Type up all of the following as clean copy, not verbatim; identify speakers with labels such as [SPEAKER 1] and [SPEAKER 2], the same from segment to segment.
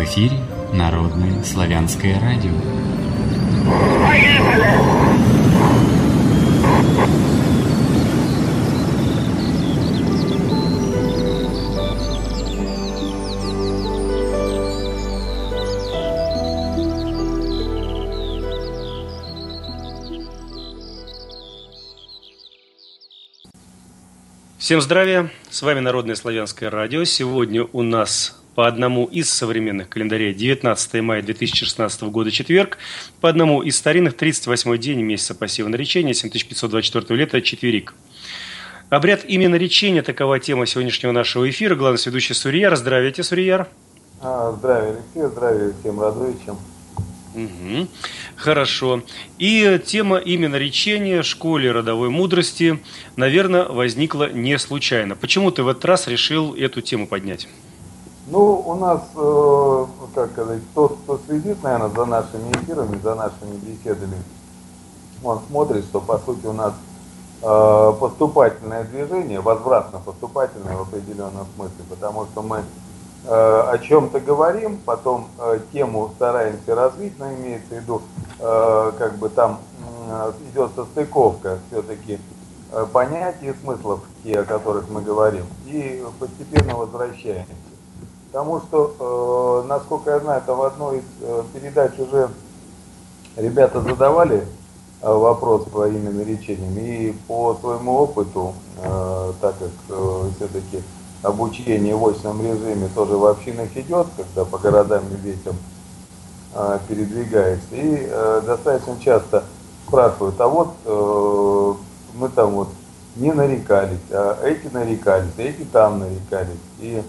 [SPEAKER 1] эфире Народное славянское радио.
[SPEAKER 2] Всем здравия, с вами Народное славянское радио. Сегодня у нас по одному из современных календарей 19 мая 2016 года четверг, по одному из старинных 38-й день месяца пассива наречения 7524 лета четверик. Обряд имени наречения – такова тема сегодняшнего нашего эфира. Главный ведущий Сурияр. Здравейте, Сурияр.
[SPEAKER 3] Здравия, Алексей, здравия всем радующим.
[SPEAKER 2] Угу. Хорошо. И тема имени наречения в школе родовой мудрости, наверное, возникла не случайно. Почему ты в этот раз решил эту тему поднять?
[SPEAKER 3] Ну, у нас, как сказать, тот, кто следит, наверное, за нашими эфирами, за нашими беседами, он смотрит, что, по сути, у нас поступательное движение, возвратно-поступательное в определенном смысле, потому что мы о чем-то говорим, потом тему стараемся развить, но имеется в виду, как бы там идет состыковка все-таки понятий и смыслов, те, о которых мы говорим, и постепенно возвращаемся. Потому что, насколько я знаю, это в одной из передач уже ребята задавали вопрос по имени наречениям, и по своему опыту, так как все-таки обучение в очном режиме тоже в общинах идет, когда по городам и весям передвигаешься. И достаточно часто спрашивают, а вот мы там вот не нарекались, а эти нарекались, а эти там нарекались. И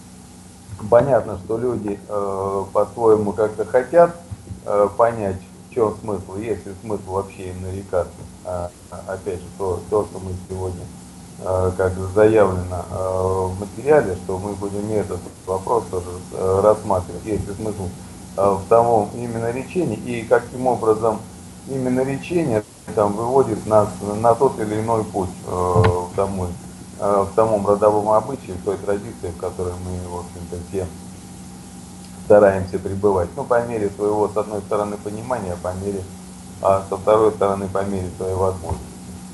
[SPEAKER 3] понятно, что люди по-своему как-то хотят понять, в чем смысл, есть ли смысл вообще им нарекаться. Опять же, то, что мы сегодня как заявлено в материале, что мы будем этот вопрос тоже рассматривать, есть ли смысл в самом именно речении и каким образом именно речение там выводит нас на тот или иной путь в самом родовом обычае, в той традиции, в которой мы, в общем-то, все стараемся пребывать. Ну, по мере своего, с одной стороны, понимания, а со второй стороны, по мере своей возможности.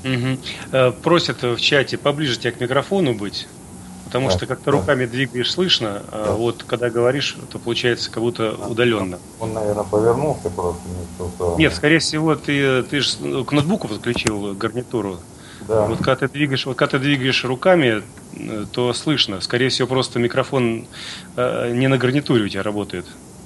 [SPEAKER 2] Угу. Просят в чате поближе тебя к микрофону быть, потому что как-то руками двигаешь, слышно, а вот когда говоришь, то получается как будто удаленно.
[SPEAKER 3] Он, наверное, повернулся просто.
[SPEAKER 2] Нет, скорее всего, ты же к ноутбуку подключил гарнитуру.
[SPEAKER 3] Да.
[SPEAKER 2] Вот когда ты двигаешь руками, то слышно. Скорее всего, просто микрофон не на гарнитуре у тебя работает.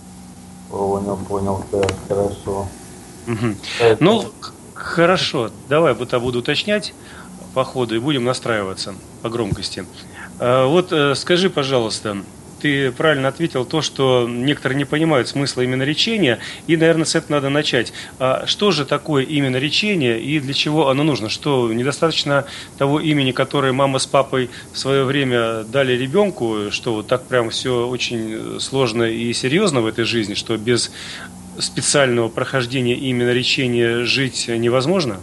[SPEAKER 3] Понял, так, хорошо.
[SPEAKER 2] Угу. Ну, хорошо, давай буду уточнять по ходу и будем настраиваться по громкости. Вот скажи, пожалуйста, ты правильно ответил то, что некоторые не понимают смысла именно наречения, и, наверное, с этого надо начать. А что же такое имя наречения и для чего оно нужно? Что, недостаточно того имени, которое мама с папой в свое время дали ребенку, что вот так прям все очень сложно и серьезно в этой жизни, что без специального прохождения имени наречения жить невозможно?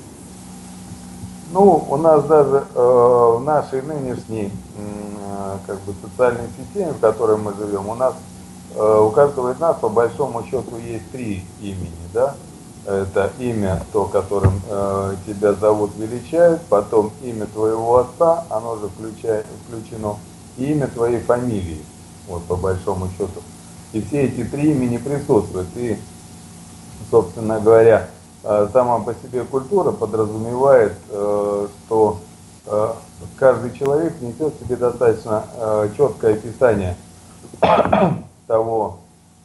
[SPEAKER 3] Ну, у нас даже в нашей нынешней как бы социальной системе, в которой мы живем, у нас у каждого из нас по большому счету есть три имени, да? Это имя, то, которым тебя зовут, величают, потом имя твоего отца, оно же включено, и имя твоей фамилии, вот по большому счету. И все эти три имени присутствуют. И, собственно говоря, сама по себе культура подразумевает, что каждый человек несет в себе достаточно четкое описание того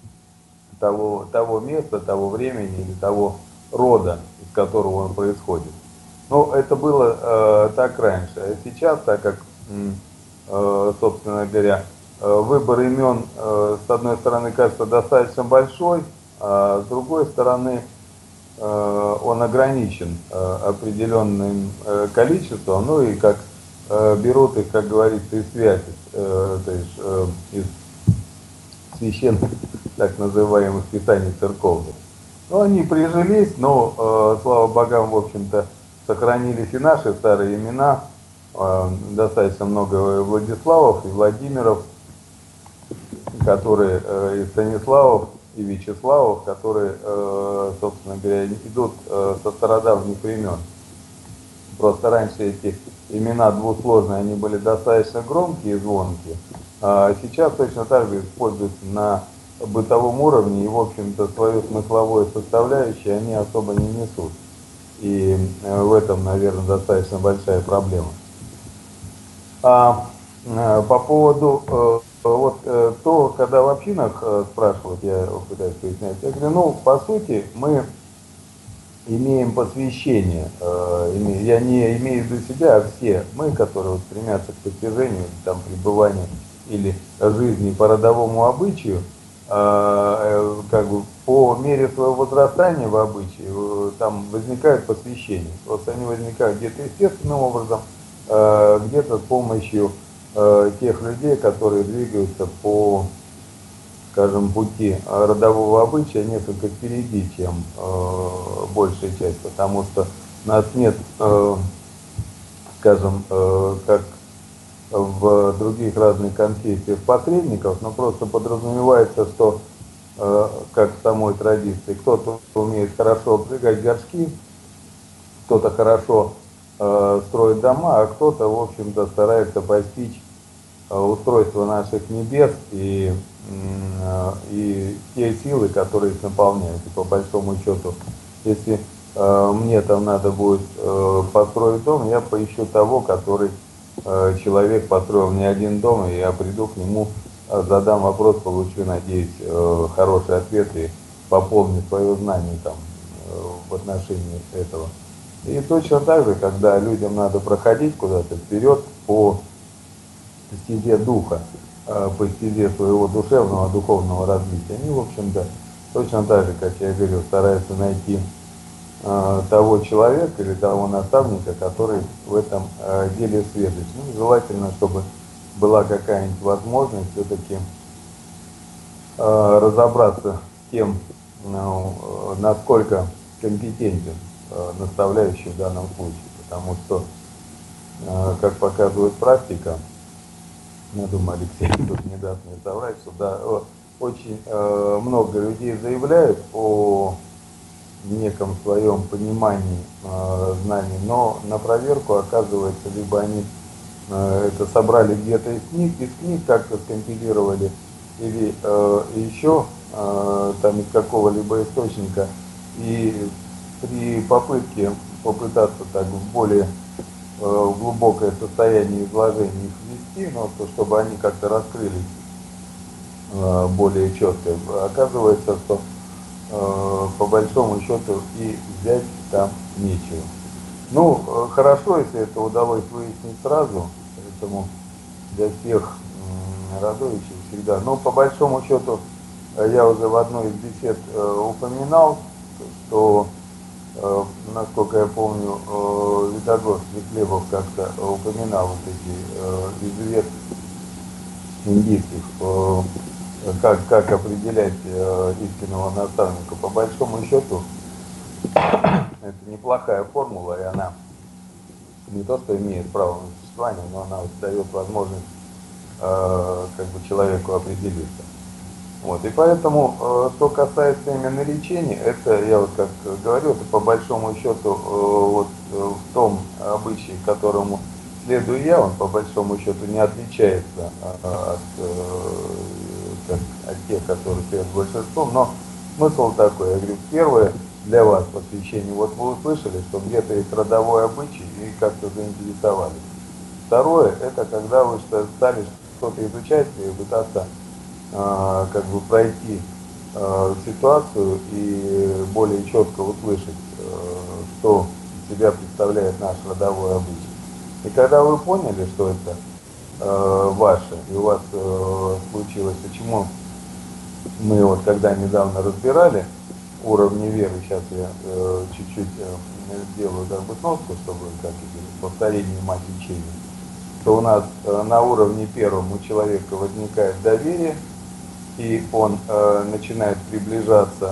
[SPEAKER 3] места, того времени или того рода, из которого он происходит. Но это было так раньше. А сейчас, так как, собственно говоря, выбор имен, с одной стороны, кажется достаточно большой, а с другой стороны, он ограничен определенным количеством, ну и как берут их, как говорится, из святец, то есть из священных, так называемых, писаний церковных. Ну, они прижились, но, слава богам, в общем-то, сохранились и наши старые имена, достаточно много Владиславов и Владимиров, которые и Станиславов, и Вячеславов, которые, собственно говоря, идут со стародавних времен. Просто раньше эти имена двусложные, они были достаточно громкие и звонкие, а сейчас точно так же используются на бытовом уровне, и, в общем-то, свою смысловую составляющую они особо не несут. И в этом, наверное, достаточно большая проблема. По поводу то, когда в общинах спрашивают, я пытаюсь пояснять, я говорю, ну, по сути, мы имеем посвящение, я не имею в виду себя, а все мы, которые вот стремятся к постижению, там, пребыванию или жизни по родовому обычаю, как бы по мере своего возрастания в обычае там возникают посвящения. Вот они возникают где-то естественным образом, где-то с помощью тех людей, которые двигаются по, скажем, пути родового обычая несколько впереди, чем большая часть, потому что у нас нет, скажем, как в других разных конфессиях посредников, но просто подразумевается, что, как в самой традиции, кто-то умеет хорошо обжигать горшки, кто-то хорошо строит дома, а кто-то, в общем-то, старается постичь устройство наших небес и те силы, которые их наполняют. И по большому счету, если мне там надо будет построить дом, я поищу того, который человек построил не один дом, и я приду к нему, задам вопрос, получу, надеюсь, хороший ответ и пополню свое знание там в отношении этого. И точно так же, когда людям надо проходить куда-то вперед по стезе духа, по стезе своего душевного, духовного развития, они, в общем-то, точно так же, как я говорил, стараются найти того человека или того наставника, который в этом деле следует. Ну, желательно, чтобы была какая-нибудь возможность все-таки разобраться с тем, насколько компетентен наставляющий в данном случае, потому что, как показывает практика, я думаю, Алексей тут не даст мне соврать, что да, очень много людей заявляют о неком своем понимании знаний, но на проверку оказывается, либо они это собрали где-то из книг как-то скомпилировали, или еще там из какого-либо источника, и при попытке попытаться так в более глубокое состояние изложения их ввести, но то, чтобы они как-то раскрылись более четко, оказывается, что по большому счету и взять там нечего. Ну, хорошо, если это удалось выяснить сразу, поэтому для всех родовичей всегда. Но по большому счету я уже в одной из бесед упоминал, что, насколько я помню, Видогор Светлебов как-то упоминал вот эти из век индийских, как определять истинного наставника. По большому счету, это неплохая формула, и она не то, что имеет право на существование, но она дает возможность как бы человеку определиться. Вот, и поэтому, что касается именно лечения, это, я вот как говорю, это по большому счету вот в том обычае, которому следую я, он по большому счету не отличается от тех, которые следуют большинством, но смысл такой, я говорю, первое для вас посвящение, вот вы услышали, что где-то есть родовой обычай и как-то заинтересовались. Второе, это когда вы стали что-то изучать и пытаться как бы пройти ситуацию и более четко услышать, что из себя представляет наш родовой обычай. И когда вы поняли, что это ваше, и у вас случилось, почему мы вот когда недавно разбирали уровни веры, сейчас я чуть-чуть сделаю как бы сноску, чтобы как повторение мать учения, то у нас на уровне первом у человека возникает доверие, и он начинает приближаться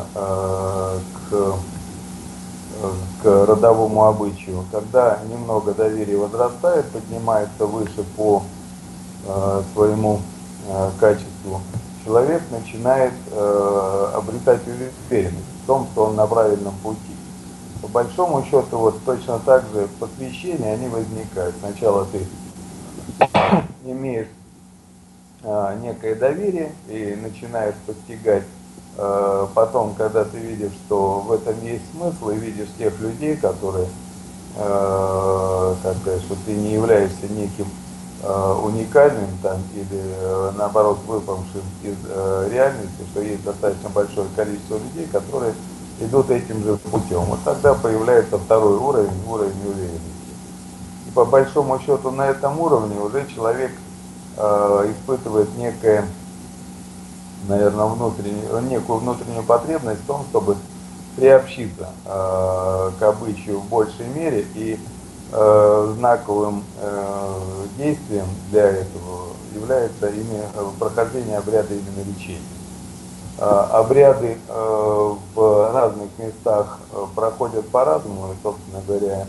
[SPEAKER 3] к родовому обычаю. Когда немного доверия возрастает, поднимается выше по своему качеству человек начинает обретать уверенность в том, что он на правильном пути. По большому счету, вот точно так же посвящения, они возникают. Сначала ты имеешь некое доверие и начинаешь постигать. Потом, когда ты видишь, что в этом есть смысл, и видишь тех людей, которые, как сказать, что ты не являешься неким уникальным там, или наоборот выпавшим из реальности, что есть достаточно большое количество людей, которые идут этим же путем. Вот тогда появляется второй уровень, уровень уверенности. И по большому счету на этом уровне уже человек испытывает некое, наверное, некую внутреннюю потребность в том, чтобы приобщиться к обычаю в большей мере, и знаковым действием для этого является прохождение обряда именно лечения. Обряды в разных местах проходят по-разному, и, собственно говоря,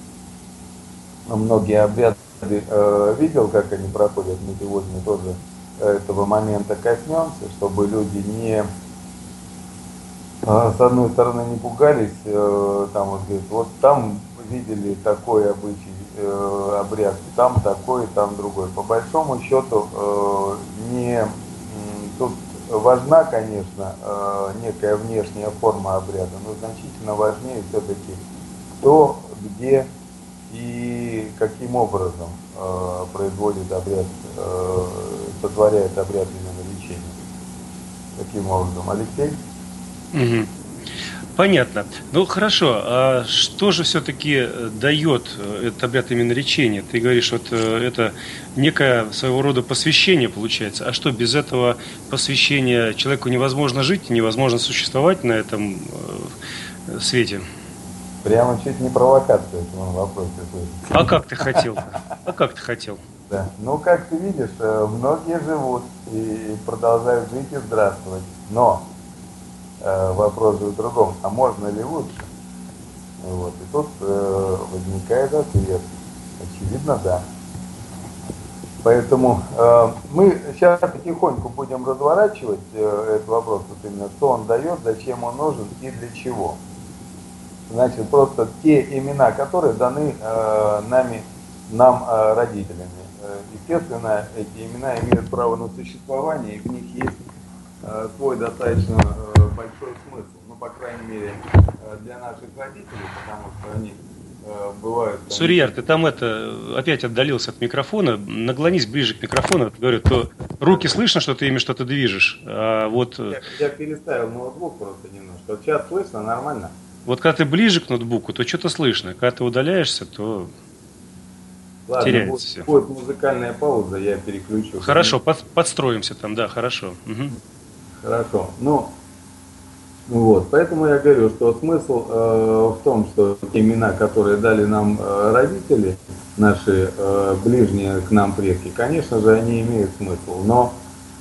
[SPEAKER 3] многие обряды видел, как они проходят, мы сегодня тоже этого момента коснемся, чтобы люди не, с одной стороны, не пугались, там вот говорит, вот там видели такой обычай, обряд, там такой, там другой. По большому счету, тут важна, конечно, некая внешняя форма обряда, но значительно важнее все-таки кто, где и каким образом производит обряд, сотворяет обряд именно лечения. Таким образом. Алексей?
[SPEAKER 2] Угу. Понятно. Ну хорошо, а что же все-таки дает этот обряд именно лечения? Ты говоришь, вот это некое своего рода посвящение получается. А что, без этого посвящения человеку невозможно жить, невозможно существовать на этом свете?
[SPEAKER 3] Прямо чуть не провокация в моем вопросе.
[SPEAKER 2] А как ты хотел? А как ты хотел?
[SPEAKER 3] Да. Ну, как ты видишь, многие живут и продолжают жить и здравствовать. Но вопрос же в другом. А можно ли лучше? Вот. И тут возникает ответ. Очевидно, да. Поэтому мы сейчас потихоньку будем разворачивать этот вопрос, вот именно, что он дает, зачем он нужен и для чего. Значит, просто те имена, которые даны нам родителями. Естественно, эти имена имеют право на существование, и в них есть свой достаточно большой смысл. Ну, по крайней мере, для наших родителей, потому что они бывают...
[SPEAKER 2] Сурьяр, ты там опять отдалился от микрофона, наклонись ближе к микрофону, говорю, то руки слышно, что ты ими что-то движешь, а вот...
[SPEAKER 3] Я переставил ноутбук просто немножко. Вот сейчас слышно нормально?
[SPEAKER 2] Вот когда ты ближе к ноутбуку, то что-то слышно. Когда ты удаляешься, то
[SPEAKER 3] Ладно,
[SPEAKER 2] теряется все.
[SPEAKER 3] Будет музыкальная пауза, я переключу.
[SPEAKER 2] Хорошо, подстроимся там, да, хорошо. Угу.
[SPEAKER 3] Хорошо. Ну, вот, поэтому я говорю, что смысл в том, что те имена, которые дали нам родители, наши ближние к нам предки, конечно же, они имеют смысл. Но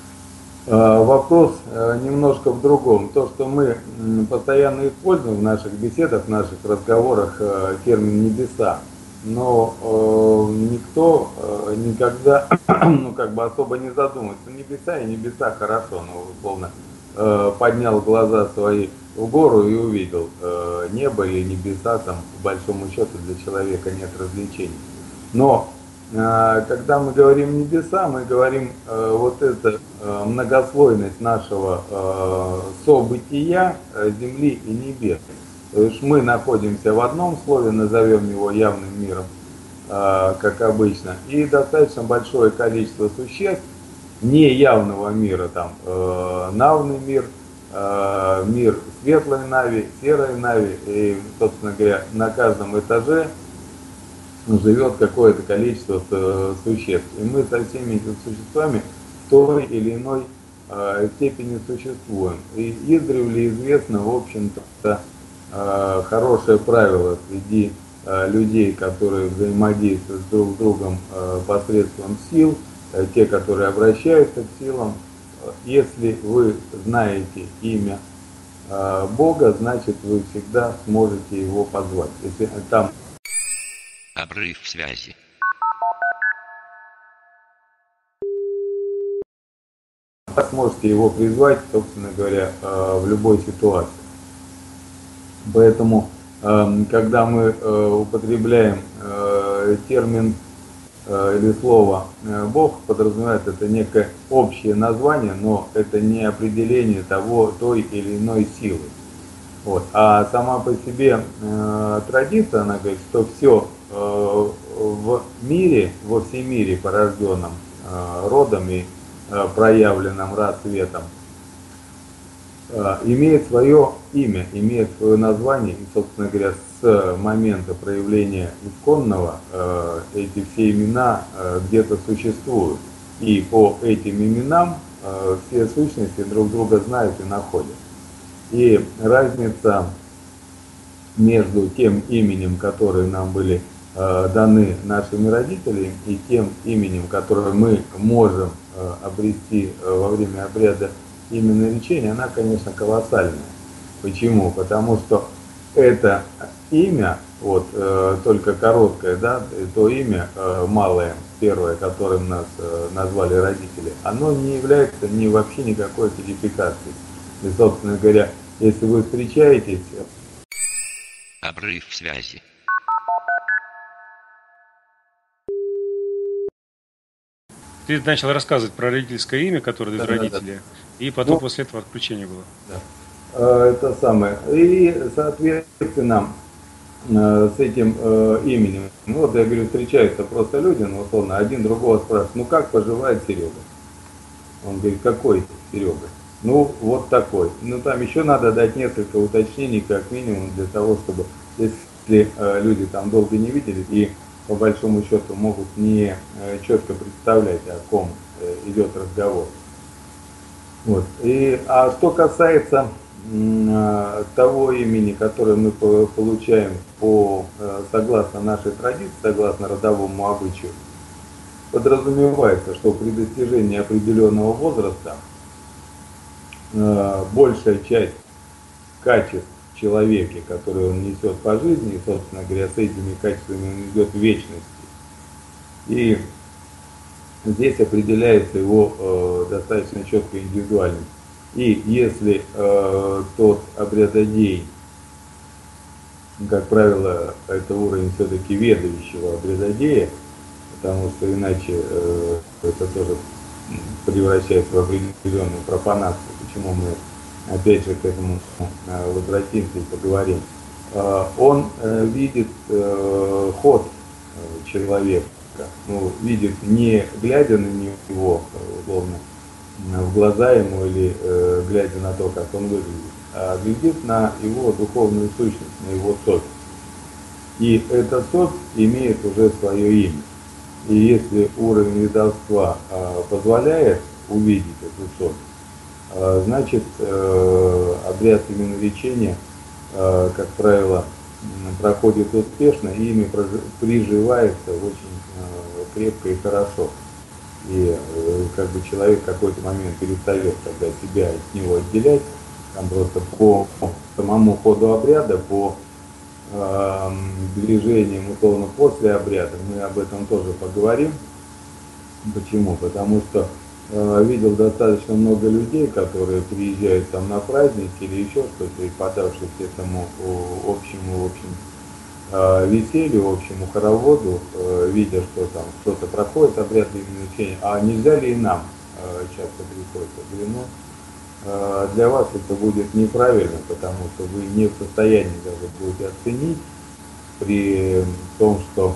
[SPEAKER 3] вопрос немножко в другом. То, что мы постоянно используем в наших беседах, в наших разговорах термин «небеса», но никто никогда ну, как бы особо не задумывается. Небеса и небеса хорошо, но условно поднял глаза свои в гору и увидел небо или небеса, там по большому счету для человека нет развлечений. Но когда мы говорим небеса, мы говорим вот эту многослойность нашего события земли и небес. То есть мы находимся в одном слое, назовем его явным миром, как обычно, и достаточно большое количество существ неявного мира, там навный мир, мир светлой нави, серой нави, и, собственно говоря, на каждом этаже живет какое-то количество существ. И мы со всеми этими существами в той или иной степени существуем. И издревле известно, в общем-то, хорошее правило среди людей, которые взаимодействуют друг с другом посредством сил, те, которые обращаются к силам. Если вы знаете имя Бога, значит вы всегда сможете его позвать. Если там
[SPEAKER 4] обрыв связи.
[SPEAKER 3] сможете его призвать, собственно говоря, в любой ситуации. Поэтому, когда мы употребляем термин или слово Бог, подразумевает это некое общее название, но это не определение той или иной силы. Вот. А сама по себе традиция, она говорит, что все в мире, во всемире порожденном родом и проявленном рассветом, имеет свое имя, имеет свое название, и, собственно говоря, с момента проявления исконного эти все имена где-то существуют. И по этим именам все сущности друг друга знают и находят. И разница между тем именем, которые нам были даны нашими родителями, и тем именем, которое мы можем обрести во время обряда именно наречения, она, конечно, колоссальная. Почему? Потому что это имя, вот только короткое, да, то имя малое, первое, которым нас назвали родители, оно не является вообще никакой кодификацией. И, собственно говоря, если вы встречаетесь...
[SPEAKER 4] Обрыв связи.
[SPEAKER 2] Ты начал рассказывать про родительское имя, которое дают родители, и потом после этого отключение было.
[SPEAKER 3] Да. Это самое. И, соответственно, с этим именем, ну вот я говорю, встречаются просто люди, ну условно, один другого спрашивает, ну как поживает Серега? Он говорит, какой Серега? Ну вот такой. Ну там еще надо дать несколько уточнений, как минимум, для того, чтобы, если люди там долго не виделись и по большому счету могут не четко представлять, о ком идет разговор. Вот. А что касается того имени, которое мы получаем согласно нашей традиции, согласно родовому обычаю, подразумевается, что при достижении определенного возраста большая часть качеств в человеке, которые он несет по жизни, и, собственно говоря, с этими качествами он идет в вечности. И здесь определяется его достаточно четко индивидуальность. И если тот обрядодей, как правило, это уровень все-таки ведающего обрядодея, потому что иначе это тоже превращается в определенную профанацию, почему мы опять же к этому возвратимся и поговорим. Он видит ход человека, ну, видит не глядя на него, условно, в глаза ему или глядя на то, как он выглядит, а глядит на его духовную сущность, на его совесть. И эта совесть имеет уже свое имя. И если уровень ведовства позволяет увидеть эту совесть, значит обряд именоречения, как правило, проходит успешно, и имя приживается очень крепко и хорошо. И как бы человек в какой-то момент перестает тогда себя от него отделять, там просто по самому ходу обряда, по движениям, условно, после обряда, мы об этом тоже поговорим. Почему? Потому что видел достаточно много людей, которые приезжают там на праздник или еще что-то, и подавшись этому общему, в общем, веселью, общему хороводу, видя, что там кто-то проходит обряд именоречения, а нельзя ли и нам, часто приходится, говорю, ну, для вас это будет неправильно, потому что вы не в состоянии даже будете оценить при том, что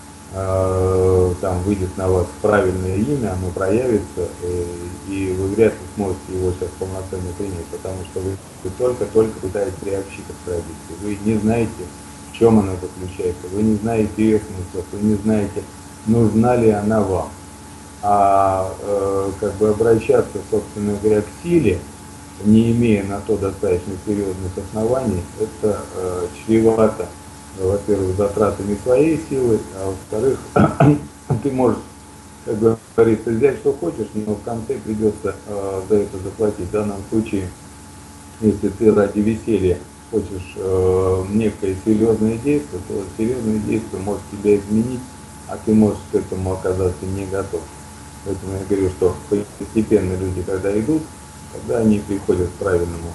[SPEAKER 3] там выйдет на вас правильное имя, оно проявится, и вы вряд ли сможете его сейчас полноценно принять, потому что вы только пытаетесь приобщиться к традиции. Вы не знаете, в чем она заключается, вы не знаете ее смысла, вы не знаете, нужна ли она вам. А как бы обращаться, собственно говоря, к силе, не имея на то достаточно серьезных оснований, это чревато, во-первых, затратами своей силы, а во-вторых, ты можешь, как говорится, взять что хочешь, но в конце придется за это заплатить. В данном случае, если ты ради веселья хочешь некое серьезное действие, то серьезное действие может тебя изменить, а ты можешь к этому оказаться не готов. Поэтому я говорю, что постепенно люди, когда идут, тогда они приходят к правильному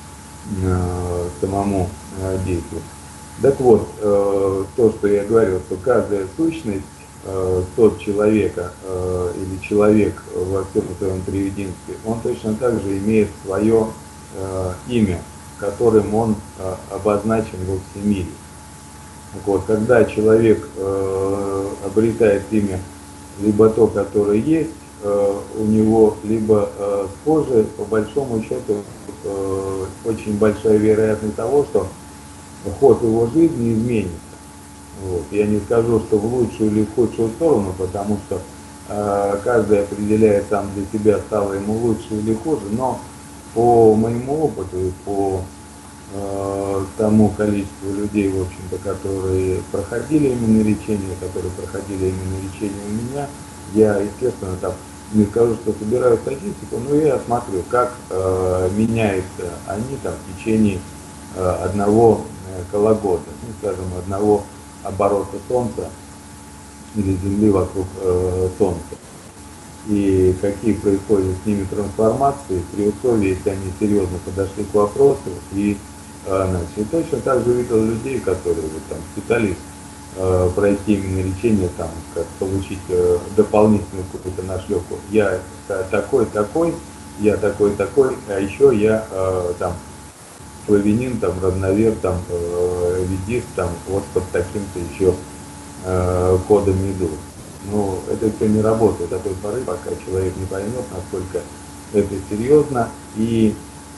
[SPEAKER 3] самому действию. Так вот, то, что я говорил, что каждая сущность, тот человека или человек во всем своем триединстве, он точно так же имеет свое имя, которым он обозначен во всем мире. Вот, когда человек обретает имя либо то, которое есть у него, либо схожее, по большому счету очень большая вероятность того, что ход его жизни изменится. Вот. Я не скажу, что в лучшую или в худшую сторону, потому что каждый определяет сам для себя, стало ему лучше или хуже, но по моему опыту и по тому количеству людей, в общем-то, которые проходили именно лечение, которые проходили именно лечение у меня, я, естественно, там не скажу, что собираю статистику, но я смотрю, как меняются они там в течение одного кологода, ну, скажем, одного оборота Солнца или Земли вокруг Солнца. И какие происходят с ними трансформации, при условии, если они серьезно подошли к вопросу и и точно так же видел людей, которые вот, там, специалист пройти именно лечение, там, как получить дополнительную какую-то нашлепку. Я такой, я такой, а еще я там славянин, там, родновер, там, ведист, там, вот под таким-то еще кодом иду. Но это все не работает до той поры, пока человек не поймет, насколько это серьезно, и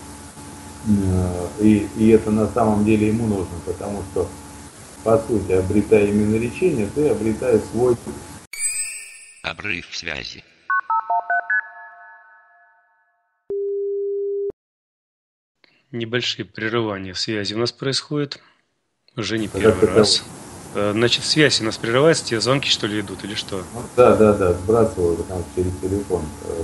[SPEAKER 3] это на самом деле ему нужно, потому что, по сути, обретая именно лечение, ты обретаешь свой...
[SPEAKER 4] Обрыв связи.
[SPEAKER 2] Небольшие прерывания связи у нас происходят. Уже не первый раз. Значит, связь у нас прерывается, тебе звонки, что ли, идут, или что?
[SPEAKER 3] Да, сбрасываю там через телефон.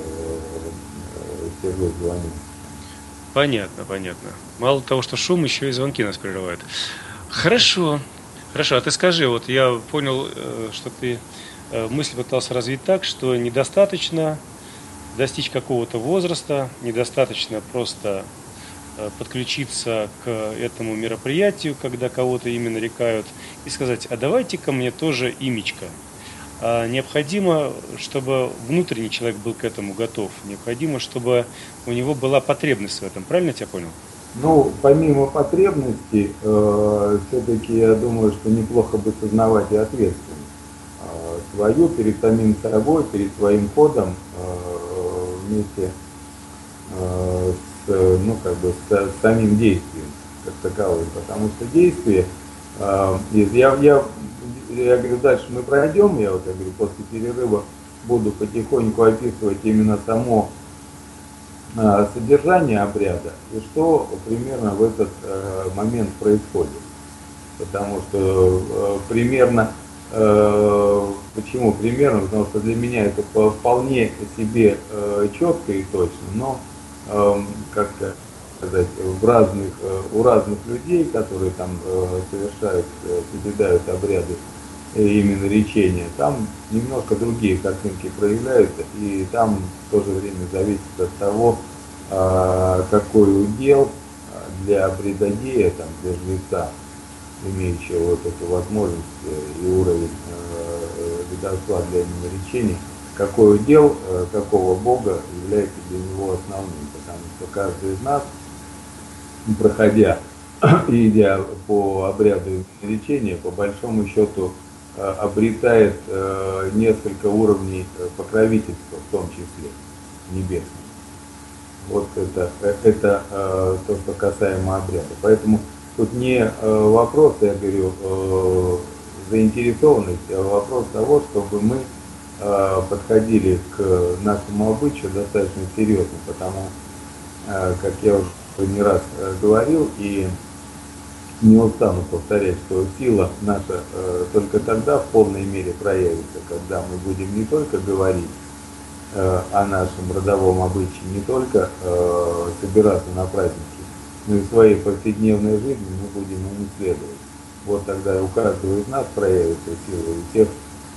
[SPEAKER 3] Сергей звонит.
[SPEAKER 2] Понятно. Мало того, что шум, еще и звонки нас прерывают. Хорошо, а ты скажи, вот я понял, что ты мысль пытался развить так, что недостаточно достичь какого-то возраста, недостаточно просто подключиться к этому мероприятию, когда кого-то именно нарекают, и сказать, а давайте-ка мне тоже имечко. Необходимо, чтобы внутренний человек был к этому готов. Необходимо, чтобы у него была потребность в этом. Правильно я тебя понял?
[SPEAKER 3] Ну, помимо потребностей, все-таки я думаю, что неплохо бы сознавать и ответственность свою перед самим собой, перед своим ходом вместе с самим действием как таковым. Потому что действие, я говорю, дальше мы пройдем, я говорю, после перерыва буду потихоньку описывать именно само содержание обряда и что примерно в этот момент происходит. Потому что почему примерно? Потому что для меня это вполне себе четко и точно, но как-то сказать, у разных людей, которые там совершают, соблюдают обряды именно лечения, там немножко другие картинки проявляются, и там в то же время зависит от того, какой удел для бредодея, там, для жреца, имеющего вот эту возможность и уровень ведовства для именно лечения, какой удел какого бога является для него основным, потому что каждый из нас, проходя и идя по обряду лечения, по большому счету обретает несколько уровней покровительства, в том числе небесного. Вот это то, что касаемо обряда. Поэтому тут не вопрос, я говорю, заинтересованности, а вопрос того, чтобы мы подходили к нашему обычаю достаточно серьезно, потому, как я уже не раз говорил и не устану повторять, что сила наша только тогда в полной мере проявится, когда мы будем не только говорить о нашем родовом обычае, не только собираться на праздники, но и в своей повседневной жизни мы будем ему следовать. Вот тогда у каждого из нас проявится сила, и у тех,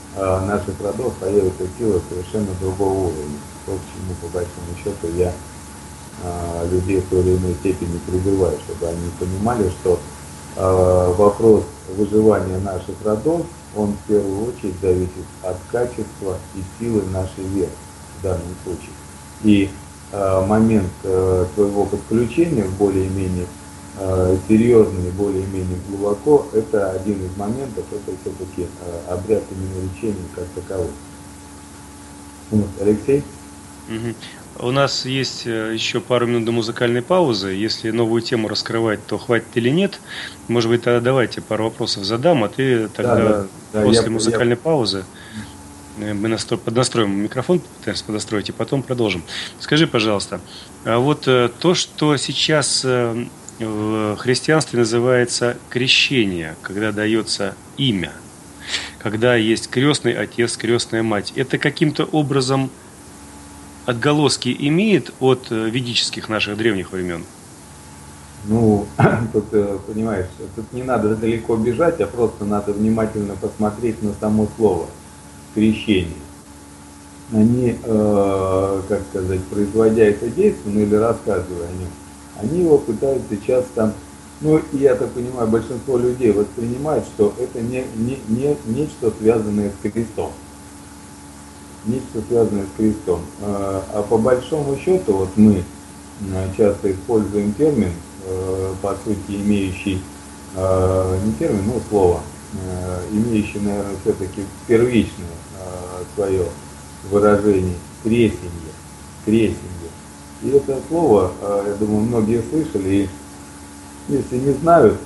[SPEAKER 3] наших родов появится сила совершенно другого уровня. То, к чему, по большому счету, я людей в той или иной степени призываю, чтобы они понимали, что вопрос выживания наших родов, он в первую очередь зависит от качества и силы нашей веры в данном случае. И момент твоего подключения в более-менее серьезно и более-менее глубоко, это один из моментов, это все-таки обряд именно лечения как таковой. Алексей?
[SPEAKER 2] У нас есть еще пару минут до музыкальной паузы. Если новую тему раскрывать, то хватит или нет. Может быть, тогда давайте пару вопросов задам, а ты тогда после музыкальной паузы мы поднастроим микрофон, пытаемся поднастроить, и потом продолжим. Скажи, пожалуйста, а вот то, что сейчас в христианстве называется крещение, когда дается имя, когда есть крестный отец, крестная мать, это каким-то образом отголоски имеет от ведических наших древних времен?
[SPEAKER 3] Ну, тут, понимаешь, тут не надо далеко бежать, а просто надо внимательно посмотреть на само слово крещение. Они, как сказать, производя это действие, ну или рассказывая о нем, они его пытаются часто, ну, я так понимаю, большинство людей воспринимают, что это не нечто связанное с крестом. Нечто связанное с крестом. А по большому счету, вот мы часто используем термин, по сути имеющий, не термин, но слово, имеющий, наверное, все-таки первичное свое выражение крестение. Крестение. И это слово, я думаю, многие слышали, и если не знают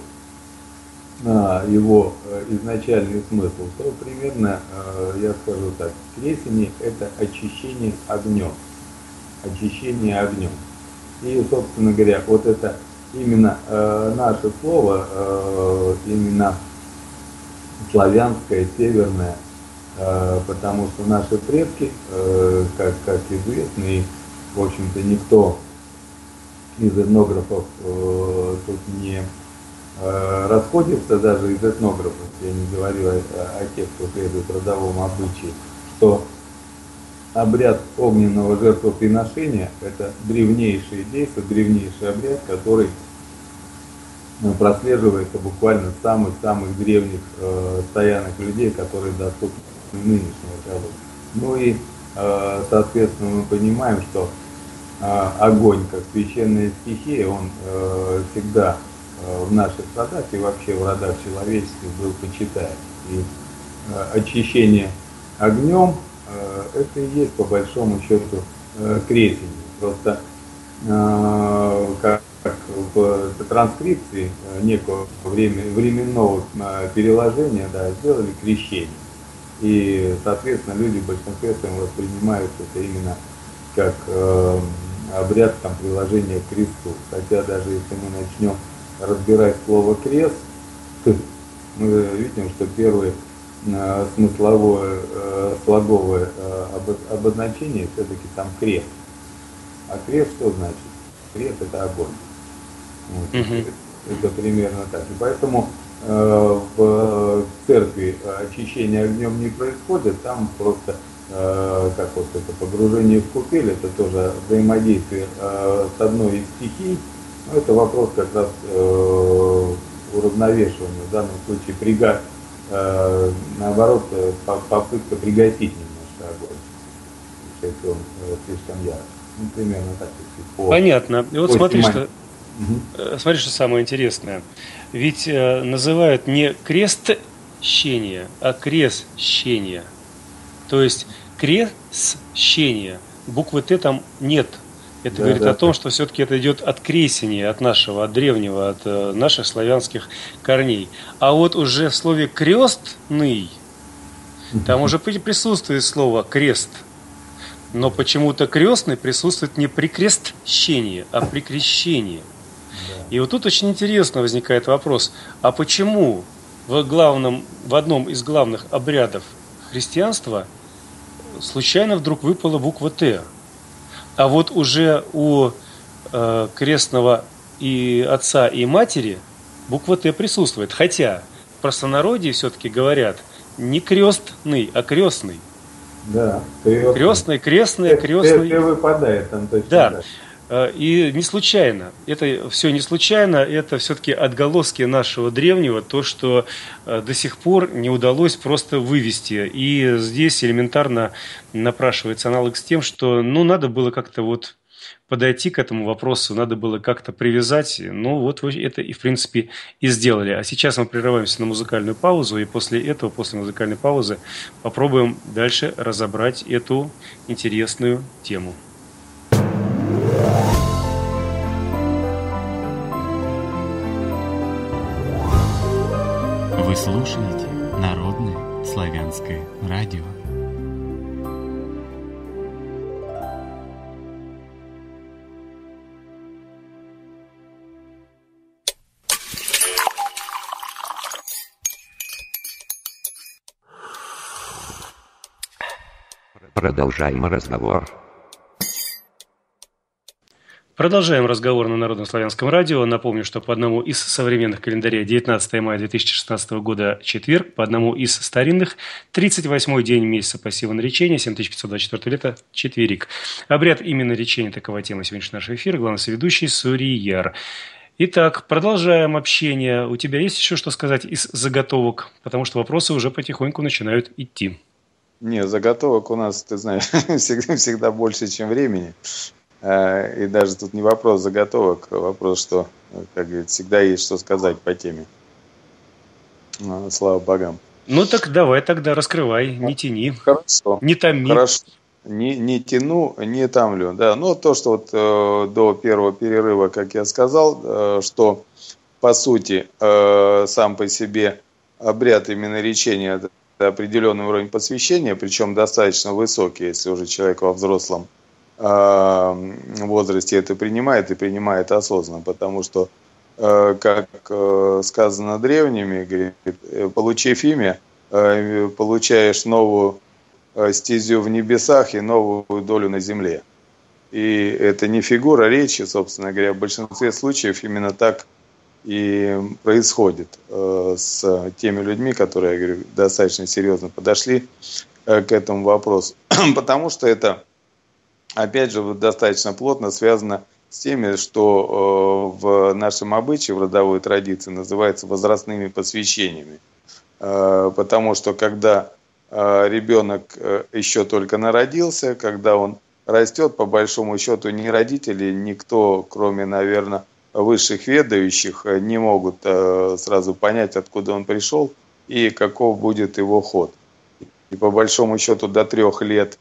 [SPEAKER 3] его изначальный смысл, то примерно, я скажу так, крестение – это очищение огнем. Очищение огнем. И, собственно говоря, вот это именно наше слово, именно славянское, северное, потому что наши предки, как известно, и, в общем-то, никто из этнографов тут не расходится, даже из этнографов, я не говорю о тех, кто следует родовому обычаю, что обряд огненного жертвоприношения – это древнейшее действие, древнейший обряд, который прослеживается буквально с самых-самых древних стоянок людей, которые доступны нынешнего года. Ну и, соответственно, мы понимаем, что огонь, как священная стихия, он всегда в наших родах и вообще в родах человеческих был почитаем. И очищение огнем это и есть по большому счету крестение. Просто как в транскрипции некого временного переложения, да, сделали крещение. И, соответственно, люди в большинстве своем воспринимают это именно как обряд там, приложения к кресту. Хотя даже если мы начнем разбирать слово «крест», мы видим, что первое смысловое, слоговое обозначение все-таки там крест. А крест что значит? Крест – это огонь. Вот. Это примерно так. И поэтому в церкви очищение огнем не происходит, там просто как вот это погружение в купель, это тоже взаимодействие с одной из стихий. Но это вопрос как раз уравновешивания, в данном случае наоборот попытка пригасить немножко огонь, если он слишком яркий. Ну, примерно так.
[SPEAKER 2] Понятно. И вот смотри, что самое интересное. Ведь называют не крещение, а крещение. То есть крещение. Буквы Т там нет. Это говорит о том, что все-таки это идет от кресения, от нашего, от древнего, от наших славянских корней. А вот уже в слове крестный, там уже присутствует слово крест. Но почему-то крестный присутствует не при крещении, а при крещении. И вот тут очень интересно возникает вопрос, а почему в одном из главных обрядов христианства случайно вдруг выпала буква Т? А вот уже у крестного и отца, и матери буква Т присутствует. Хотя в простонародье все-таки говорят Не крестный, а крестный.
[SPEAKER 3] Да,
[SPEAKER 2] Крестный, крестный, крестный.
[SPEAKER 3] Т выпадает там точно.
[SPEAKER 2] Да. И не случайно, это все не случайно, это все-таки отголоски нашего древнего, то, что до сих пор не удалось просто вывести. И здесь элементарно напрашивается аналог с тем, что надо было как-то вот подойти к этому вопросу, надо было как-то привязать. Вот вы это и в принципе и сделали. А сейчас мы прерываемся на музыкальную паузу, и после этого, после музыкальной паузы, попробуем дальше разобрать эту интересную тему.
[SPEAKER 1] Вы слушаете Народное славянское радио.
[SPEAKER 4] Продолжаем разговор.
[SPEAKER 2] Продолжаем разговор на Народном славянском радио. Напомню, что по одному из современных календарей 19 мая 2016 года четверг, по одному из старинных 38-й день месяца пассива наречения, 7524 лета, четверик. Обряд именно наречения — такова тема сегодняшнего нашего эфира. Главный соведущий Сурияр. Итак, продолжаем общение. У тебя есть еще что сказать из заготовок? Потому что вопросы уже потихоньку начинают идти.
[SPEAKER 3] Не, заготовок у нас, ты знаешь, всегда больше, чем времени. И даже тут не вопрос заготовок, а вопрос, что, как говорится, всегда есть что сказать по теме. Слава богам.
[SPEAKER 2] Так давай тогда раскрывай, не тяни.
[SPEAKER 3] Хорошо.
[SPEAKER 2] Не томи.
[SPEAKER 3] Хорошо. Не тяну, не томлю. Да. То, что вот до первого перерыва, как я сказал, что по сути сам по себе обряд именно наречения — это определенный уровень посвящения, причем достаточно высокий, если уже человек во взрослом возрасте это принимает и принимает осознанно, потому что, как сказано древними, говорит, получив имя, получаешь новую стезю в небесах и новую долю на земле. И это не фигура речи, собственно говоря, в большинстве случаев именно так и происходит с теми людьми, которые, я говорю, достаточно серьезно подошли к этому вопросу, потому что это, опять же, достаточно плотно связано с теми, что в нашем обычае, в родовой традиции называется возрастными посвящениями. Потому что когда ребенок еще только народился, когда он растет, по большому счету ни родители, никто, кроме, наверное, высших ведающих, не могут сразу понять, откуда он пришел и каков будет его ход. И по большому счету до 3 лет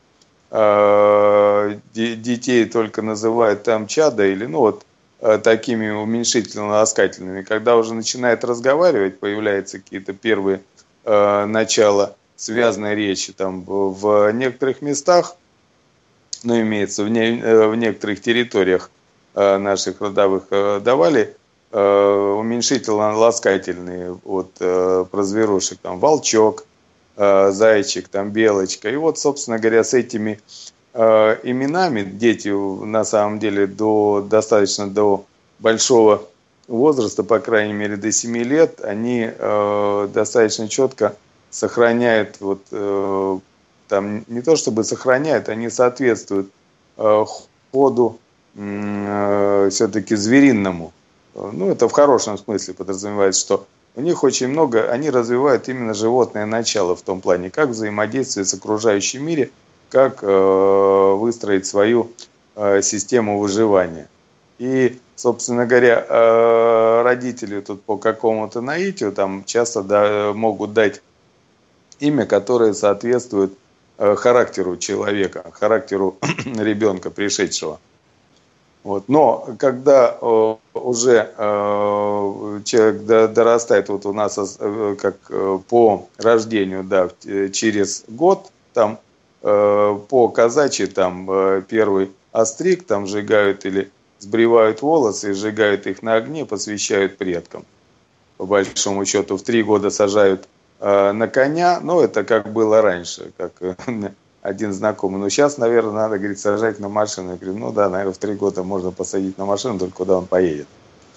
[SPEAKER 3] детей только называют там чадо или такими уменьшительно-ласкательными. Когда уже начинает разговаривать, появляются какие-то первые начала связанной речи там в некоторых местах, имеется в некоторых территориях наших родовых давали уменьшительно-ласкательные про зверушек, там волчок, зайчик, там белочка. И собственно говоря, с этими именами дети на самом деле достаточно до большого возраста, по крайней мере до 7 лет, они достаточно четко сохраняют, там не то чтобы сохраняют, они соответствуют ходу все-таки зверинному. Это в хорошем смысле подразумевается, что у них очень много, они развивают именно животное начало в том плане, как взаимодействовать с окружающим миром, как выстроить свою систему выживания. И, собственно говоря, родители тут по какому-то наитию там часто могут дать имя, которое соответствует характеру человека, характеру ребенка, пришедшего. Но когда уже человек дорастает, у нас как по рождению, через год, там по казачьи там первый остриг, там сжигают или сбривают волосы, сжигают их на огне, посвящают предкам. По большому счету в 3 года сажают на коня, это как было раньше, как один знакомый. Сейчас, наверное, надо, говорит, сажать на машину. Я говорю, наверное, в 3 года можно посадить на машину, только куда он поедет.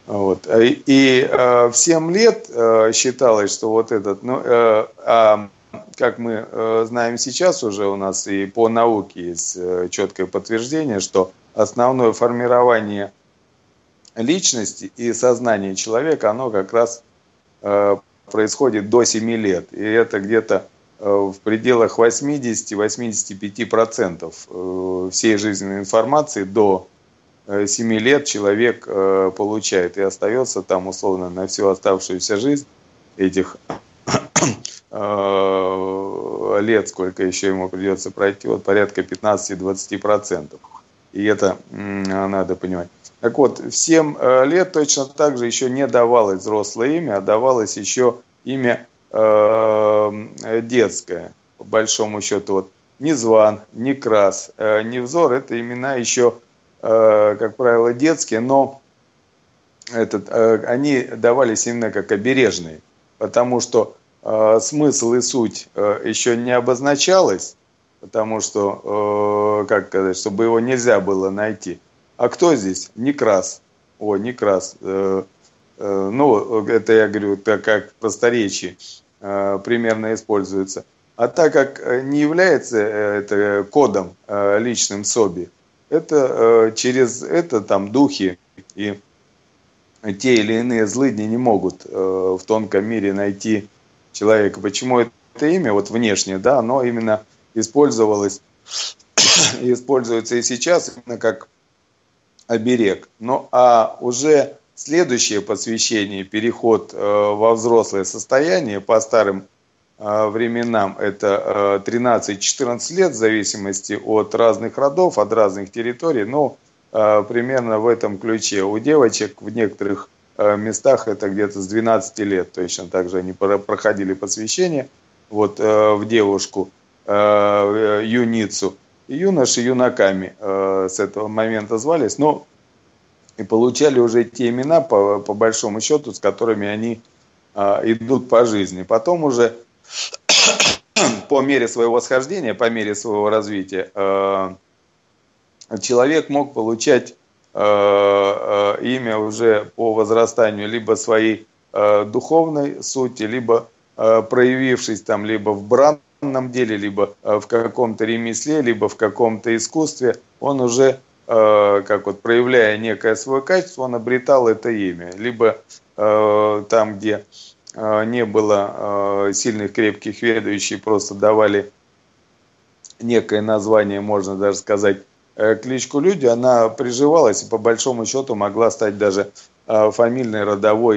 [SPEAKER 3] Вот. В 7 лет считалось, что вот этот, как мы знаем сейчас уже у нас и по науке есть четкое подтверждение, что основное формирование личности и сознания человека, оно как раз происходит до 7 лет. И это где-то в пределах 80-85% всей жизненной информации до 7 лет человек получает и остается там условно на всю оставшуюся жизнь этих лет, сколько еще ему придется пройти, вот порядка 15-20%. И это надо понимать. Так вот, в 7 лет точно так же еще не давалось взрослое имя, а давалось еще имя детское. По большому счету, вот Незван, Некрас, Невзор, это имена еще, как правило, детские, но они давались именно как обережные, потому что смысл и суть еще не обозначалось, потому что, как сказать, чтобы его нельзя было найти. А кто здесь? Некрас. Некрас. Это я говорю, так как в просторечии примерно используется. А так как не является это кодом личным СОБИ, это через это там духи и те или иные злыдни не могут в тонком мире найти человека. Почему это имя, вот внешне, да, оно именно использовалось и используется и сейчас именно как оберег. Ну а уже следующее посвящение, переход во взрослое состояние по старым временам, это 13-14 лет в зависимости от разных родов, от разных территорий, но примерно в этом ключе. У девочек в некоторых местах это где-то с 12 лет, точно так же они проходили посвящение вот, в девушку, юницу. И юноши юнаками с этого момента звались, но и получали уже те имена, по большому счету, с которыми они идут по жизни. Потом уже по мере своего восхождения, по мере своего развития, человек мог получать имя уже по возрастанию либо своей духовной сути, либо проявившись там либо в бранном деле, либо в каком-то ремесле, либо в каком-то искусстве, он уже, как вот проявляя некое свое качество, он обретал это имя. Либо там, где не было сильных, крепких ведущих, просто давали некое название, можно даже сказать, кличку люди, она приживалась и по большому счету могла стать даже фамильным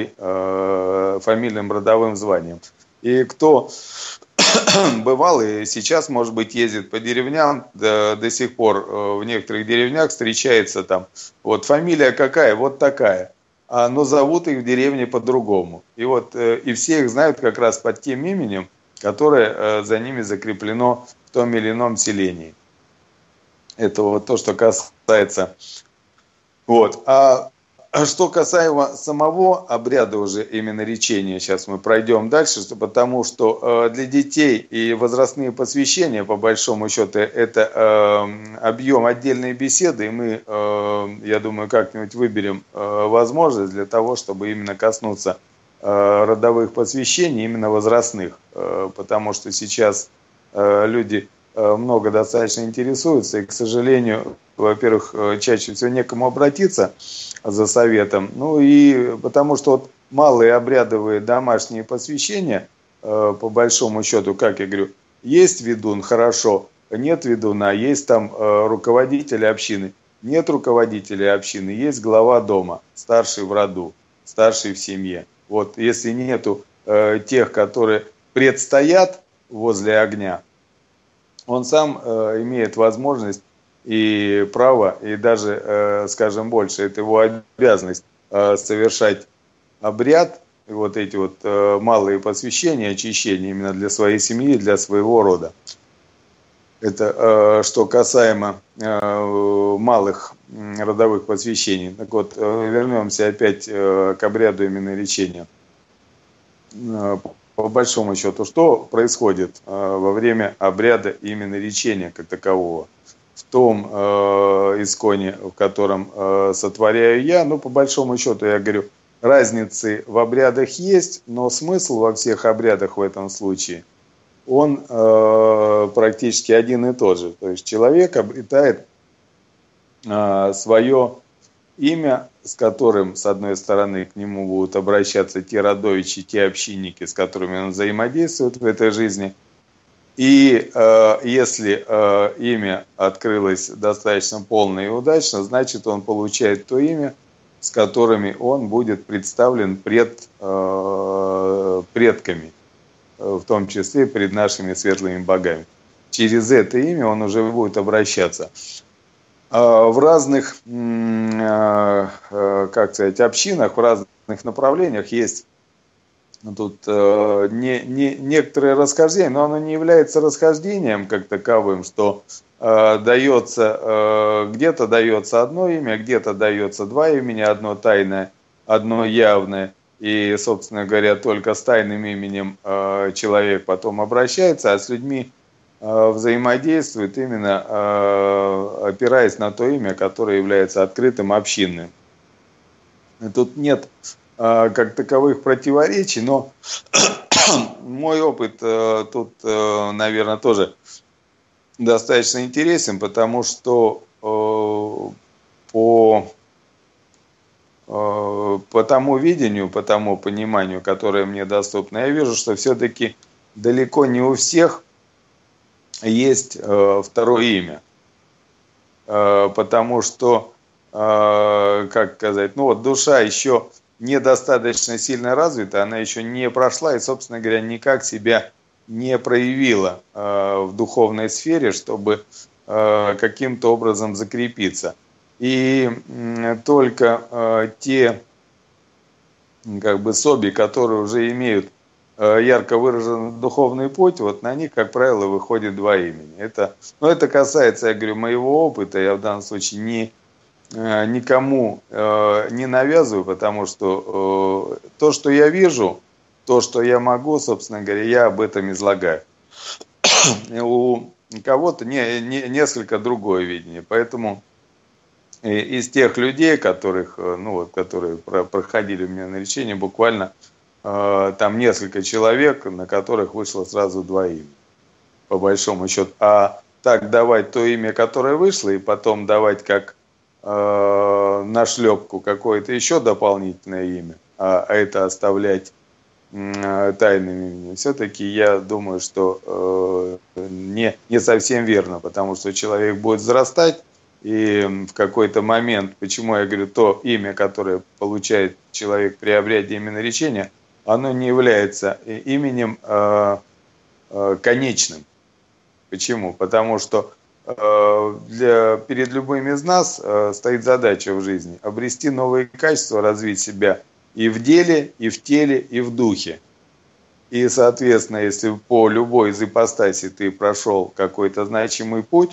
[SPEAKER 3] родовым званием. И кто бывал и сейчас, может быть, ездит по деревням, до сих пор в некоторых деревнях встречается там, вот фамилия какая, вот такая, но зовут их в деревне по-другому. И вот и все их знают как раз под тем именем, которое за ними закреплено в том или ином селении. Это вот то, что касается. Вот. А что касаемо самого обряда уже именно речения, сейчас мы пройдем дальше, потому что для детей и возрастные посвящения, по большому счету, это объем отдельной беседы, и мы, я думаю, как-нибудь выберем возможность для того, чтобы именно коснуться родовых посвящений, именно возрастных, потому что сейчас люди много достаточно интересуются, и, к сожалению, во-первых, чаще всего некому обратиться за советом, ну и потому что вот малые обрядовые домашние посвящения, по большому счету, как я говорю, есть ведун, хорошо, нет ведуна, есть там руководитель общины, нет руководителя общины, есть глава дома, старший в роду, старший в семье. Вот если нету тех, которые предстоят возле огня, он сам имеет возможность и право, и даже, скажем, больше, это его обязанность совершать обряд, вот эти вот малые посвящения, очищения именно для своей семьи, для своего рода. Это что касаемо малых родовых посвящений. Так вот, вернемся опять к обряду именно речения. По большому счету, что происходит во время обряда именно речения как такового? В том исконе, в котором сотворяю я, ну, по большому счету, я говорю, разницы в обрядах есть, но смысл во всех обрядах в этом случае, он практически один и тот же. То есть человек обретает свое имя, с которым, с одной стороны, к нему будут обращаться те родовичи, те общинники, с которыми он взаимодействует в этой жизни. И если имя открылось достаточно полно и удачно, значит, он получает то имя, с которыми он будет представлен пред предками, в том числе пред нашими светлыми богами. Через это имя он уже будет обращаться. В разных, как сказать, общинах, в разных направлениях есть тут некоторые расхождения, но оно не является расхождением как таковым, что дается, где-то дается одно имя, где-то дается два имени, одно тайное, одно явное. И, собственно говоря, только с тайным именем человек потом обращается, а с людьми взаимодействует именно опираясь на то имя, которое является открытым, общинным. И тут нет как таковых противоречий, но мой опыт тут, наверное, тоже достаточно интересен, потому что по тому видению, по тому пониманию, которое мне доступно, я вижу, что все-таки далеко не у всех есть второе имя. Потому что, как сказать, ну вот душа еще недостаточно сильно развита, она еще не прошла и, собственно говоря, никак себя не проявила в духовной сфере, чтобы каким-то образом закрепиться. И только те как бы соби, которые уже имеют ярко выраженный духовный путь, вот на них, как правило, выходит два имени. Это касается, я говорю, моего опыта, я в данном случае никому не навязываю, потому что то, что я вижу, то, что я могу, собственно говоря, я об этом излагаю. У кого-то несколько другое видение, поэтому из тех людей, которые проходили у меня на лечение, буквально там несколько человек, на которых вышло сразу два имени, по большому счету. А так давать то имя, которое вышло, и потом давать как нашлепку какое-то еще дополнительное имя, а это оставлять тайным именем, все-таки я думаю, что не совсем верно, потому что человек будет взрастать, и в какой-то момент, почему я говорю, то имя, которое получает человек при обряде именно речения, оно не является именем конечным. Почему? Потому что перед любым из нас стоит задача в жизни обрести новые качества, развить себя и в деле, и в теле, и в духе. И, соответственно, если по любой из ипостасей ты прошел какой-то значимый путь,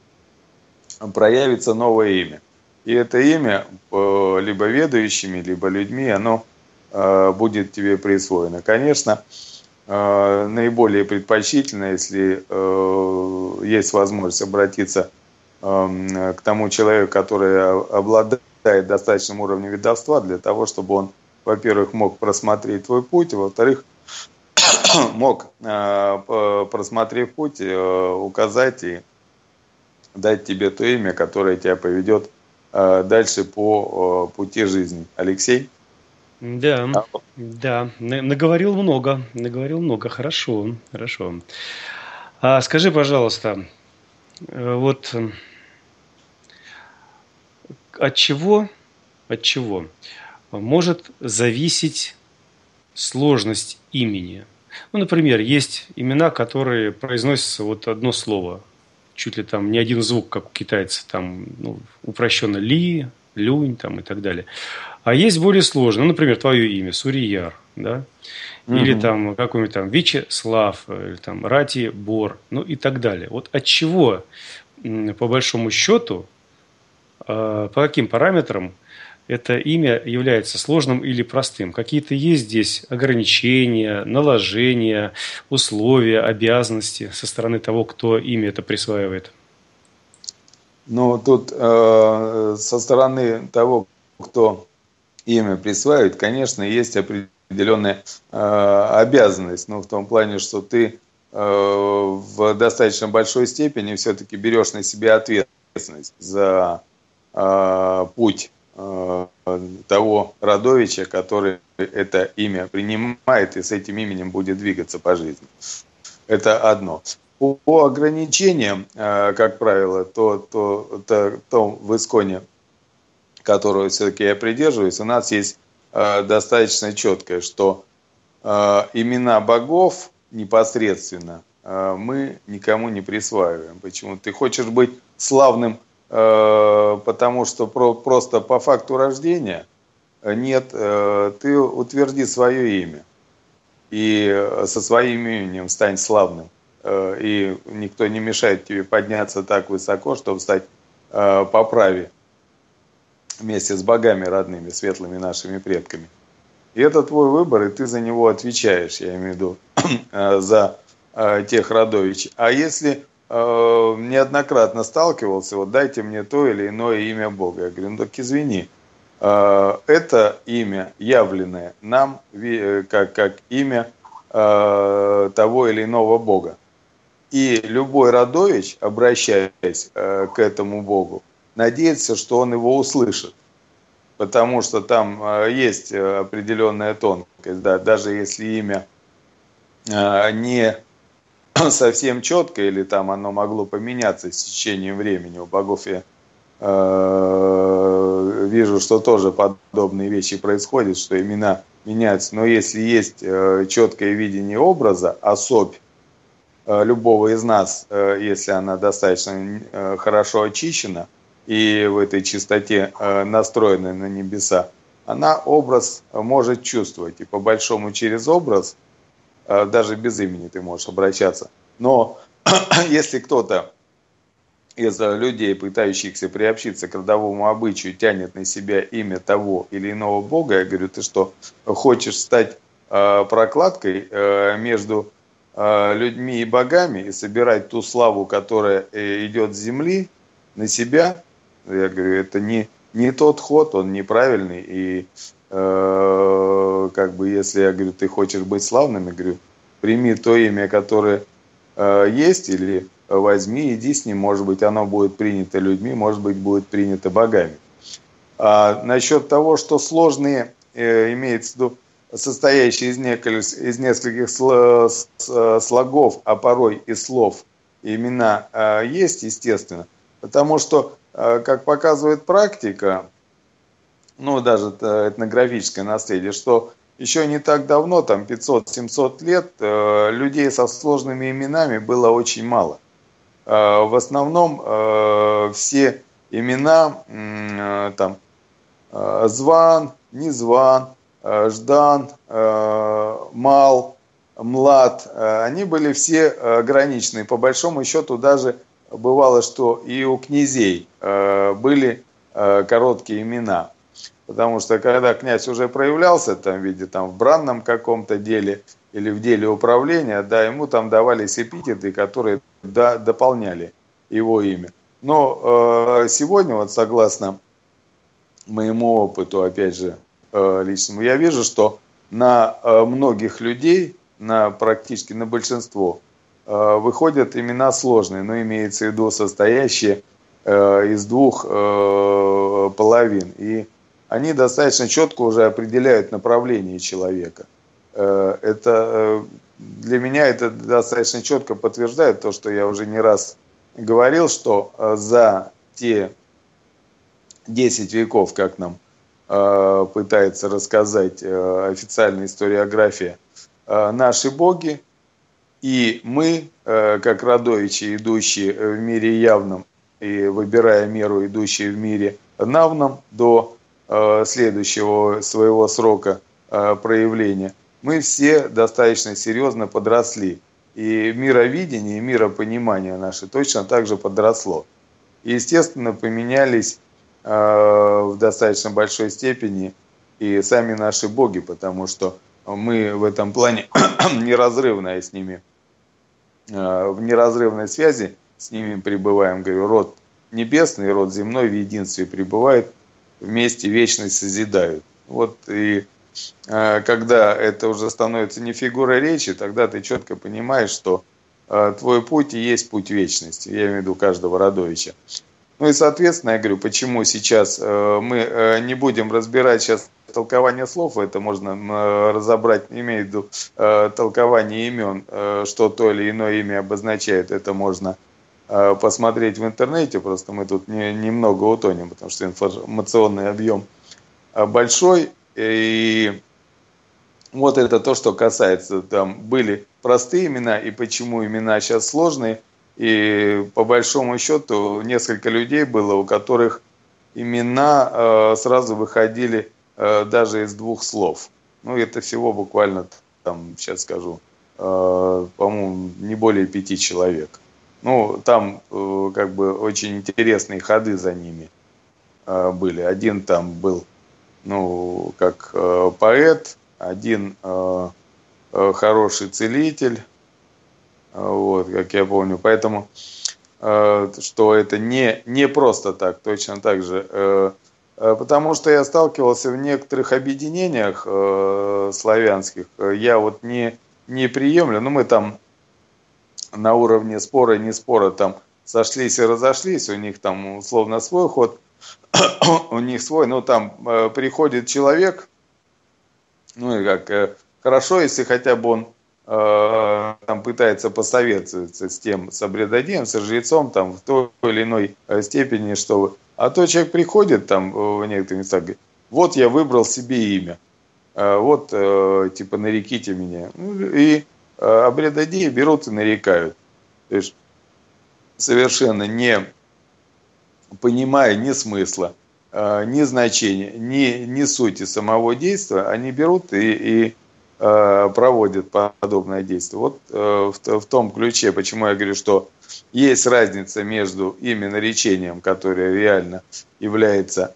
[SPEAKER 3] проявится новое имя. И это имя либо ведающими, либо людьми, оно будет тебе присвоено. Конечно, наиболее предпочтительно, если есть возможность обратиться к тому человеку, который обладает достаточным уровнем ведовства, для того, чтобы он, во-первых, мог просмотреть твой путь, во-вторых, мог, просмотрев путь, указать и дать тебе то имя, которое тебя поведет дальше по пути жизни. Алексей?
[SPEAKER 2] Да, наговорил много, хорошо. А скажи, пожалуйста, вот от чего может зависеть сложность имени? Ну, например, есть имена, которые произносятся вот одно слово, чуть ли там не один звук, как у китайцев, там, упрощенно Ли, Люнь там, и так далее. А есть более сложное, например, твое имя, Сурияр, да? Или там какой-нибудь там Вячеслав, или там Рати Бор, и так далее. Вот от чего, по большому счету, по каким параметрам это имя является сложным или простым? Какие-то есть здесь ограничения, наложения, условия, обязанности со стороны того, кто имя это присваивает?
[SPEAKER 3] Ну, тут со стороны того, кто имя присваивать, конечно, есть определенная обязанность, но в том плане, что ты в достаточно большой степени все-таки берешь на себя ответственность за путь того родовича, который это имя принимает и с этим именем будет двигаться по жизни. Это одно. По ограничениям, как правило, то в Исконе, которого все-таки я придерживаюсь, у нас есть достаточно четкое, что имена богов непосредственно мы никому не присваиваем. Почему? Ты хочешь быть славным, потому что просто по факту рождения? Нет, ты утверди свое имя. И со своим именем стань славным. И никто не мешает тебе подняться так высоко, чтобы стать по праве вместе с богами родными, светлыми нашими предками. И это твой выбор, и ты за него отвечаешь, я имею в виду, за тех родовичей. А если неоднократно сталкивался, вот дайте мне то или иное имя Бога. Я говорю, ну так извини, это имя, явленное нам как имя того или иного Бога. И любой родович, обращаясь к этому Богу, надеется, что он его услышит. Потому что там есть определенная тонкость. Да, даже если имя не совсем четкое, или там оно могло поменяться с течением времени. У богов я вижу, что тоже подобные вещи происходят, что имена меняются. Но если есть четкое видение образа, особь любого из нас, если она достаточно хорошо очищена и в этой чистоте настроена на небеса, она образ может чувствовать. И по большому через образ, даже без имени ты можешь обращаться. Но если кто-то из людей, пытающихся приобщиться к родовому обычаю, тянет на себя имя того или иного бога, я говорю, ты что, хочешь стать прокладкой между людьми и богами и собирать ту славу, которая идет с земли, на себя? Я говорю, это не тот ход, он неправильный. И как бы если я говорю, ты хочешь быть славным, я говорю, прими то имя, которое есть, или возьми, иди с ним, может быть, оно будет принято людьми, может быть, будет принято богами. А насчет того, что сложные, имеется в виду, состоящие из нескольких слогов, а порой и слов, имена есть, естественно, потому что, как показывает практика, ну, даже этнографическое наследие, что еще не так давно, там 500-700 лет, людей со сложными именами было очень мало. В основном все имена, там, Зван, Незван, Ждан, Мал, Млад, они были все ограниченные. По большому счету даже бывало, что и у князей были короткие имена. Потому что когда князь уже проявлялся там, в виде там, в бранном каком-то деле или в деле управления, да, ему там давались эпитеты, которые дополняли его имя. Но сегодня, вот согласно моему опыту, опять же, личному, я вижу, что на многих людей, практически на большинство, выходят имена сложные, но имеется в виду состоящие из двух половин. И они достаточно четко уже определяют направление человека. Это для меня это достаточно четко подтверждает то, что я уже не раз говорил, что за те 10 веков, как нам пытается рассказать официальная историография, наши боги и мы, как родовичи, идущие в мире явном и выбирая меру, идущие в мире навном до следующего своего срока проявления, мы все достаточно серьезно подросли. И мировидение, и миропонимание наше точно так же подросло. И, естественно, поменялись в достаточно большой степени и сами наши боги, потому что мы в этом плане неразрывная с ними, в неразрывной связи с ними пребываем. Говорю, род небесный и род земной в единстве пребывают, вместе вечность созидают. Вот и когда это уже становится не фигурой речи, тогда ты четко понимаешь, что твой путь и есть путь вечности. Я имею в виду каждого родовича. Ну и, соответственно, я говорю, почему сейчас мы не будем разбирать сейчас толкование слов, это можно разобрать, имею в виду толкование имен, что то или иное имя обозначает, это можно посмотреть в интернете, просто мы тут немного утонем, потому что информационный объем большой, и вот это то, что касается, там были простые имена, и почему имена сейчас сложные. И по большому счету несколько людей было, у которых имена сразу выходили даже из двух слов. Ну, это всего буквально, там, сейчас скажу, по-моему, не более 5 человек. Ну, там как бы очень интересные ходы за ними были. Один там был, ну, как поэт, один хороший целитель. Вот, как я помню. Поэтому, что это не просто так, точно так же. Потому что я сталкивался в некоторых объединениях славянских. Я вот не приемлю. Ну, мы там на уровне спора и не спора там сошлись и разошлись. У них там условно свой ход, у них свой. Но там приходит человек, ну и как, хорошо, если хотя бы он там пытается посоветоваться с обрядодеем, с жрецом, там, в той или иной степени, что... А то человек приходит там в некоторых местах, говорит, вот я выбрал себе имя, вот, типа, нареките меня. И обрядодеи берут и нарекают. То есть, совершенно не понимая ни смысла, ни значения, ни сути самого действия, они берут и проводят подобное действие. Вот в том ключе, почему я говорю, что есть разница между именно речением, которое реально является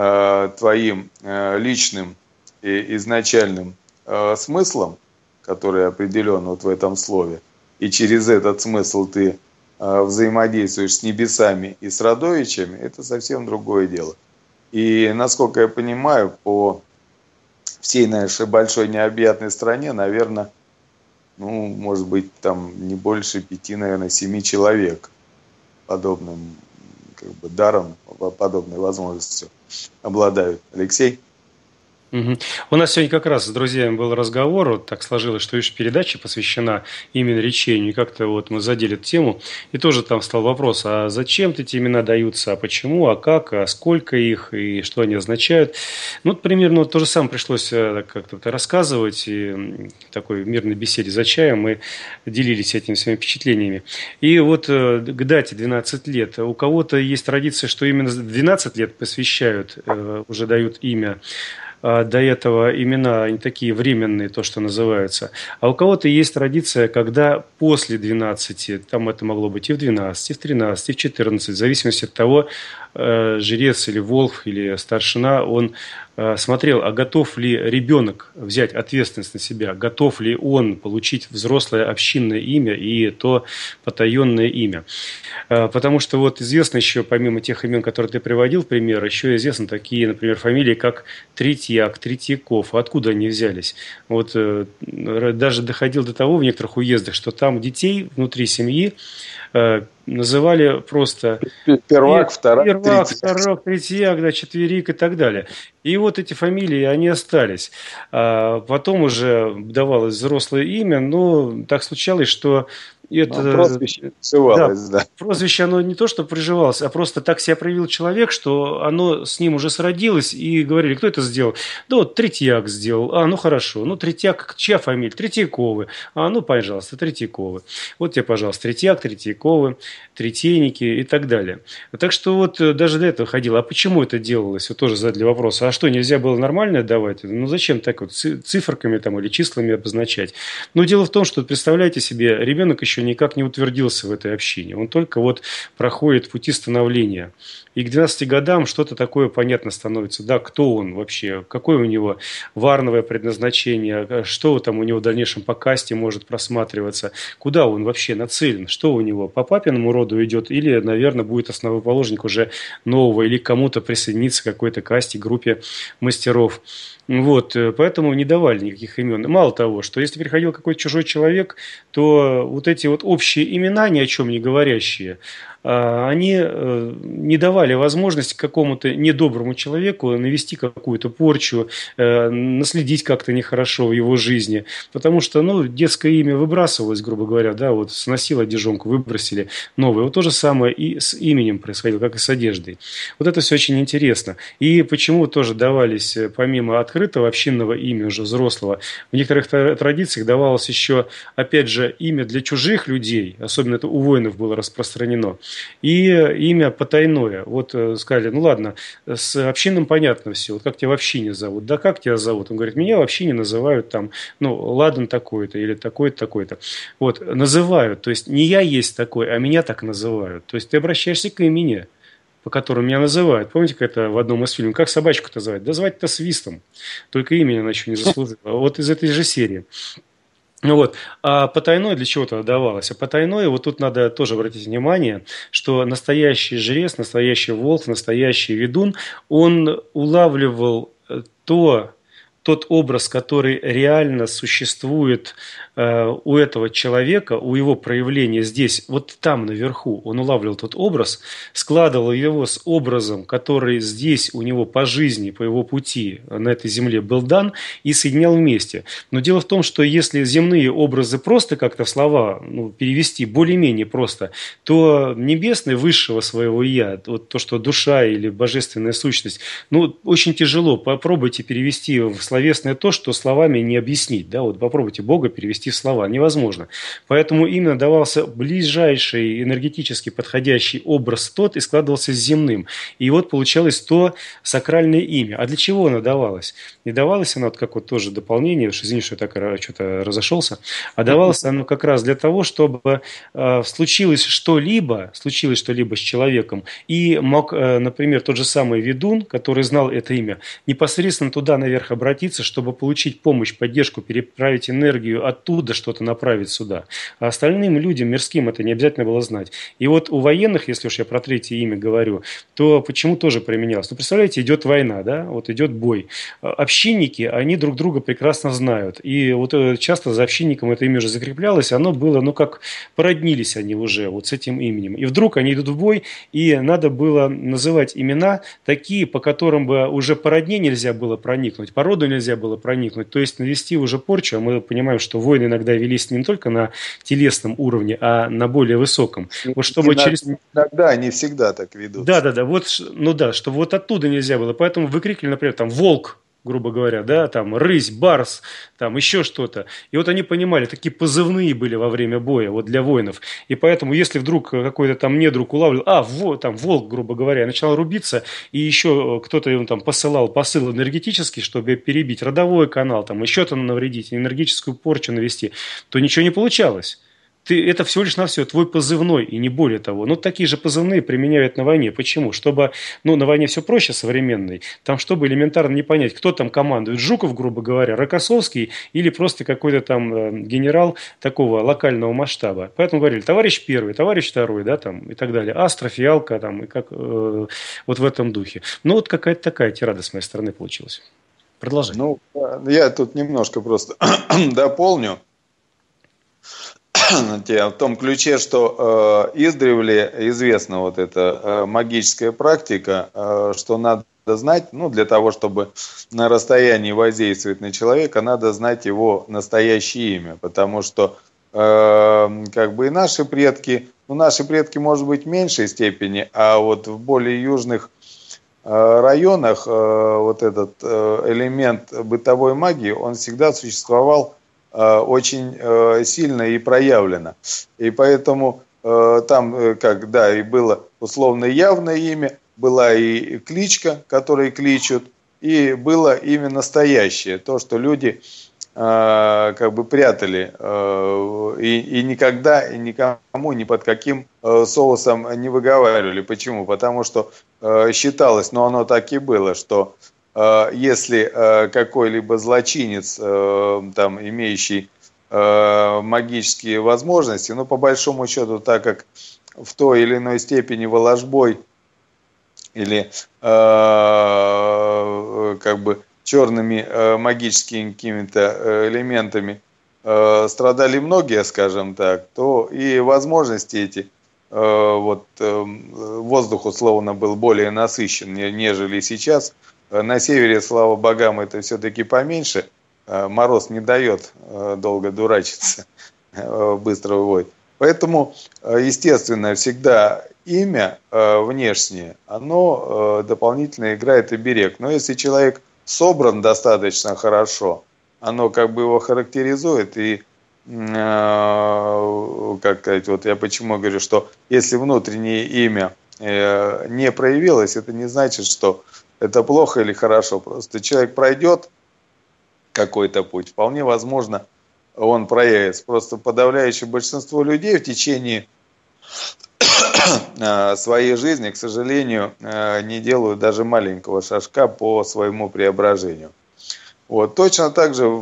[SPEAKER 3] твоим личным и изначальным смыслом, который определен вот в этом слове, и через этот смысл ты взаимодействуешь с небесами и с родовичами, это совсем другое дело. И, насколько я понимаю, по всей нашей большой необъятной стране, наверное, ну, может быть, там не больше 5, наверное, 7 человек подобным как бы даром, подобной возможностью обладают. Алексей?
[SPEAKER 2] Угу. У нас сегодня как раз с друзьями был разговор, вот так сложилось, что видишь, передача посвящена именно речению, и как-то вот мы задели эту тему, и тоже там стал вопрос, а зачем эти имена даются, а почему, а как, а сколько их, и что они означают. Ну, вот примерно вот то же самое пришлось как-то рассказывать, и в такой мирной беседе за чаем мы делились этими своими впечатлениями. И вот к дате 12 лет, у кого-то есть традиция, что именно 12 лет посвящают, уже дают имя. До этого имена, они такие временные, то, что называется. А у кого-то есть традиция, когда после 12, там это могло быть и в 12, и в 13, и в 14, в зависимости от того, жрец или волхв, или старшина, он смотрел, а готов ли ребенок взять ответственность на себя, готов ли он получить взрослое общинное имя и то потаенное имя. Потому что вот известно еще, помимо тех имен, которые ты приводил в пример, еще известны такие, например, фамилии, как Третьяк, Третьяков. Откуда они взялись? Вот даже доходил до того в некоторых уездах, что там детей внутри семьи называли просто
[SPEAKER 3] Первак,
[SPEAKER 2] вторак, третьяк, да, четверик и так далее. И вот эти фамилии, они остались. Потом уже давалось взрослое имя, но так случалось, что это...
[SPEAKER 3] прозвище приживалось, да.
[SPEAKER 2] Прозвище, оно не то, что приживалось, а просто так себя проявил человек, что оно с ним уже сродилось, и говорили, кто это сделал? Да вот Третьяк сделал. Ну хорошо. Ну, Третьяк, чья фамилия? Третьяковы. Ну, пожалуйста, Третьяковы. Вот тебе, пожалуйста, Третьяк, Третьяковы, Третейники и так далее. Так что вот даже до этого ходило. А почему это делалось? Вот тоже задали вопрос. А что, нельзя было нормально давать? Ну, зачем так вот циферками там или числами обозначать? Но дело в том, что, представляете себе, ребенок еще еще никак не утвердился в этой общине. Он только вот проходит пути становления. И к 12 годам что-то такое понятно становится. Да, кто он вообще, какое у него варновое предназначение, что там у него в дальнейшем по касте может просматриваться, куда он вообще нацелен, что у него по папиному роду идет, или, наверное, будет основоположник уже нового, или кому-то присоединиться к какой-то касте, группе мастеров. Вот, поэтому не давали никаких имен. Мало того, что если приходил какой-то чужой человек, то вот эти вот общие имена, ни о чем не говорящие, они не давали возможности какому-то недоброму человеку навести какую-то порчу, наследить как-то нехорошо в его жизни. Потому что, детское имя выбрасывалось, грубо говоря, да, вот сносил одежонку, выбросили новое. Вот то же самое и с именем происходило, как и с одеждой. Вот это все очень интересно. И почему тоже давались, помимо открытого общинного имени уже взрослого, в некоторых традициях давалось еще, опять же, имя для чужих людей, особенно это у воинов было распространено, и имя потайное. Вот сказали, ладно, с общинным понятно все. Вот как тебя в общине зовут? Да как тебя зовут? Он говорит, меня в общине называют там, Ладан такой-то или такой-то, такой-то. Вот, называют. То есть не я есть такой, а меня так называют. То есть ты обращаешься к имени, по которому меня называют. Помните, как это в одном из фильмов? Как собачку-то звать? Да звать-то Свистом. Только имени она еще не заслужила. Вот из этой же серии. Вот. А потайное для чего-то давалось? А потайное, вот тут надо тоже обратить внимание, что настоящий жрец, настоящий волк, настоящий ведун, он улавливал тот образ, который реально существует у этого человека, у его проявления здесь, вот там наверху, он улавливал тот образ, складывал его с образом, который здесь у него по жизни, по его пути на этой земле был дан, и соединял вместе. Но дело в том, что если земные образы просто как-то в слова перевести более-менее просто, то небесное, высшего своего «я», вот то, что душа или божественная сущность, очень тяжело. Попробуйте перевести в словесное то, что словами не объяснить. Да? Вот попробуйте Бога перевести в слова. Невозможно. Поэтому именно давался ближайший энергетически подходящий образ тот и складывался с земным. И вот получалось то сакральное имя. А для чего оно давалось? Не давалось оно, как вот тоже дополнение, извини, что я так что-то разошелся, а давалось оно как раз для того, чтобы случилось что-либо с человеком, и мог, например, тот же самый ведун, который знал это имя, непосредственно туда наверх обратиться, чтобы получить помощь, поддержку, переправить энергию оттуда, что-то направить сюда. А остальным людям, мирским, это не обязательно было знать. И вот у военных, если уж я про третье имя говорю, то почему тоже применялось? Представляете, идет война, да, вот идет бой. Общинники, они друг друга прекрасно знают. И вот часто за общинником это имя уже закреплялось, оно было, как породнились они уже вот с этим именем. И вдруг они идут в бой, и надо было называть имена такие, по которым бы уже по родне нельзя было проникнуть, по роду нельзя было проникнуть, то есть навести уже порчу. А мы понимаем, что войны иногда велись не только на телесном уровне, а на более высоком. Вот чтобы
[SPEAKER 3] иногда они всегда так ведут.
[SPEAKER 2] Да, вот, чтобы вот оттуда нельзя было. Поэтому выкрикивали, например, там волк, грубо говоря, да, там рысь, барс, там еще что-то. И вот они понимали, такие позывные были во время боя, вот для воинов. И поэтому, если вдруг какой-то там недруг улавливал, там волк, грубо говоря, начал рубиться, и еще кто-то ему там посылал посыл энергетический, чтобы перебить родовой канал, там еще там навредить, энергетическую порчу навести, то ничего не получалось. Это всего лишь навсего твой позывной, и не более того. Такие же позывные применяют на войне. Почему? Чтобы, на войне все проще современной. Там, чтобы элементарно не понять, кто там командует. Жуков, грубо говоря, Рокоссовский или просто какой-то там генерал такого локального масштаба. Поэтому говорили, товарищ первый, товарищ второй, да, там, и так далее. Астра, фиалка, там, и как вот в этом духе. Вот какая-то такая тирада с моей стороны получилась. Продолжай.
[SPEAKER 3] Я тут немножко просто дополню. В том ключе, что издревле известна вот эта магическая практика, что надо знать, для того, чтобы на расстоянии воздействовать на человека, надо знать его настоящее имя, потому что и наши предки, может быть, в меньшей степени, а вот в более южных районах вот этот элемент бытовой магии, он всегда существовал очень сильно и проявлено. И поэтому там, и было условно явное имя, была и кличка, которой кличут, и было имя настоящее, то, что люди как бы прятали и никогда и никому ни под каким соусом не выговаривали. Почему? Потому что считалось, но оно так и было, что если какой-либо злочинец, там, имеющий магические возможности, но по большому счету, так как в той или иной степени волшбой или как бы черными магическими какими-то элементами страдали многие, скажем так, то и возможности эти, вот воздух условно был более насыщен, нежели сейчас. На севере, слава богам, это все-таки поменьше. Мороз не дает долго дурачиться, быстро выводит. Поэтому, естественно, всегда имя внешнее, оно дополнительно играет оберег. Но если человек собран достаточно хорошо, оно как бы его характеризует. И, как сказать, вот я почему говорю, что если внутреннее имя не проявилось, это не значит, что это плохо или хорошо. Просто человек пройдет какой-то путь, вполне возможно, он проявится. Просто подавляющее большинство людей в течение своей жизни, к сожалению, не делают даже маленького шажка по своему преображению. Вот. Точно так же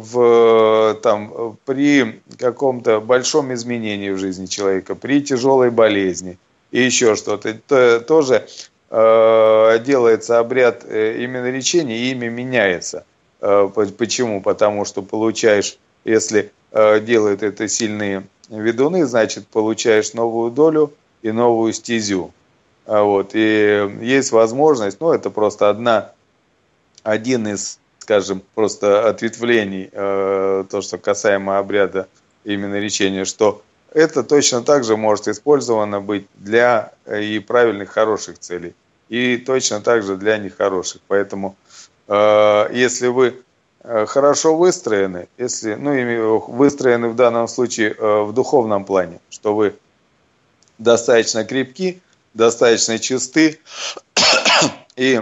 [SPEAKER 3] при каком-то большом изменении в жизни человека, при тяжелой болезни и еще что-то, тоже делается обряд именоречения, и имя меняется. Почему? Потому что получаешь, если делают это сильные ведуны, значит, получаешь новую долю и новую стезю. Вот. И есть возможность, это просто один из, скажем, просто ответвлений, то, что касаемо обряда именоречения, что это точно так же может использовано быть для и правильных, хороших целей, и точно так же для нехороших. Поэтому, если вы хорошо выстроены, выстроены в данном случае в духовном плане, что вы достаточно крепки, достаточно чисты, и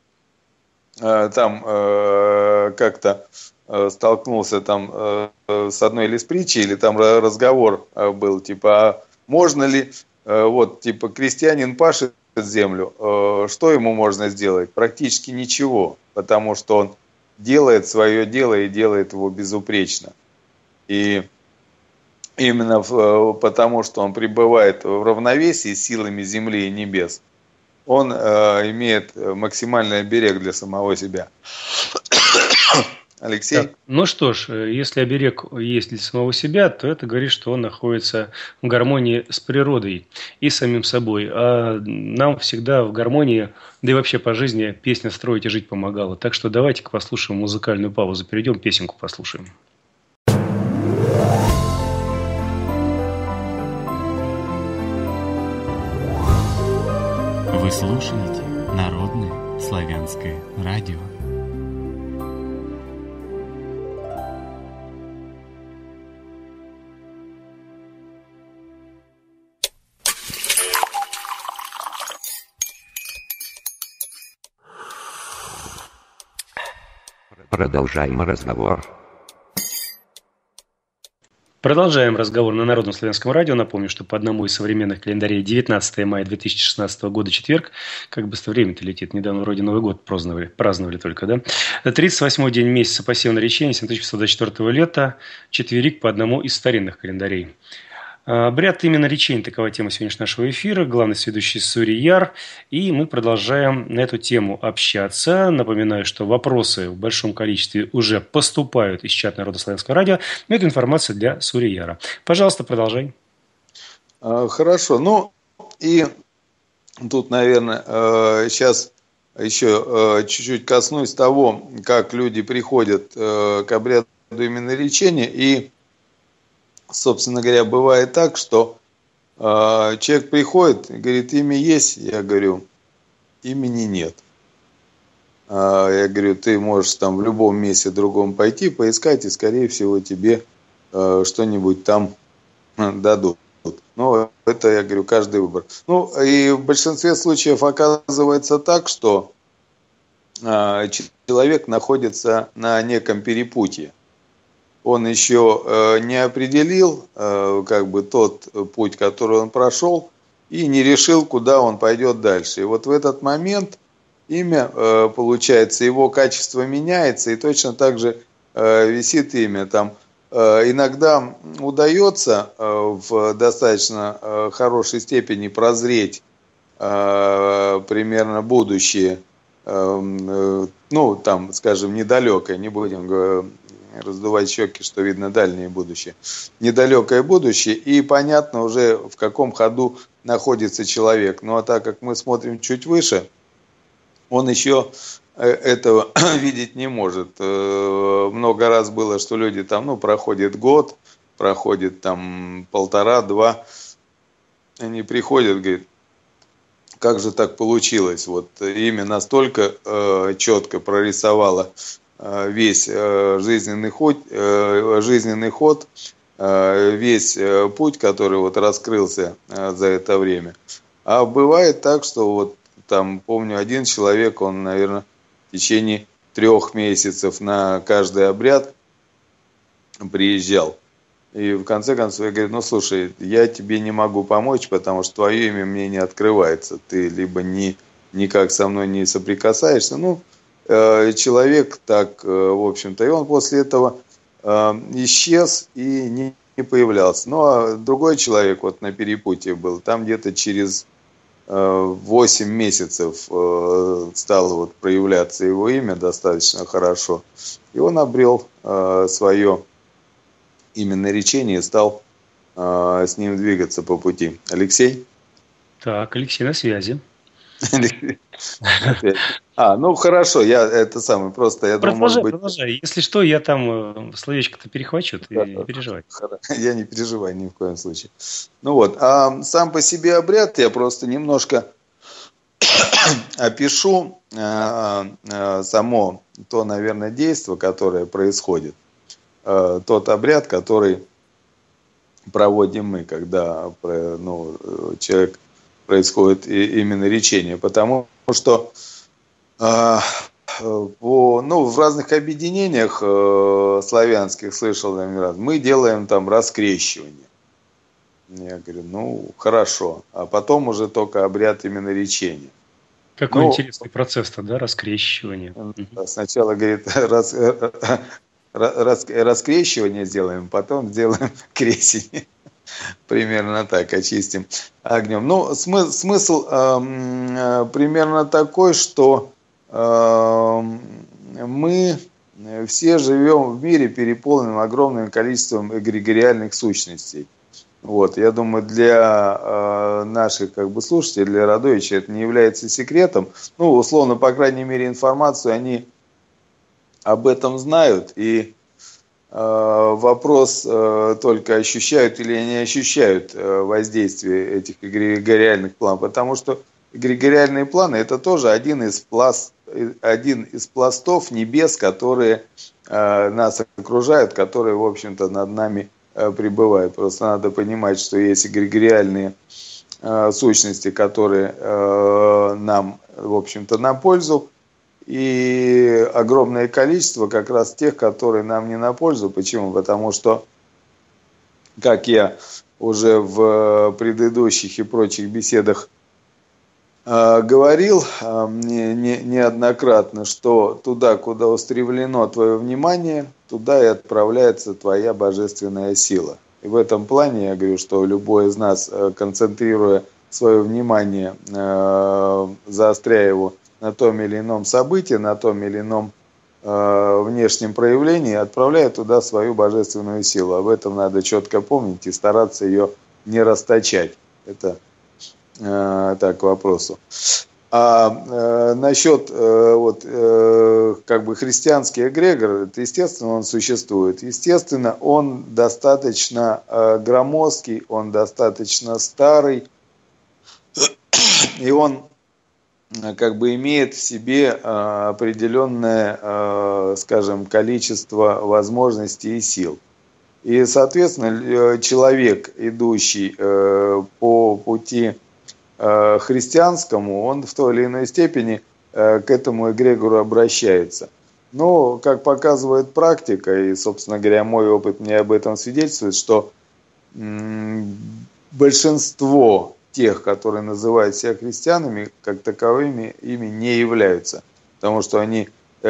[SPEAKER 3] там как-то столкнулся там с одной или с притчей, или там разговор был, типа, можно ли, крестьянин пашет землю, что ему можно сделать? Практически ничего, потому что он делает свое дело и делает его безупречно. И именно потому, что он пребывает в равновесии с силами земли и небес, он имеет максимальный оберег для самого себя. Алексей?
[SPEAKER 2] Так, ну что ж, если оберег есть для самого себя, то это говорит, что он находится в гармонии с природой и самим собой. А нам всегда в гармонии, да и вообще по жизни, песня «Строить и жить» помогала. Так что давайте-ка послушаем музыкальную паузу. Перейдем, песенку послушаем.
[SPEAKER 1] Вы слушаете Народное славянское радио.
[SPEAKER 4] Продолжаем разговор.
[SPEAKER 2] Продолжаем разговор на Народном славянском радио. Напомню, что по одному из современных календарей 19 мая 2016 года, четверг, как быстро время-то летит, недавно вроде Новый год праздновали только, да? 38-й день месяца по северноречению 7524 лета, четверик по одному из старинных календарей. Обряд именоречения – такова тема сегодняшнего нашего эфира. Главный сведущий Сурияр. И мы продолжаем на эту тему общаться. Напоминаю, что вопросы в большом количестве уже поступают из чата Народно-славянского радио. Но это информация для Сурияра. Пожалуйста, продолжай.
[SPEAKER 3] Хорошо. И тут, наверное, сейчас еще чуть-чуть коснусь того, как люди приходят к обряду именоречения. И, собственно говоря, бывает так, что человек приходит и говорит, имя есть? Я говорю, имени нет. Я говорю, ты можешь там в любом месте другом пойти, поискать, и, скорее всего, тебе что-нибудь там дадут. Но это, я говорю, каждый выбор. И в большинстве случаев оказывается так, что человек находится на неком перепутье. он еще не определил как бы тот путь, который он прошел, и не решил, куда он пойдет дальше. И вот в этот момент имя, получается, его качество меняется, и точно так же висит имя. Там иногда удается в достаточно хорошей степени прозреть примерно будущее, ну, там, скажем, недалекое, не будем раздувать щеки, что видно дальнее будущее, недалекое будущее, и понятно уже, в каком ходу находится человек. Ну, а так как мы смотрим чуть выше, он еще этого видеть не может. Много раз было, что люди там, ну, проходит год, проходит там 1,5-2, они приходят, говорят, как же так получилось? Вот имя настолько четко прорисовало весь жизненный ход, весь путь, который вот раскрылся за это время. А бывает так, что вот там, помню, один человек, он, наверное, в течение 3 месяцев на каждый обряд приезжал. И в конце концов я говорю, ну слушай, я тебе не могу помочь, потому что твое имя мне не открывается. Ты либо никак со мной не соприкасаешься. Ну, человек так, в общем-то, и он после этого исчез и не появлялся. Ну, а другой человек вот на перепутье был, там где-то через 8 месяцев стало вот проявляться его имя достаточно хорошо. И он обрел свое имя наречение и стал с ним двигаться по пути. Алексей?
[SPEAKER 2] Так, Алексей на связи.
[SPEAKER 3] Ну хорошо, я это самое, просто я думаю, может быть...
[SPEAKER 2] Продолжай. Если что, я там словечко-то перехвачу, ты не переживай.
[SPEAKER 3] Я не переживаю ни в коем случае. Ну вот, а сам по себе обряд я просто немножко опишу само то, наверное, действие, которое происходит. Тот обряд, который проводим мы, когда человек происходит именно речение, потому что в разных объединениях славянских слышал, мы делаем там раскрещивание. Я говорю, ну хорошо, а потом уже только обряд именно речения.
[SPEAKER 2] Какой интересный процесс-то, да, раскрещивание.
[SPEAKER 3] Сначала, говорит, раскрещивание сделаем, потом сделаем крещение. Примерно так, очистим огнем. Ну, смысл примерно такой, что мы все живем в мире, переполненном огромным количеством эгрегориальных сущностей. Вот, я думаю, для наших слушателей, для Радовича это не является секретом. Ну, условно, по крайней мере, информацию они об этом знают. И вопрос только ощущают или не ощущают воздействие этих эгрегориальных планов. Потому что эгрегориальные планы – это тоже один из пластов небес, которые нас окружают, которые, в общем-то, над нами пребывают. Просто надо понимать, что есть эгрегориальные сущности, которые нам, в общем-то, на пользу, и огромное количество как раз тех, которые нам не на пользу. Почему? Потому что, как я уже в предыдущих и прочих беседах говорил неоднократно, что туда, куда устремлено твое внимание, туда и отправляется твоя божественная сила. И в этом плане я говорю, что любой из нас, концентрируя свое внимание, заостряя его на том или ином событии, на том или ином внешнем проявлении, отправляет туда свою божественную силу. Об этом надо четко помнить и стараться ее не расточать. Это так, к вопросу. А насчет христианский эгрегор, это, естественно, он существует. Естественно, он достаточно громоздкий, он достаточно старый, и он имеет в себе определенное, количество возможностей и сил. И, соответственно, человек, идущий по пути христианскому, он в той или иной степени к этому эгрегору обращается. Но, как показывает практика, и, собственно говоря, мой опыт мне об этом свидетельствует, что большинство тех, которые называют себя христианами, как таковыми ими не являются. Потому что они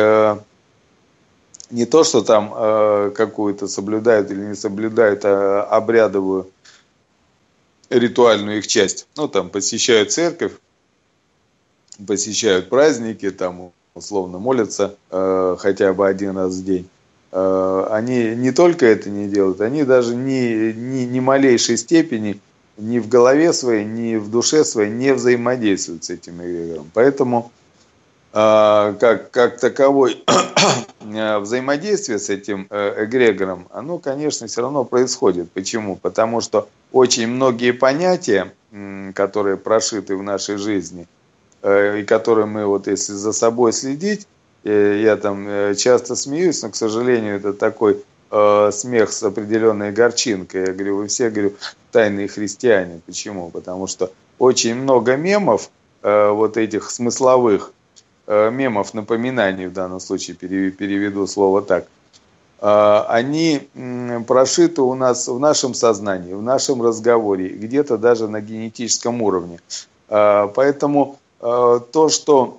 [SPEAKER 3] не то, что там какую-то соблюдают или не соблюдают обрядовую ритуальную их часть. Ну, там посещают церковь, посещают праздники, там условно молятся хотя бы один раз в день. Они не только это не делают, они даже ни малейшей степени ни в голове своей, ни в душе своей не взаимодействуют с этим эгрегором. Поэтому как таковой взаимодействие с этим эгрегором, оно, конечно, все равно происходит. Почему? Потому что очень многие понятия, которые прошиты в нашей жизни, и которые мы, вот если за собой следить, я там часто смеюсь, но, к сожалению, это такой смех с определенной горчинкой. Я говорю, вы все, говорю, тайные христиане. Почему? Потому что очень много мемов, вот этих смысловых, мемов, напоминаний в данном случае, переведу слово так, они прошиты у нас в нашем сознании, в нашем разговоре, где-то даже на генетическом уровне. Поэтому то, что,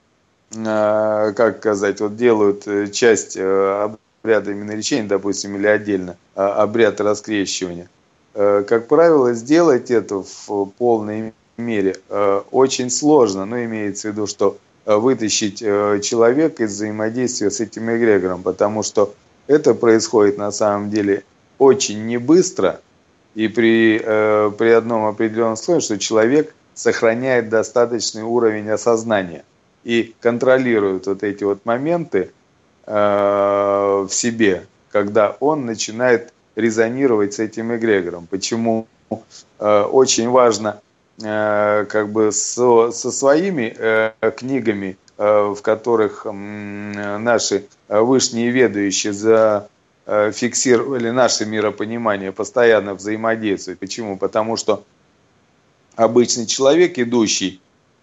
[SPEAKER 3] как сказать, вот делают часть обряда именно речения, допустим, или отдельно обряд раскрещивания, как правило, сделать это в полной мере очень сложно, но имеется в виду, что вытащить человека из взаимодействия с этим эгрегором, потому что это происходит на самом деле очень небыстро, и при одном определенном условии, что человек сохраняет достаточный уровень осознания и контролирует вот эти вот моменты в себе, когда он начинает резонировать с этим эгрегором. Почему очень важно как бы со своими книгами, в которых наши высшие ведающие зафиксировали наше миропонимание, постоянно взаимодействовать. Почему? Потому что обычный человек, идущий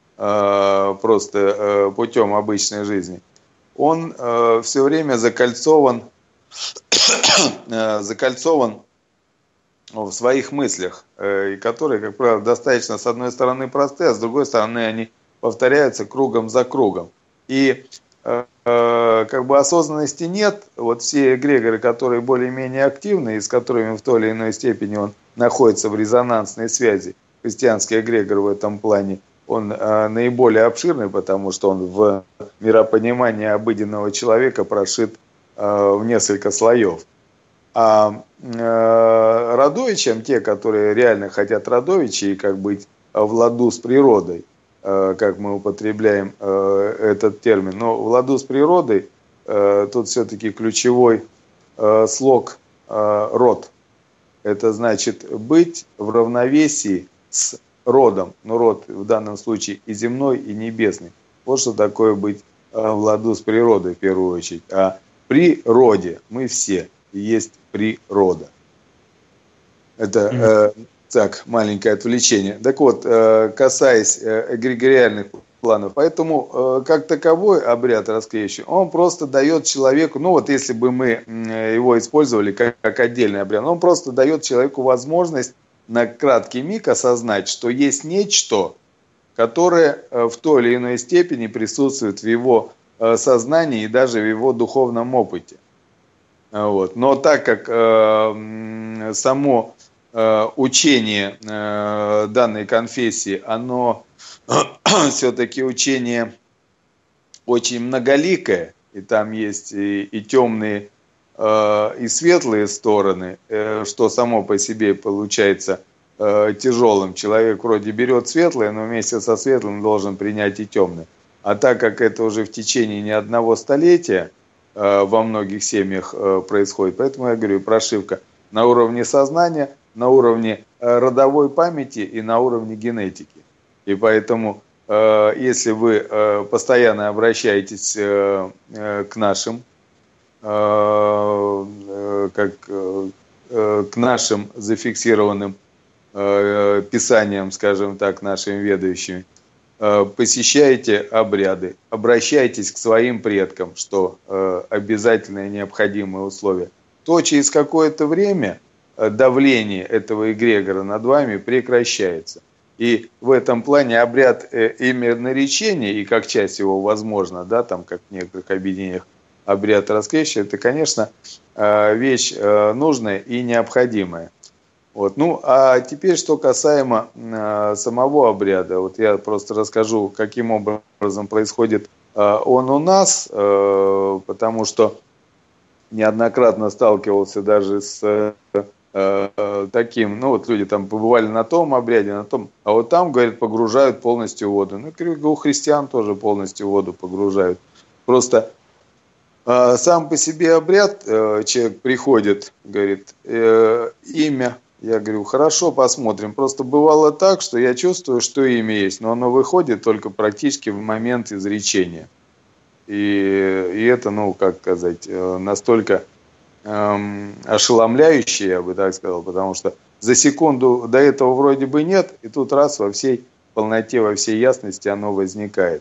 [SPEAKER 3] просто путем обычной жизни, он все время закольцован в своих мыслях, и которые, как правило, достаточно, с одной стороны, простые, а с другой стороны, они повторяются кругом за кругом. И как бы осознанности нет. Вот все эгрегоры, которые более-менее активны, и с которыми в той или иной степени он находится в резонансной связи, христианский эгрегор в этом плане, он наиболее обширный, потому что он в миропонимании обыденного человека прошит в несколько слоев. А родовичам, те, которые реально хотят родовичи и как быть в ладу с природой, как мы употребляем этот термин, но в ладу с природой тут все-таки ключевой слог род. Это значит быть в равновесии с родом, но род в данном случае и земной, и небесный. Вот что такое быть в ладу с природой в первую очередь. А при роде мы все есть природа. Это так, маленькое отвлечение. Так вот, касаясь эгрегориальных планов, поэтому как таковой обряд раскрещивания, он просто дает человеку, ну вот если бы мы его использовали как отдельный обряд, он просто дает человеку возможность на краткий миг осознать, что есть нечто, которое в той или иной степени присутствует в его сознании и даже в его духовном опыте. Вот. Но так как само учение данной конфессии, оно все-таки учение очень многоликое, и там есть и темные, и светлые стороны, что само по себе получается тяжелым. Человек вроде берет светлое, но вместе со светлым должен принять и темное. А так как это уже в течение не одного столетия во многих семьях происходит, поэтому я говорю, прошивка на уровне сознания, на уровне родовой памяти и на уровне генетики. И поэтому, если вы постоянно обращаетесь к нашим, к нашим зафиксированным писаниям, скажем так, нашими ведающими, посещаете обряды, обращайтесь к своим предкам, что обязательное и необходимое условие, то через какое-то время давление этого эгрегора над вами прекращается. И в этом плане обряд имя-наречения, и как часть его возможно, да, там, как в некоторых объединениях, обряд раскрещения, это, конечно, вещь нужная и необходимая. Вот. Ну, а теперь, что касаемо самого обряда, вот я просто расскажу, каким образом происходит он у нас, потому что неоднократно сталкивался даже с таким, ну вот люди там побывали на том обряде, на том, а вот там, говорят, погружают полностью воду. Ну, у христиан тоже полностью воду погружают. Просто сам по себе обряд, человек приходит, говорит, имя, я говорю, хорошо, посмотрим. Просто бывало так, что я чувствую, что имя есть, но оно выходит только практически в момент изречения. И это, ну, как сказать, настолько ошеломляющее, я бы так сказал, потому что за секунду до этого вроде бы нет, и тут раз во всей полноте, во всей ясности оно возникает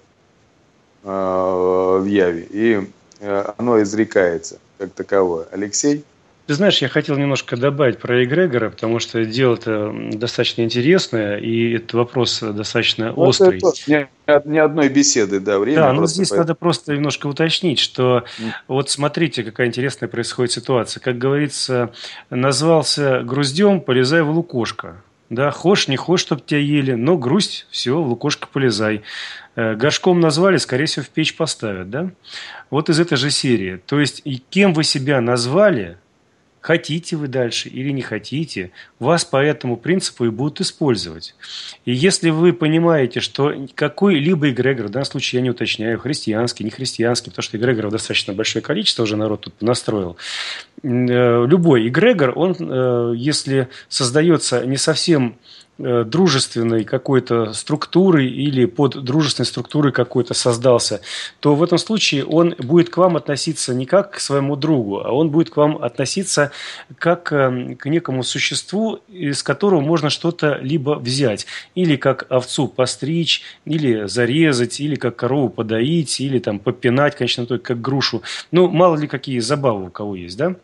[SPEAKER 3] в яве, и оно изрекается как таковое. Алексей?
[SPEAKER 2] Ты знаешь, я хотел немножко добавить про эгрегора, потому что дело-то достаточно интересное, и этот вопрос достаточно острый.
[SPEAKER 3] Это не одной беседы, да, время.
[SPEAKER 2] Да, но здесь надо просто немножко уточнить, что вот смотрите, какая интересная происходит ситуация. Как говорится, назвался груздем, полезай в лукошко. Да, хошь, не хошь, чтоб тебя ели, но грусть, все, в лукошко полезай. Горшком назвали, скорее всего, в печь поставят, да? Вот из этой же серии. То есть, и кем вы себя назвали, хотите вы дальше или не хотите, вас по этому принципу и будут использовать. И если вы понимаете, что какой-либо эгрегор, в данном случае я не уточняю, христианский, не христианский, потому что эгрегоров достаточно большое количество уже народ тут настроил, любой эгрегор, он, если создается не совсем дружественной какой-то структурой или под дружественной структурой какой-то создался, то в этом случае он будет к вам относиться не как к своему другу, а он будет к вам относиться как к некому существу, из которого можно что-то либо взять, или как овцу постричь, или зарезать, или как корову подоить, или там попинать, конечно, только как грушу. Ну, мало ли какие забавы у кого есть, да?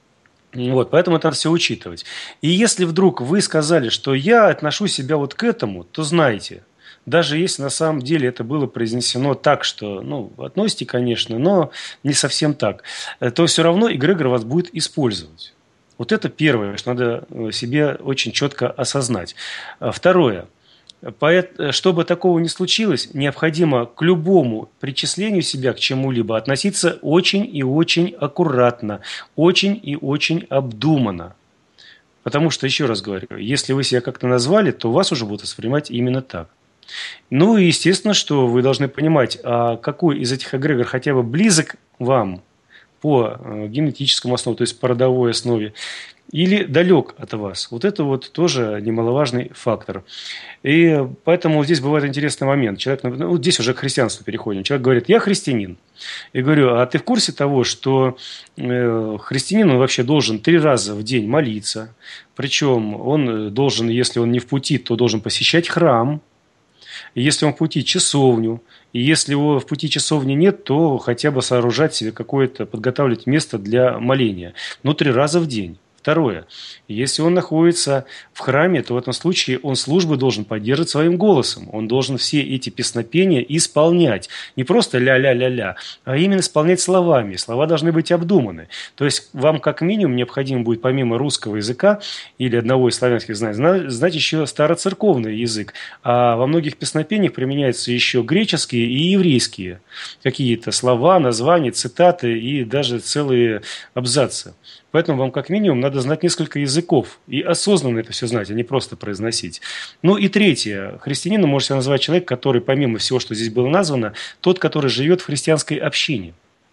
[SPEAKER 2] Вот, поэтому это надо все учитывать. И если вдруг вы сказали, что я отношу себя вот к этому, то знайте, даже если на самом деле это было произнесено так, что, ну, относите, конечно, но не совсем так, то все равно эгрегор вас будет использовать. Вот это первое, что надо себе очень четко осознать. Второе. Чтобы такого не случилось, необходимо к любому причислению себя к чему-либо относиться очень и очень аккуратно, очень и очень обдуманно. Потому что, еще раз говорю, если вы себя как-то назвали, то вас уже будут воспринимать именно так. Ну и естественно, что вы должны понимать, а какой из этих эгрегоров хотя бы близок вам по генетическому основе, то есть по родовой основе, или далек от вас. Вот это вот тоже немаловажный фактор. И поэтому здесь бывает интересный момент. Человек, ну, здесь уже к христианству переходим. Человек говорит, я христианин. И говорю, а ты в курсе того, что христианин он вообще должен 3 раза в день молиться? Причем он должен, если он не в пути, то должен посещать храм. И если он в пути, часовню. И если его в пути часовни нет, то хотя бы сооружать себе какое-то, подготавливать место для моления. Но 3 раза в день. Второе. Если он находится в храме, то в этом случае он службы должен поддерживать своим голосом. Он должен все эти песнопения исполнять. Не просто ля-ля-ля-ля, а именно исполнять словами. Слова должны быть обдуманы. То есть вам как минимум необходимо будет помимо русского языка или одного из славянских знать еще староцерковный язык. А во многих песнопениях применяются еще греческие и еврейские какие-то слова, названия, цитаты и даже целые абзацы. Поэтому вам как минимум надо знать несколько языков. И осознанно это все знать, а не просто произносить. Ну и третье. Христианином может себя назвать человек, который, помимо всего, что здесь было названо, тот, который живет в христианской общине.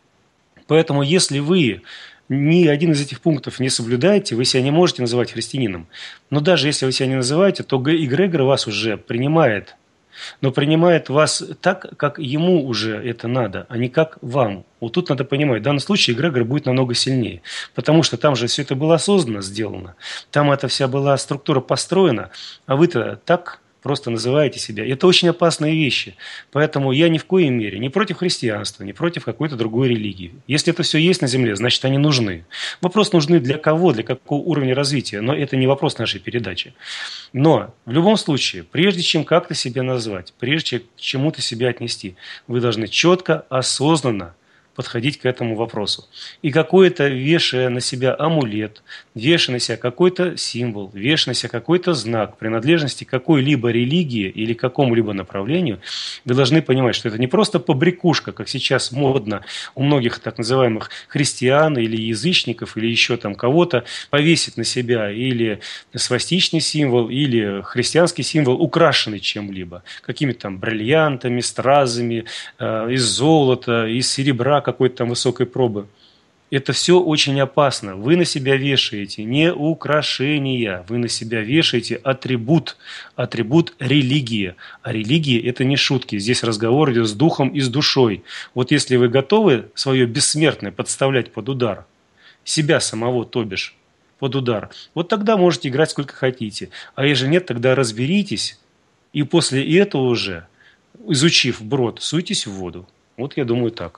[SPEAKER 2] Поэтому если вы ни один из этих пунктов не соблюдаете, вы себя не можете называть христианином. Но даже если вы себя не называете, то эгрегор вас уже принимает. Но принимает вас так, как ему уже это надо, а не как вам. Вот тут надо понимать, в данном случае эгрегор будет намного сильнее. Потому что там же все это было осознанно сделано. Там эта вся была структура построена, а вы-то так просто называете себя. Это очень опасные вещи. Поэтому я ни в коей мере не против христианства, не против какой-то другой религии. Если это все есть на земле, значит, они нужны. Вопрос, нужны для кого, для какого уровня развития. Но это не вопрос нашей передачи. Но в любом случае, прежде чем как-то себя назвать, прежде чем к чему-то себя отнести, вы должны четко, осознанно подходить к этому вопросу. И какое-то, вешая на себя амулет, вешая на себя какой-то символ, вешая на себя какой-то знак принадлежности к какой-либо религии или какому-либо направлению, вы должны понимать, что это не просто побрякушка, как сейчас модно у многих так называемых христиан или язычников, или еще там кого-то, повесить на себя или свастичный символ, или христианский символ, украшенный чем-либо, какими-то там бриллиантами, стразами, из золота, из серебра, какой-то там высокой пробы. Это все очень опасно. Вы на себя вешаете не украшения, вы на себя вешаете атрибут религии. А религия – это не шутки. Здесь разговор идет с духом и с душой. Вот если вы готовы свое бессмертное подставлять под удар, себя самого, то бишь, под удар, вот тогда можете играть сколько хотите. А если нет, тогда разберитесь, и после этого уже, изучив брод, суйтесь в воду. Вот я думаю так.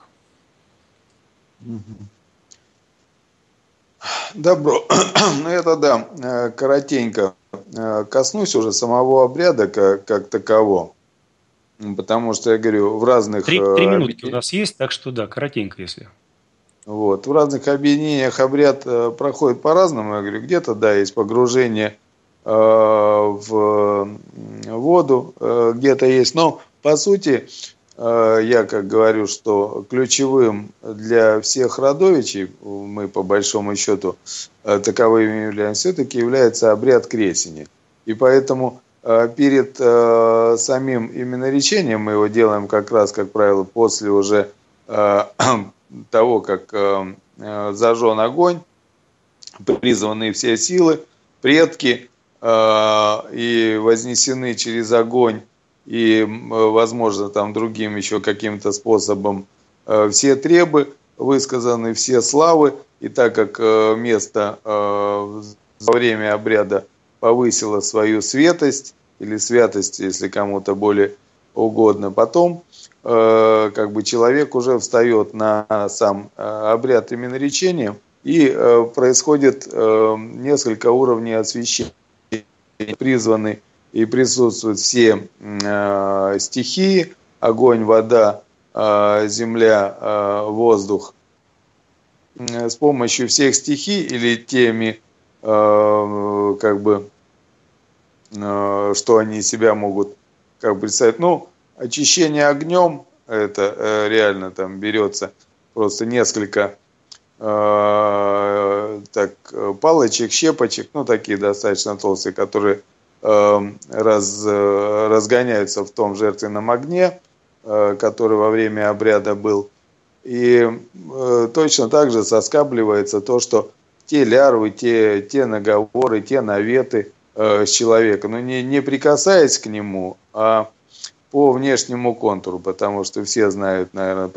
[SPEAKER 5] Добро. Ну, это да, коротенько коснусь уже самого обряда как такового. Потому что, я говорю, в разных...
[SPEAKER 2] Три минутки у нас есть, так что да, коротенько, если...
[SPEAKER 5] Вот, в разных объединениях обряд проходит по-разному. Я говорю, где-то, да, есть погружение в воду, где-то есть... Но, по сути... Я как говорю, что ключевым для всех родовичей, мы по большому счету таковыми являемся, все-таки является обряд крестения. И поэтому перед самим именоречением мы его делаем как раз, как правило, после уже того, как зажжен огонь, призваны все силы, предки и вознесены через огонь, и, возможно, там другим еще каким-то способом все требы высказаны, все славы. И так как место во время обряда повысило свою святость, или святость, если кому-то более угодно, потом как бы человек уже встает на сам обряд именоречения, и происходит несколько уровней освящения, призваны и присутствуют все стихии: огонь, вода, земля, воздух. С помощью всех стихий или теми, как бы, что они из себя могут как бы представить. Ну, очищение огнем, это реально там берется просто несколько так, палочек, щепочек, ну, такие достаточно толстые, которые разгоняются в том жертвенном огне, который во время обряда был. И точно так же соскабливается то, что те лярвы, те наговоры, те наветы с человека, но не прикасаясь к нему, а по внешнему контуру, потому что все знают, наверное,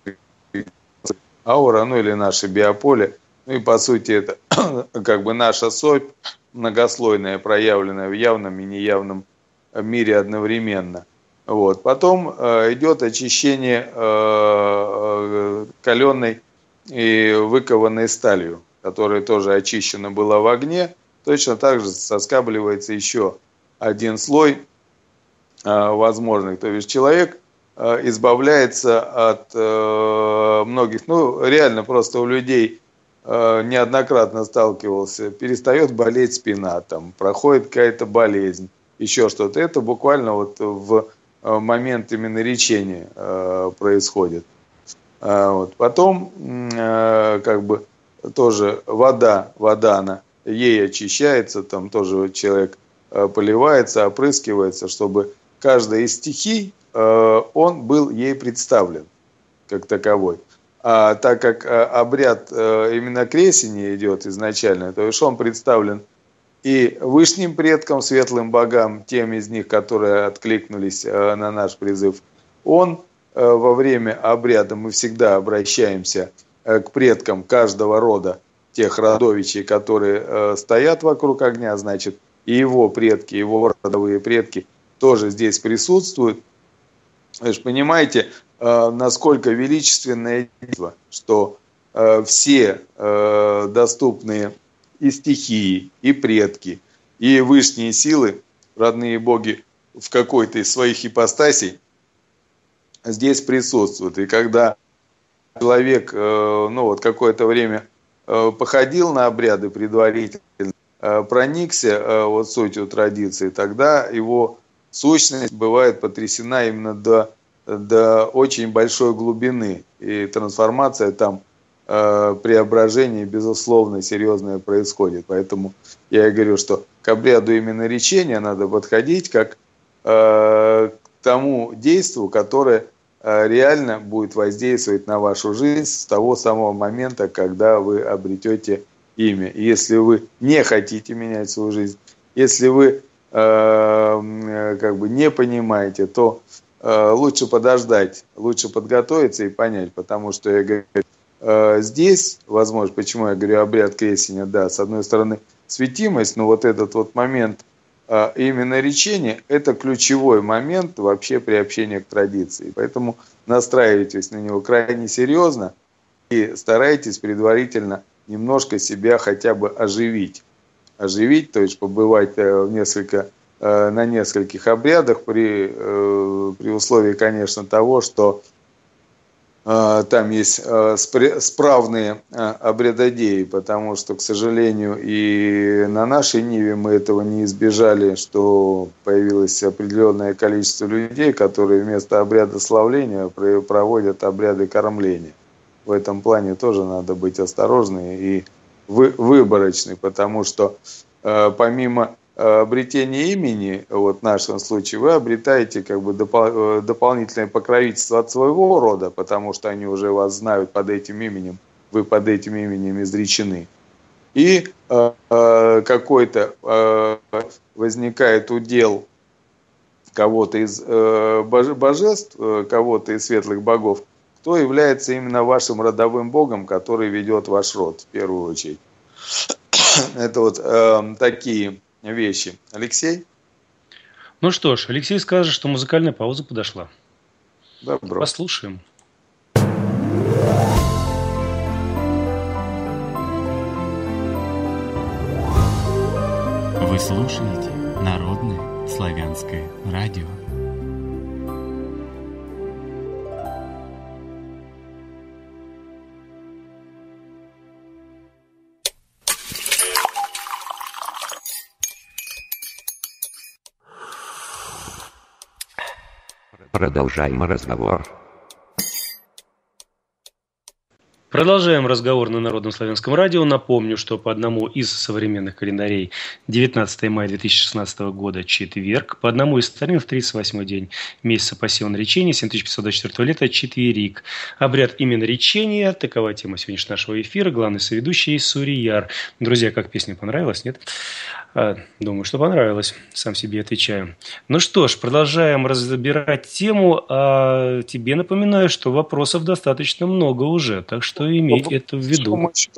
[SPEAKER 5] аура, ну или наше биополе. Ну и по сути это как бы наша суть многослойная, проявленная в явном и неявном мире одновременно. Вот. Потом идет очищение каленой и выкованной сталью, которая тоже очищена была в огне. Точно так же соскабливается еще один слой возможных. То есть человек избавляется от многих, ну реально просто у людей неоднократно сталкивался, перестает болеть спина, там, проходит какая-то болезнь, еще что-то. Это буквально вот в момент именно речения происходит. Вот. Потом как бы тоже вода, она ей очищается, там тоже человек поливается, опрыскивается, чтобы каждая из стихий он был ей представлен как таковой. А так как обряд именно крестения идет изначально, то есть он представлен и высшим предкам, светлым богам, тем из них, которые откликнулись на наш призыв. Он во время обряда, мы всегда обращаемся к предкам каждого рода, тех родовичей, которые стоят вокруг огня, значит, и его предки, его родовые предки тоже здесь присутствует. Вы же понимаете, насколько величественное действо, что все доступные и стихии, и предки, и высшие силы, родные боги в какой-то из своих ипостасей здесь присутствуют. И когда человек какое-то время походил на обряды предварительно, проникся сутью традиции, тогда его сущность бывает потрясена именно до очень большой глубины. И трансформация там, преображение, безусловно, серьезное происходит. Поэтому я и говорю, что к обряду именно речения надо подходить как к тому действию, которое реально будет воздействовать на вашу жизнь с того самого момента, когда вы обретете имя. И если вы не хотите менять свою жизнь, если вы не понимаете, то лучше подождать, лучше подготовиться и понять, потому что я говорю, здесь, возможно, почему я говорю обряд крещения, да, с одной стороны светимость, но вот этот вот момент именно речения, это ключевой момент вообще при общении к традиции. Поэтому настраивайтесь на него крайне серьезно и старайтесь предварительно немножко себя хотя бы оживить. Оживить, то есть побывать на нескольких обрядах при условии, конечно, того, что там есть справные обрядодеи, потому что, к сожалению, и на нашей Ниве мы этого не избежали, что появилось определенное количество людей, которые вместо обряда славления проводят обряды кормления. В этом плане тоже надо быть осторожны и выборочны, потому что помимо обретения имени, вот в нашем случае, вы обретаете дополнительное покровительство от своего рода, потому что они уже вас знают под этим именем, вы под этим именем изречены. И какой-то возникает удел кого-то из божеств, кого-то из светлых богов, кто является именно вашим родовым богом, который ведет ваш род, в первую очередь. Это вот такие вещи. Алексей?
[SPEAKER 2] Ну что ж, Алексей скажет, что музыкальная пауза подошла.
[SPEAKER 5] Добро.
[SPEAKER 2] Послушаем.
[SPEAKER 1] Вы слушаете Народное славянское радио.
[SPEAKER 4] Продолжаем разговор.
[SPEAKER 2] Продолжаем разговор на Народном славянском радио. Напомню, что по одному из современных календарей 19 мая 2016 года четверг, по одному из старинных 38-й день месяца посева наречения 7524 лета четверик. Обряд именно речения, такова тема сегодняшнего нашего эфира. Главный соведущий Сурияр. Друзья, как песня понравилась, нет? Думаю, что понравилось. Сам себе отвечаю. Ну что ж, продолжаем разбирать тему. А тебе напоминаю, что вопросов достаточно много уже. Так что имей это в виду.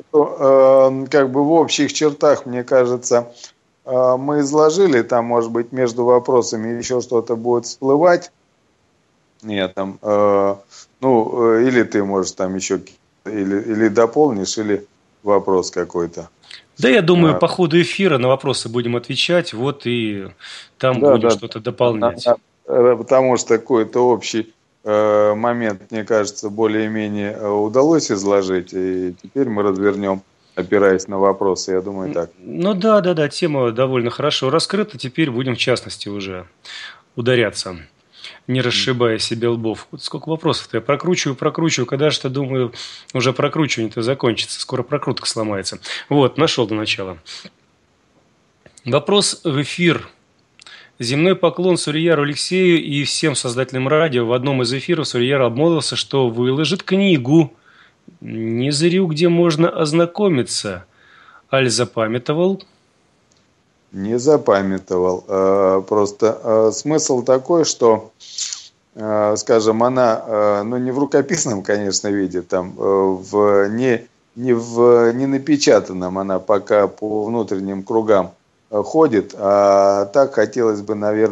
[SPEAKER 5] В общих чертах, мне кажется, мы изложили. Там, может быть, между вопросами еще что-то будет всплывать. Нет, там, или ты, может, там еще или дополнишь, или вопрос какой-то.
[SPEAKER 2] Да, я думаю, по ходу эфира на вопросы будем отвечать, вот и там будем что-то дополнять.
[SPEAKER 5] Потому что какой-то общий момент, мне кажется, более-менее удалось изложить, и теперь мы развернем, опираясь на вопросы, я думаю, так.
[SPEAKER 2] Ну да, тема довольно хорошо раскрыта, теперь будем в частности уже ударяться, не расшибая себе лбов. Вот сколько вопросов-то я прокручиваю, когда же-то, думаю, уже прокручивание-то закончится, скоро прокрутка сломается. Вот, нашел до начала. Вопрос в эфир. Земной поклон Сурияру Алексею и всем создателям радио. В одном из эфиров Сурияр обмолвился, что выложит книгу. Не зрю, где можно ознакомиться. Аль запамятовал?
[SPEAKER 5] Не запамятовал. Просто смысл такой, что, скажем, она, не в рукописном, конечно, виде, там, не напечатанном, она пока по внутренним кругам ходит, а так хотелось бы, наверное,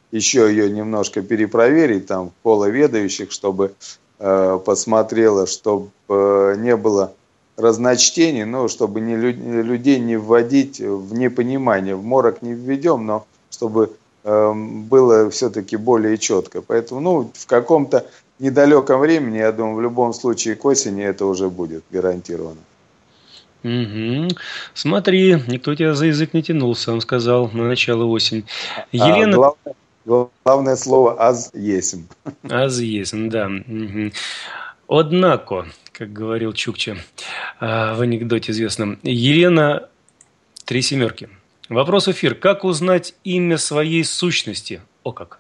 [SPEAKER 5] еще ее немножко перепроверить, там, половедающих, чтобы посмотрела, чтобы не было разночтений, но чтобы людей не вводить в непонимание. В морок не введем, но чтобы было все-таки более четко. Поэтому в каком-то недалеком времени, я думаю, в любом случае к осени это уже будет гарантированно.
[SPEAKER 2] Угу. Смотри, никто тебя за язык не тянул, сам сказал, на начало осени. Елена...
[SPEAKER 5] Главное слово «аз есмь».
[SPEAKER 2] «Аз есмь», да. Угу. Однако, как говорил Чукча в анекдоте известном. Елена, 3 семерки. Вопрос в эфир. Как узнать имя своей сущности? О как.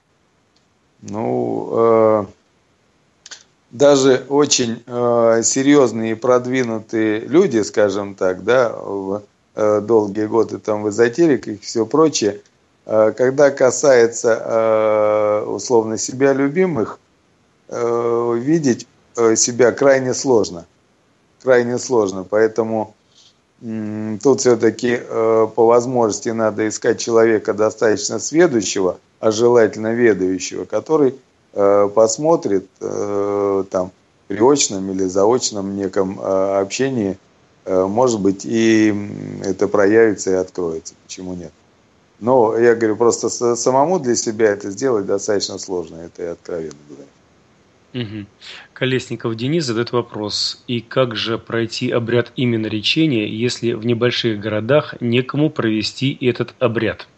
[SPEAKER 5] Даже очень серьезные и продвинутые люди, скажем так, да, долгие годы там в эзотерике и все прочее, когда касается условно себя любимых, видеть себя крайне сложно. Крайне сложно. Поэтому тут все-таки по возможности надо искать человека достаточно сведущего, а желательно ведающего, который посмотрит там при очном или заочном неком общении, может быть, и это проявится и откроется. Почему нет? Но я говорю, просто самому для себя это сделать достаточно сложно, это я откровенно говорю.
[SPEAKER 2] Угу. Колесников Денис задает вопрос. И как же пройти обряд именоречения, если в небольших городах некому провести этот обряд?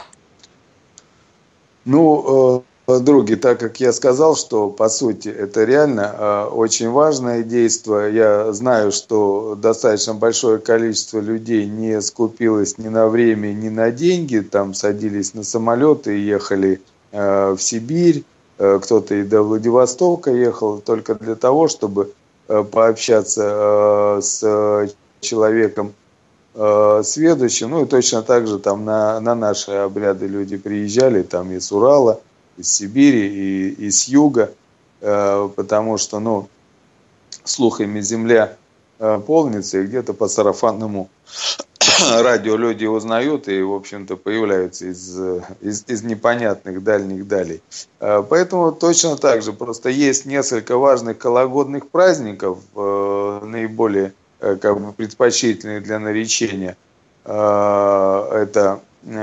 [SPEAKER 5] Други, так как я сказал, что по сути это реально очень важное действие, я знаю, что достаточно большое количество людей не скупилось ни на время, ни на деньги, там садились на самолеты и ехали в Сибирь, кто-то и до Владивостока ехал только для того, чтобы пообщаться с человеком сведущим, и точно так же там на наши обряды люди приезжали, там из Урала, из Сибири и с юга, потому что, слухами земля полнится, и где-то по сарафанному радио люди узнают и, в общем-то, появляются из непонятных дальних далей. Поэтому точно так же, просто есть несколько важных кологодных праздников, наиболее предпочтительные для наречения. Это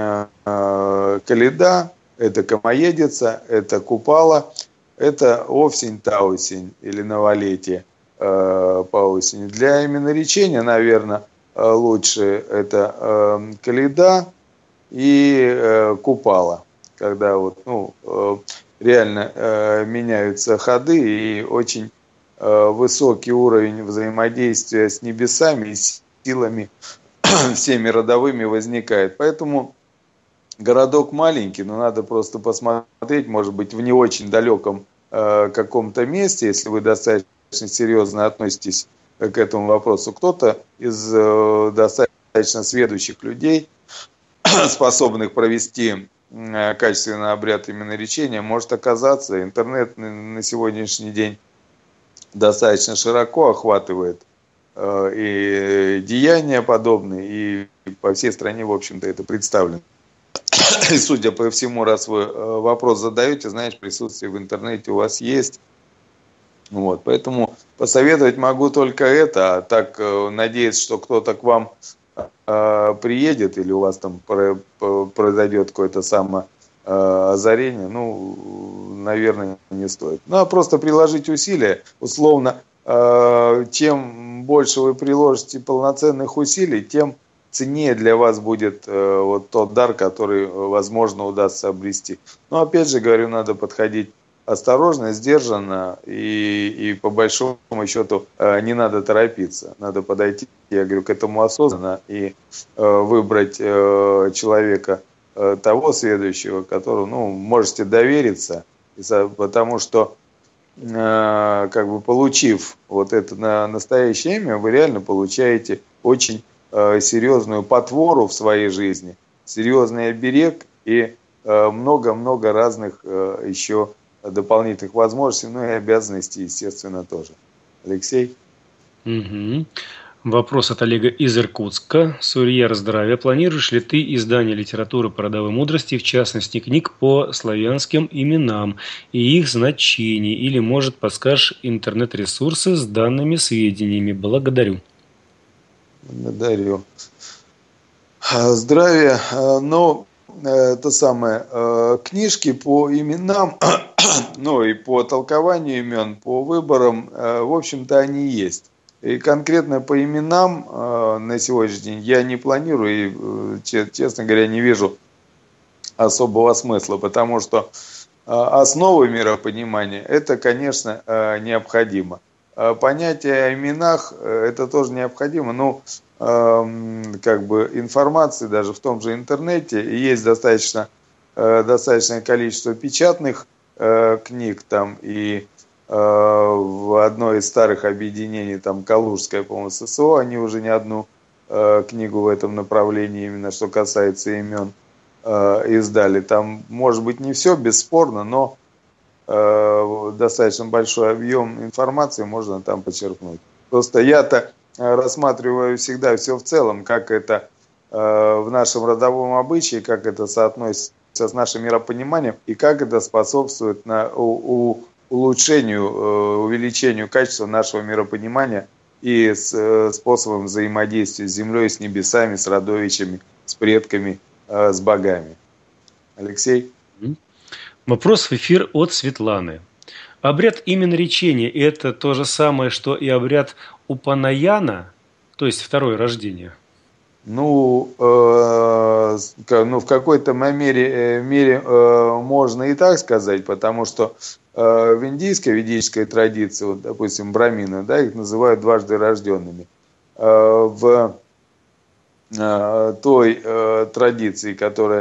[SPEAKER 5] Коляда, это Комоедица, это Купала, это Овсень, Таусень или Новолетие по осени. Для именоречения, наверное, лучше это Коляда и Купала, когда реально меняются ходы и очень высокий уровень взаимодействия с небесами и с силами всеми родовыми возникает. Поэтому городок маленький, но надо просто посмотреть, может быть, в не очень далеком каком-то месте, если вы достаточно серьезно относитесь к этому вопросу. Кто-то из достаточно сведущих людей, способных провести качественный обряд именоречения, может оказаться. Интернет на сегодняшний день достаточно широко охватывает и деяния подобные, и по всей стране, в общем-то, это представлено. И, судя по всему, раз вы вопрос задаете, значит, присутствие в интернете у вас есть. Поэтому посоветовать могу только это, а так надеяться, что кто-то к вам приедет или у вас там произойдет какое-то самоозарение, наверное, не стоит. А просто приложить усилия, условно, чем больше вы приложите полноценных усилий, тем ценнее для вас будет тот дар, который, возможно, удастся обрести. Но, опять же, говорю, надо подходить осторожно, сдержанно и по большому счету не надо торопиться. Надо подойти, я говорю, к этому осознанно и выбрать человека того следующего, которому можете довериться, потому что получив это на настоящее имя, вы реально получаете очень серьезную потвору в своей жизни, серьезный оберег и много-много разных еще дополнительных возможностей, и обязанностей, естественно, тоже. Алексей?
[SPEAKER 2] Угу. Вопрос от Олега из Иркутска. Сурьер, здравия. Планируешь ли ты издание литературы по родовой мудрости, в частности, книг по славянским именам и их значений? Или, может, подскажешь интернет-ресурсы с данными сведениями? Благодарю.
[SPEAKER 5] Благодарю. Здравия. Ну, это самое, книжки по именам, ну и по толкованию имен, по выборам, в общем-то, они есть. И конкретно по именам на сегодняшний день я не планирую и, честно говоря, не вижу особого смысла, потому что основы миропонимания это, конечно, необходимо. Понятие о именах это тоже необходимо, но как бы информации даже в том же интернете есть достаточное количество печатных книг там и в одной из старых объединений, там Калужское, по-моему, ССО, они уже не одну книгу в этом направлении, именно что касается имен, издали. Там, может быть, не все бесспорно, но достаточно большой объем информации можно там почерпнуть. Просто я-то рассматриваю всегда все в целом, как это в нашем родовом обычае, как это соотносится с нашим миропониманием и как это способствует улучшению, увеличению качества нашего миропонимания и способом взаимодействия с землей, с небесами, с родовичами, с предками, с богами. Алексей?
[SPEAKER 2] Вопрос в эфир от Светланы. Обряд именоречения – это то же самое, что и обряд Упанаяна, то есть второе рождение?
[SPEAKER 5] Ну, в какой-то мере можно и так сказать, потому что в индийской ведической традиции, вот, допустим, брамины, да, их называют дважды рожденными. В той традиции, которая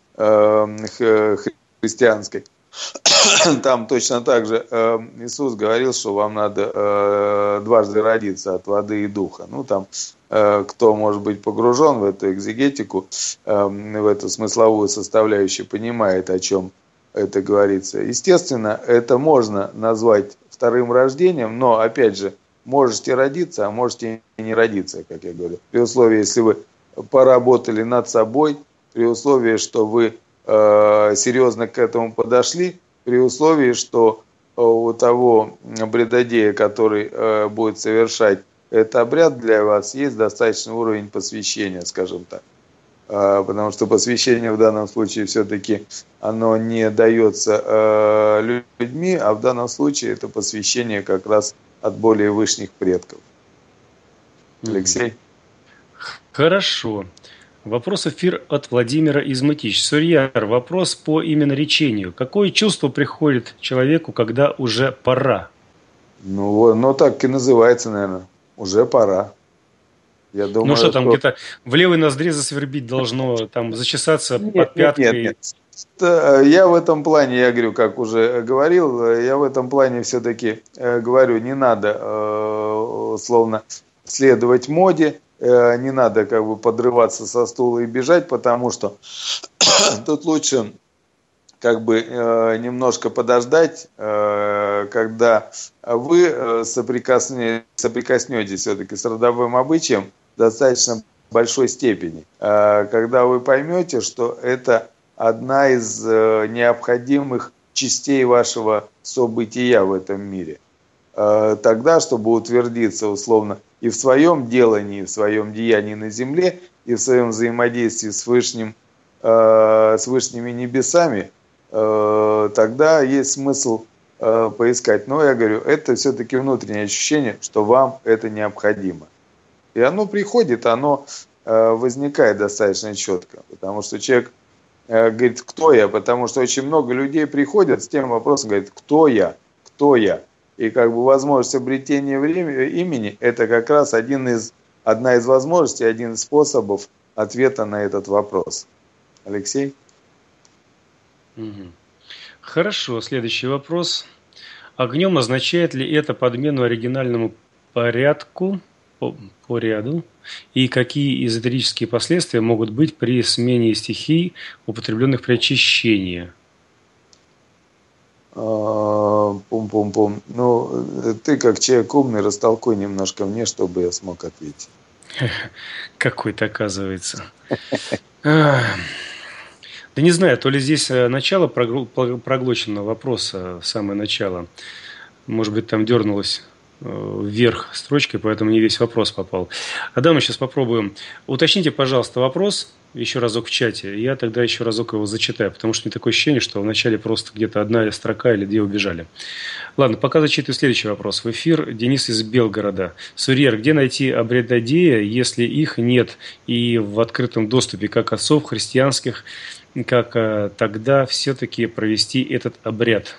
[SPEAKER 5] христианской, там точно так же Иисус говорил, что вам надо дважды родиться от воды и духа. Ну, там, кто может быть погружен в эту экзегетику, в эту смысловую составляющую, понимает, о чем это говорится. Естественно, это можно назвать вторым рождением, но, опять же, можете родиться, а можете и не родиться, как я говорю. При условии, если вы поработали над собой, при условии, что вы серьезно к этому подошли, при условии, что у того бредодея, который будет совершать этот обряд для вас, есть достаточный уровень посвящения, скажем так. Потому что посвящение в данном случае все-таки оно не дается людьми, а в данном случае это посвящение как раз от более высших предков. Алексей?
[SPEAKER 2] Хорошо. Вопрос эфир от Владимира из Мытищ. Сурьяр, вопрос по именоречению. Какое чувство приходит человеку, когда уже пора?
[SPEAKER 5] Ну так и называется, наверное. Уже пора. Я думаю,
[SPEAKER 2] ну что там, где-то в левой ноздре засвербить должно, там зачесаться под пяткой?
[SPEAKER 5] Нет. Я в этом плане, я говорю, как уже говорил, я в этом плане все-таки говорю, не надо условно следовать моде, не надо как бы подрываться со стула и бежать, потому что тут лучше как бы немножко подождать, когда вы соприкоснетесь все-таки с родовым обычаем в достаточно большой степени, когда вы поймете, что это одна из необходимых частей вашего события в этом мире. Тогда, чтобы утвердиться условно и в своем делании, и в своем деянии на земле, и в своем взаимодействии с высшими небесами, тогда есть смысл поискать. Но я говорю, это все-таки внутреннее ощущение, что вам это необходимо. И оно приходит, оно возникает достаточно четко, потому что человек говорит, кто я, потому что очень много людей приходят с тем вопросом, говорит, кто я. И как бы возможность обретения имени, это как раз одна из возможностей, один из способов ответа на этот вопрос. Алексей?
[SPEAKER 2] Хорошо, следующий вопрос. Огнем означает ли это подмену оригинальному порядку, по ряду? И какие эзотерические последствия могут быть при смене стихий, употребленных при очищении?
[SPEAKER 5] Пум-пум-пум. Ну, ты как человек умный, растолкуй немножко мне, чтобы я смог ответить.
[SPEAKER 2] Какой-то, оказывается. Да не знаю, то ли здесь начало проглоченного вопроса, самое начало. Может быть, там дернулось вверх строчкой, поэтому не весь вопрос попал. Адам, мы сейчас попробуем. Уточните, пожалуйста, вопрос еще разок в чате. Я тогда еще разок его зачитаю, потому что мне такое ощущение, что вначале просто где-то одна строка или две убежали. Ладно, пока зачитываю следующий вопрос. В эфир Денис из Белгорода. Сурьер, где найти обрядодея, если их нет и в открытом доступе, как отцов христианских, как тогда все-таки провести этот обряд?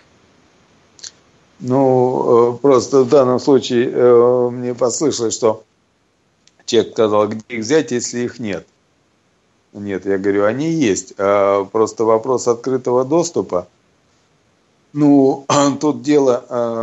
[SPEAKER 5] Ну, просто в данном случае мне послышалось, что человек сказал, где их взять, если их нет. Нет, я говорю, они есть. Просто вопрос открытого доступа. Ну, тут дело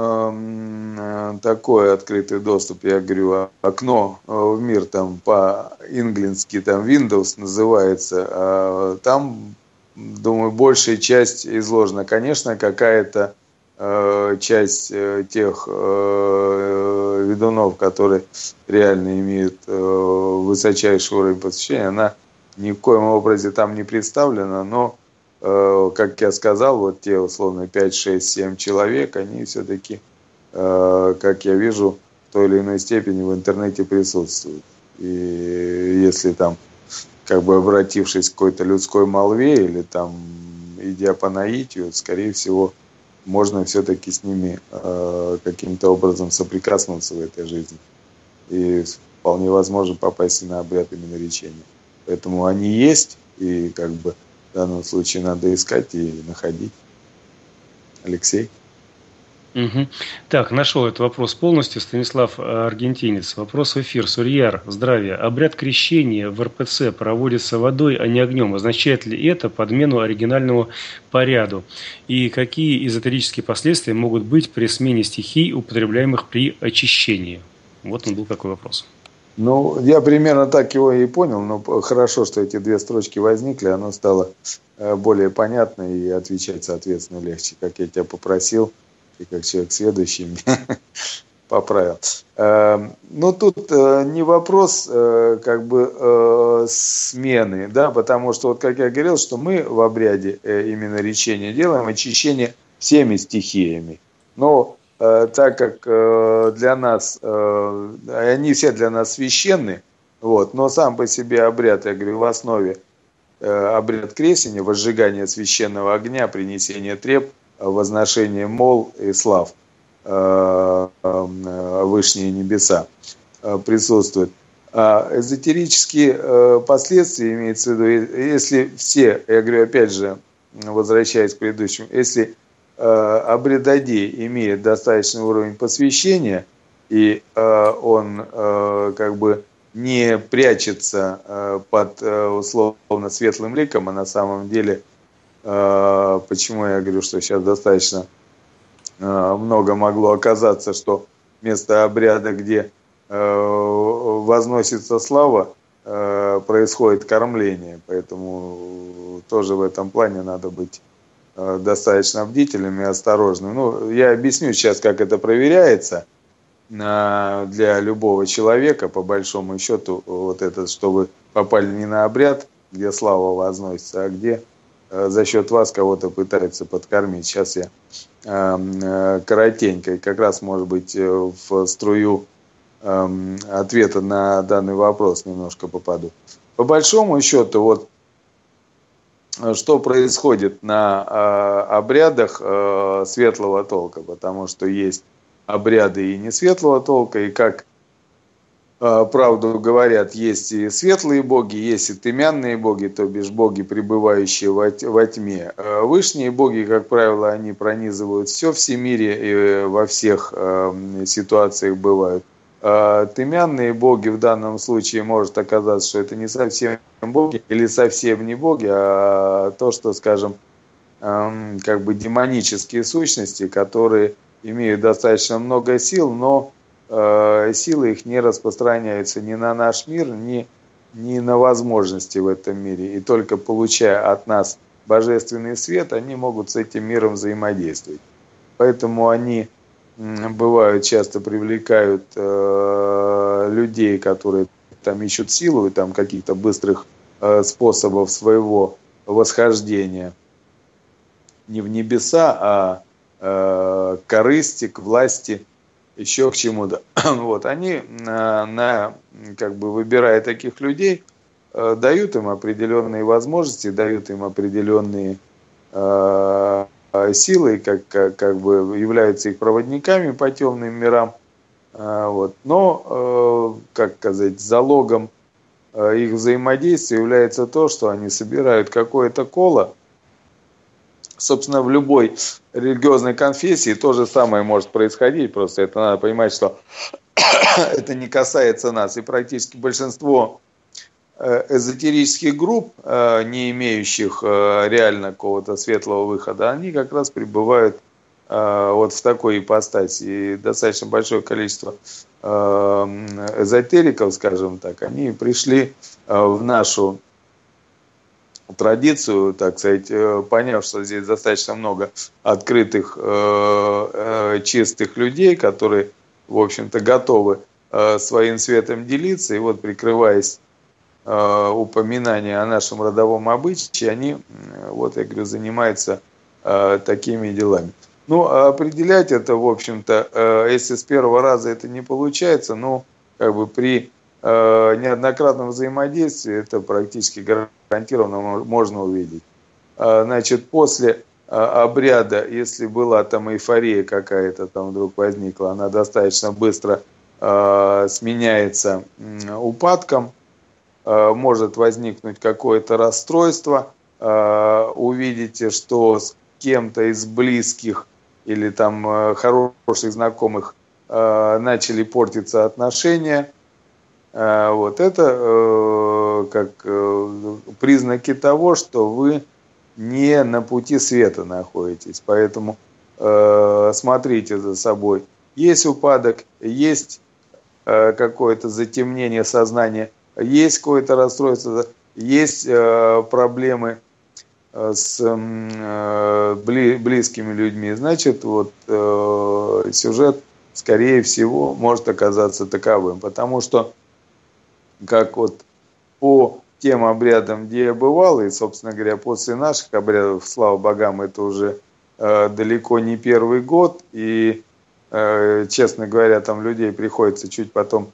[SPEAKER 5] такое, открытый доступ, я говорю, окно в мир там по-инглински, там Windows называется, там, думаю, большая часть изложена. Конечно, какая-то часть тех ведунов, которые реально имеют высочайший уровень посвящения, она ни в коем образе там не представлена, но, как я сказал, вот те условно 5, 6, 7 человек, они все-таки, как я вижу, в той или иной степени в интернете присутствуют. И если там, как бы обратившись к какой-то людской молве или там идя по наитию, скорее всего, можно все-таки с ними каким-то образом соприкоснуться в этой жизни. И вполне возможно попасть на обряд именно речения. Поэтому они есть, и как бы в данном случае надо искать и находить. Алексей?
[SPEAKER 2] Угу. Так, нашел этот вопрос полностью. Станислав, аргентинец. Вопрос в эфир. Сурьяр, здравия. Обряд крещения в РПЦ проводится водой, а не огнем. Означает ли это подмену оригинальному поряду? И какие эзотерические последствия могут быть при смене стихий, употребляемых при очищении? Вот он был такой вопрос.
[SPEAKER 5] Ну, я примерно так его и понял, но хорошо, что эти две строчки возникли, оно стало более понятно и отвечать, соответственно, легче, как я тебя попросил. И как человек следующий меня поправил. Но тут не вопрос как бы смены, да, потому что, вот как я говорил, что мы в обряде именно речения делаем очищение всеми стихиями. Но так как для нас, они все для нас священны, вот, но сам по себе обряд, я говорю, в основе обряд крестения, возжигание священного огня, принесение треб, возношение мол и слав вышние небеса присутствуют. А эзотерические последствия имеется в виду, если все, я говорю опять же, возвращаясь к предыдущему, если обрядодей имеет достаточный уровень посвящения, и он как бы не прячется под условно светлым ликом, а на самом деле, почему я говорю, что сейчас достаточно много могло оказаться, что вместо обряда, где возносится слава, происходит кормление. Поэтому тоже в этом плане надо быть достаточно бдительным и осторожным. Ну, я объясню сейчас, как это проверяется для любого человека, по большому счету, вот это, чтобы попали не на обряд, где слава возносится, а где за счет вас кого-то пытаются подкормить. Сейчас я коротенько, как раз, может быть, в струю ответа на данный вопрос немножко попаду. По большому счету, вот что происходит на обрядах светлого толка, потому что есть обряды и не светлого толка, и как правду говорят, есть и светлые боги, есть и тымянные боги, то бишь боги, пребывающие во тьме. Вышние боги, как правило, они пронизывают все в всемире и во всех ситуациях бывают. Тымянные боги в данном случае может оказаться, что это не совсем боги или совсем не боги, а то, что, скажем, как бы демонические сущности, которые имеют достаточно много сил, но силы их не распространяются ни на наш мир, ни на возможности в этом мире. И только получая от нас божественный свет, они могут с этим миром взаимодействовать. поэтому они бывают, часто привлекают людей, которые там ищут силу и там каких-то быстрых способов своего восхождения не в небеса, а к корысти, к власти, еще к чему-то. Вот, они, как бы выбирая таких людей, дают им определенные возможности, дают им определенные силы, как бы являются их проводниками по темным мирам. Вот. Но, как сказать, залогом их взаимодействия является то, что они собирают какое-то коло. Собственно, в любой религиозной конфессии то же самое может происходить, просто это надо понимать, что это не касается нас. И практически большинство эзотерических групп, не имеющих реально какого-то светлого выхода, они как раз пребывают вот в такой ипостаси. И достаточно большое количество эзотериков, скажем так, они пришли в нашу традицию, так сказать, поняв, что здесь достаточно много открытых, чистых людей, которые, в общем-то, готовы своим светом делиться, и вот, прикрываясь упоминанием о нашем родовом обычае, они, вот я говорю, занимаются такими делами. Ну, а определять это, в общем-то, если с первого раза это не получается, ну, как бы при неоднократном взаимодействии это практически гарантированно можно увидеть. Значит, после обряда, если была там эйфория какая-то там вдруг возникла, она достаточно быстро сменяется упадком, может возникнуть какое-то расстройство, увидите, что с кем-то из близких или там хороших знакомых начали портиться отношения. Вот это как признаки того, что вы не на пути света находитесь. Поэтому смотрите за собой. Есть упадок, есть какое-то затемнение сознания, есть какое-то расстройство, есть проблемы с близкими людьми. Значит, вот сюжет, скорее всего, может оказаться таковым. Потому что, как вот по тем обрядам, где я бывал, и, собственно говоря, после наших обрядов, слава богам, это уже далеко не первый год, и, честно говоря, там людей приходится чуть потом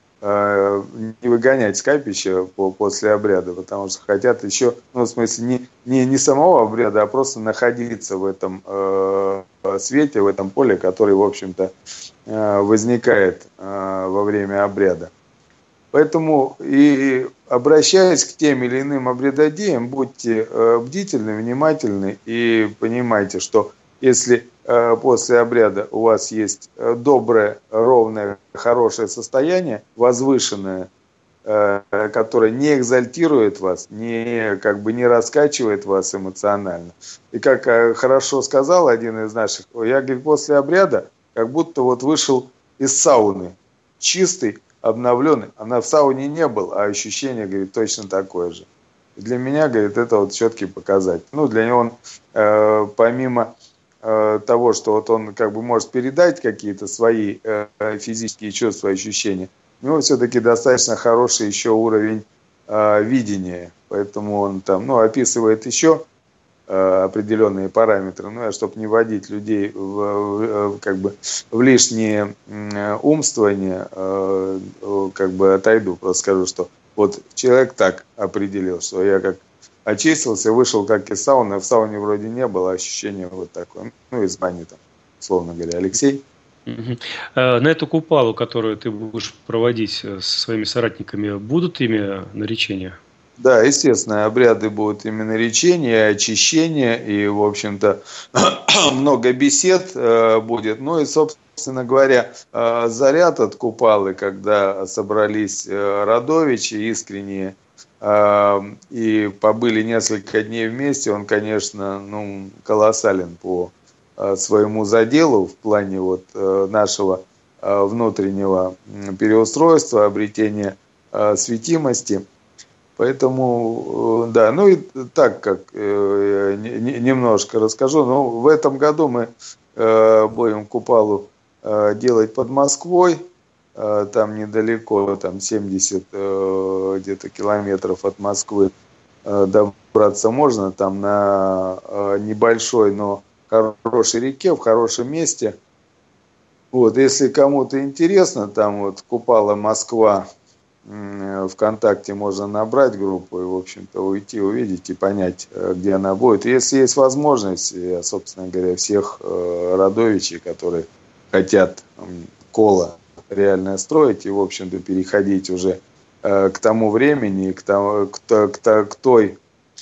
[SPEAKER 5] не выгонять с капища после обряда, потому что хотят еще, ну, в смысле, не самого обряда, а просто находиться в этом свете, в этом поле, который, в общем-то, возникает во время обряда. Поэтому, и обращаясь к тем или иным обрядодеям, будьте бдительны, внимательны и понимайте, что если после обряда у вас есть доброе, ровное, хорошее состояние, возвышенное, которое не экзальтирует вас, не раскачивает вас эмоционально. И как хорошо сказал один из наших, я, говорит, после обряда как будто вот вышел из сауны, чистый, обновленный. Она в сауне не был, а ощущение, говорит, точно такое же. И для меня, говорит, это вот четкий показатель. Ну, для него он, помимо того, что вот он как бы может передать какие-то свои физические чувства, ощущения, у него все-таки достаточно хороший еще уровень видения. Поэтому он там, ну, описывает еще определенные параметры, ну, чтобы не вводить людей как бы в лишнее умствование, как бы отойду, просто скажу, что вот человек так определил, что я как очистился, вышел как из сауны, в сауне вроде не было, ощущение вот такое, ну, из бани там, условно говоря. Алексей?
[SPEAKER 2] На эту купалу, которую ты будешь проводить со своими соратниками, будут ими наречения?
[SPEAKER 5] Да, естественно, обряды будут именно речения, очищения, и, в общем-то, много бесед будет. Ну и, собственно говоря, заряд от купалы, когда собрались родовичи искренние и побыли несколько дней вместе, он, конечно, ну, колоссален по своему заделу в плане вот нашего внутреннего переустройства, обретения светимости. Поэтому, да, ну и так как немножко расскажу, но в этом году мы будем Купалу делать под Москвой, там недалеко, там 70 где-то километров от Москвы добраться можно, там на небольшой, но хорошей реке, в хорошем месте. Вот, если кому-то интересно, там вот Купала Москва, ВКонтакте можно набрать группу и, в общем-то, уйти, увидеть и понять, где она будет. Если есть возможность, я, собственно говоря, всех родовичей, которые хотят Кола реально строить и, в общем-то, переходить уже к тому времени, к той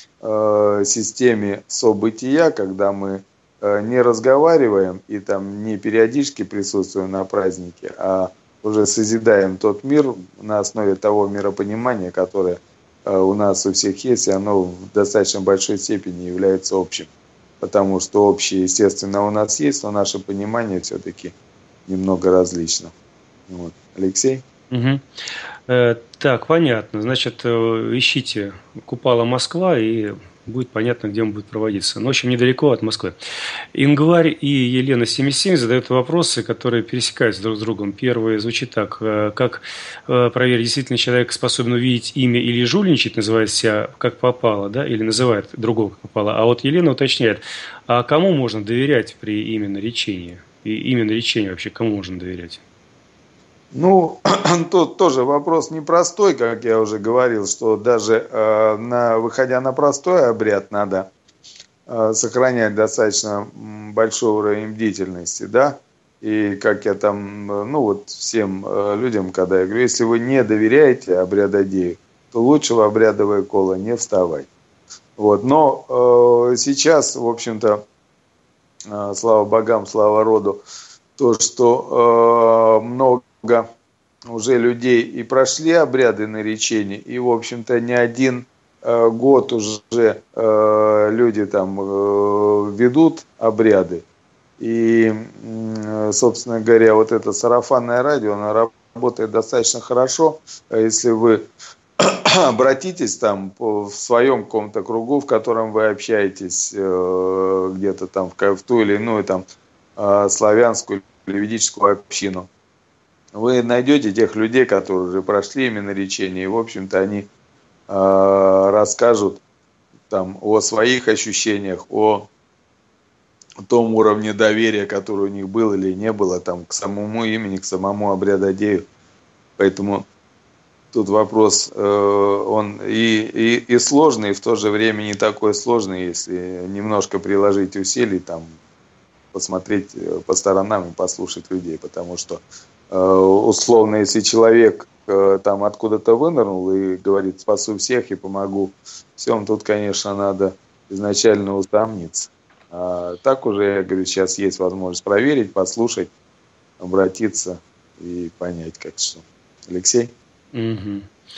[SPEAKER 5] системе события, когда мы не разговариваем и там не периодически присутствуем на празднике, а уже созидаем тот мир на основе того миропонимания, которое у нас у всех есть, и оно в достаточно большой степени является общим. Потому что общее, естественно, у нас есть, но наше понимание все-таки немного различно. Вот. Алексей?
[SPEAKER 2] Угу. Так, понятно. Значит, ищите Купала Москва, и будет понятно, где он будет проводиться. Ну, в общем, недалеко от Москвы. Ингварь и Елена 77 задают вопросы, которые пересекаются друг с другом. Первый звучит так. Как проверить, действительно человек способен увидеть имя или жульничать, называет себя как попало, да, или называет другого как попало. А вот Елена уточняет, а кому можно доверять при именно речении? И именно речению вообще кому можно доверять?
[SPEAKER 5] Ну, тут тоже вопрос непростой, как я уже говорил, что даже выходя на простой обряд, надо сохранять достаточно большой уровень бдительности, да, и как я там, ну вот всем людям, когда я говорю, если вы не доверяете обрядодею, то лучше в обрядовое коло не вставать. Вот, но сейчас, в общем-то, слава богам, слава роду, то, что много уже людей и прошли обряды наречения, и, в общем-то, не один год уже люди там ведут обряды. И, собственно говоря, вот это сарафанное радио, оно работает достаточно хорошо. Если вы обратитесь там в своем каком-то кругу, в котором вы общаетесь где-то там в ту или иную там славянскую или ведическую общину, вы найдете тех людей, которые уже прошли именно наречение, и, в общем-то, они расскажут там о своих ощущениях, о том уровне доверия, который у них был или не было там к самому имени, к самому обрядодею. Поэтому тут вопрос, он и сложный, и в то же время не такой сложный, если немножко приложить усилий, там, посмотреть по сторонам и послушать людей, потому что условно, если человек там откуда-то вынырнул и говорит, спасу всех и помогу всем, тут, конечно, надо изначально усомниться. А так уже, я говорю, сейчас есть возможность проверить, послушать, обратиться и понять, как что. Алексей?
[SPEAKER 2] Угу.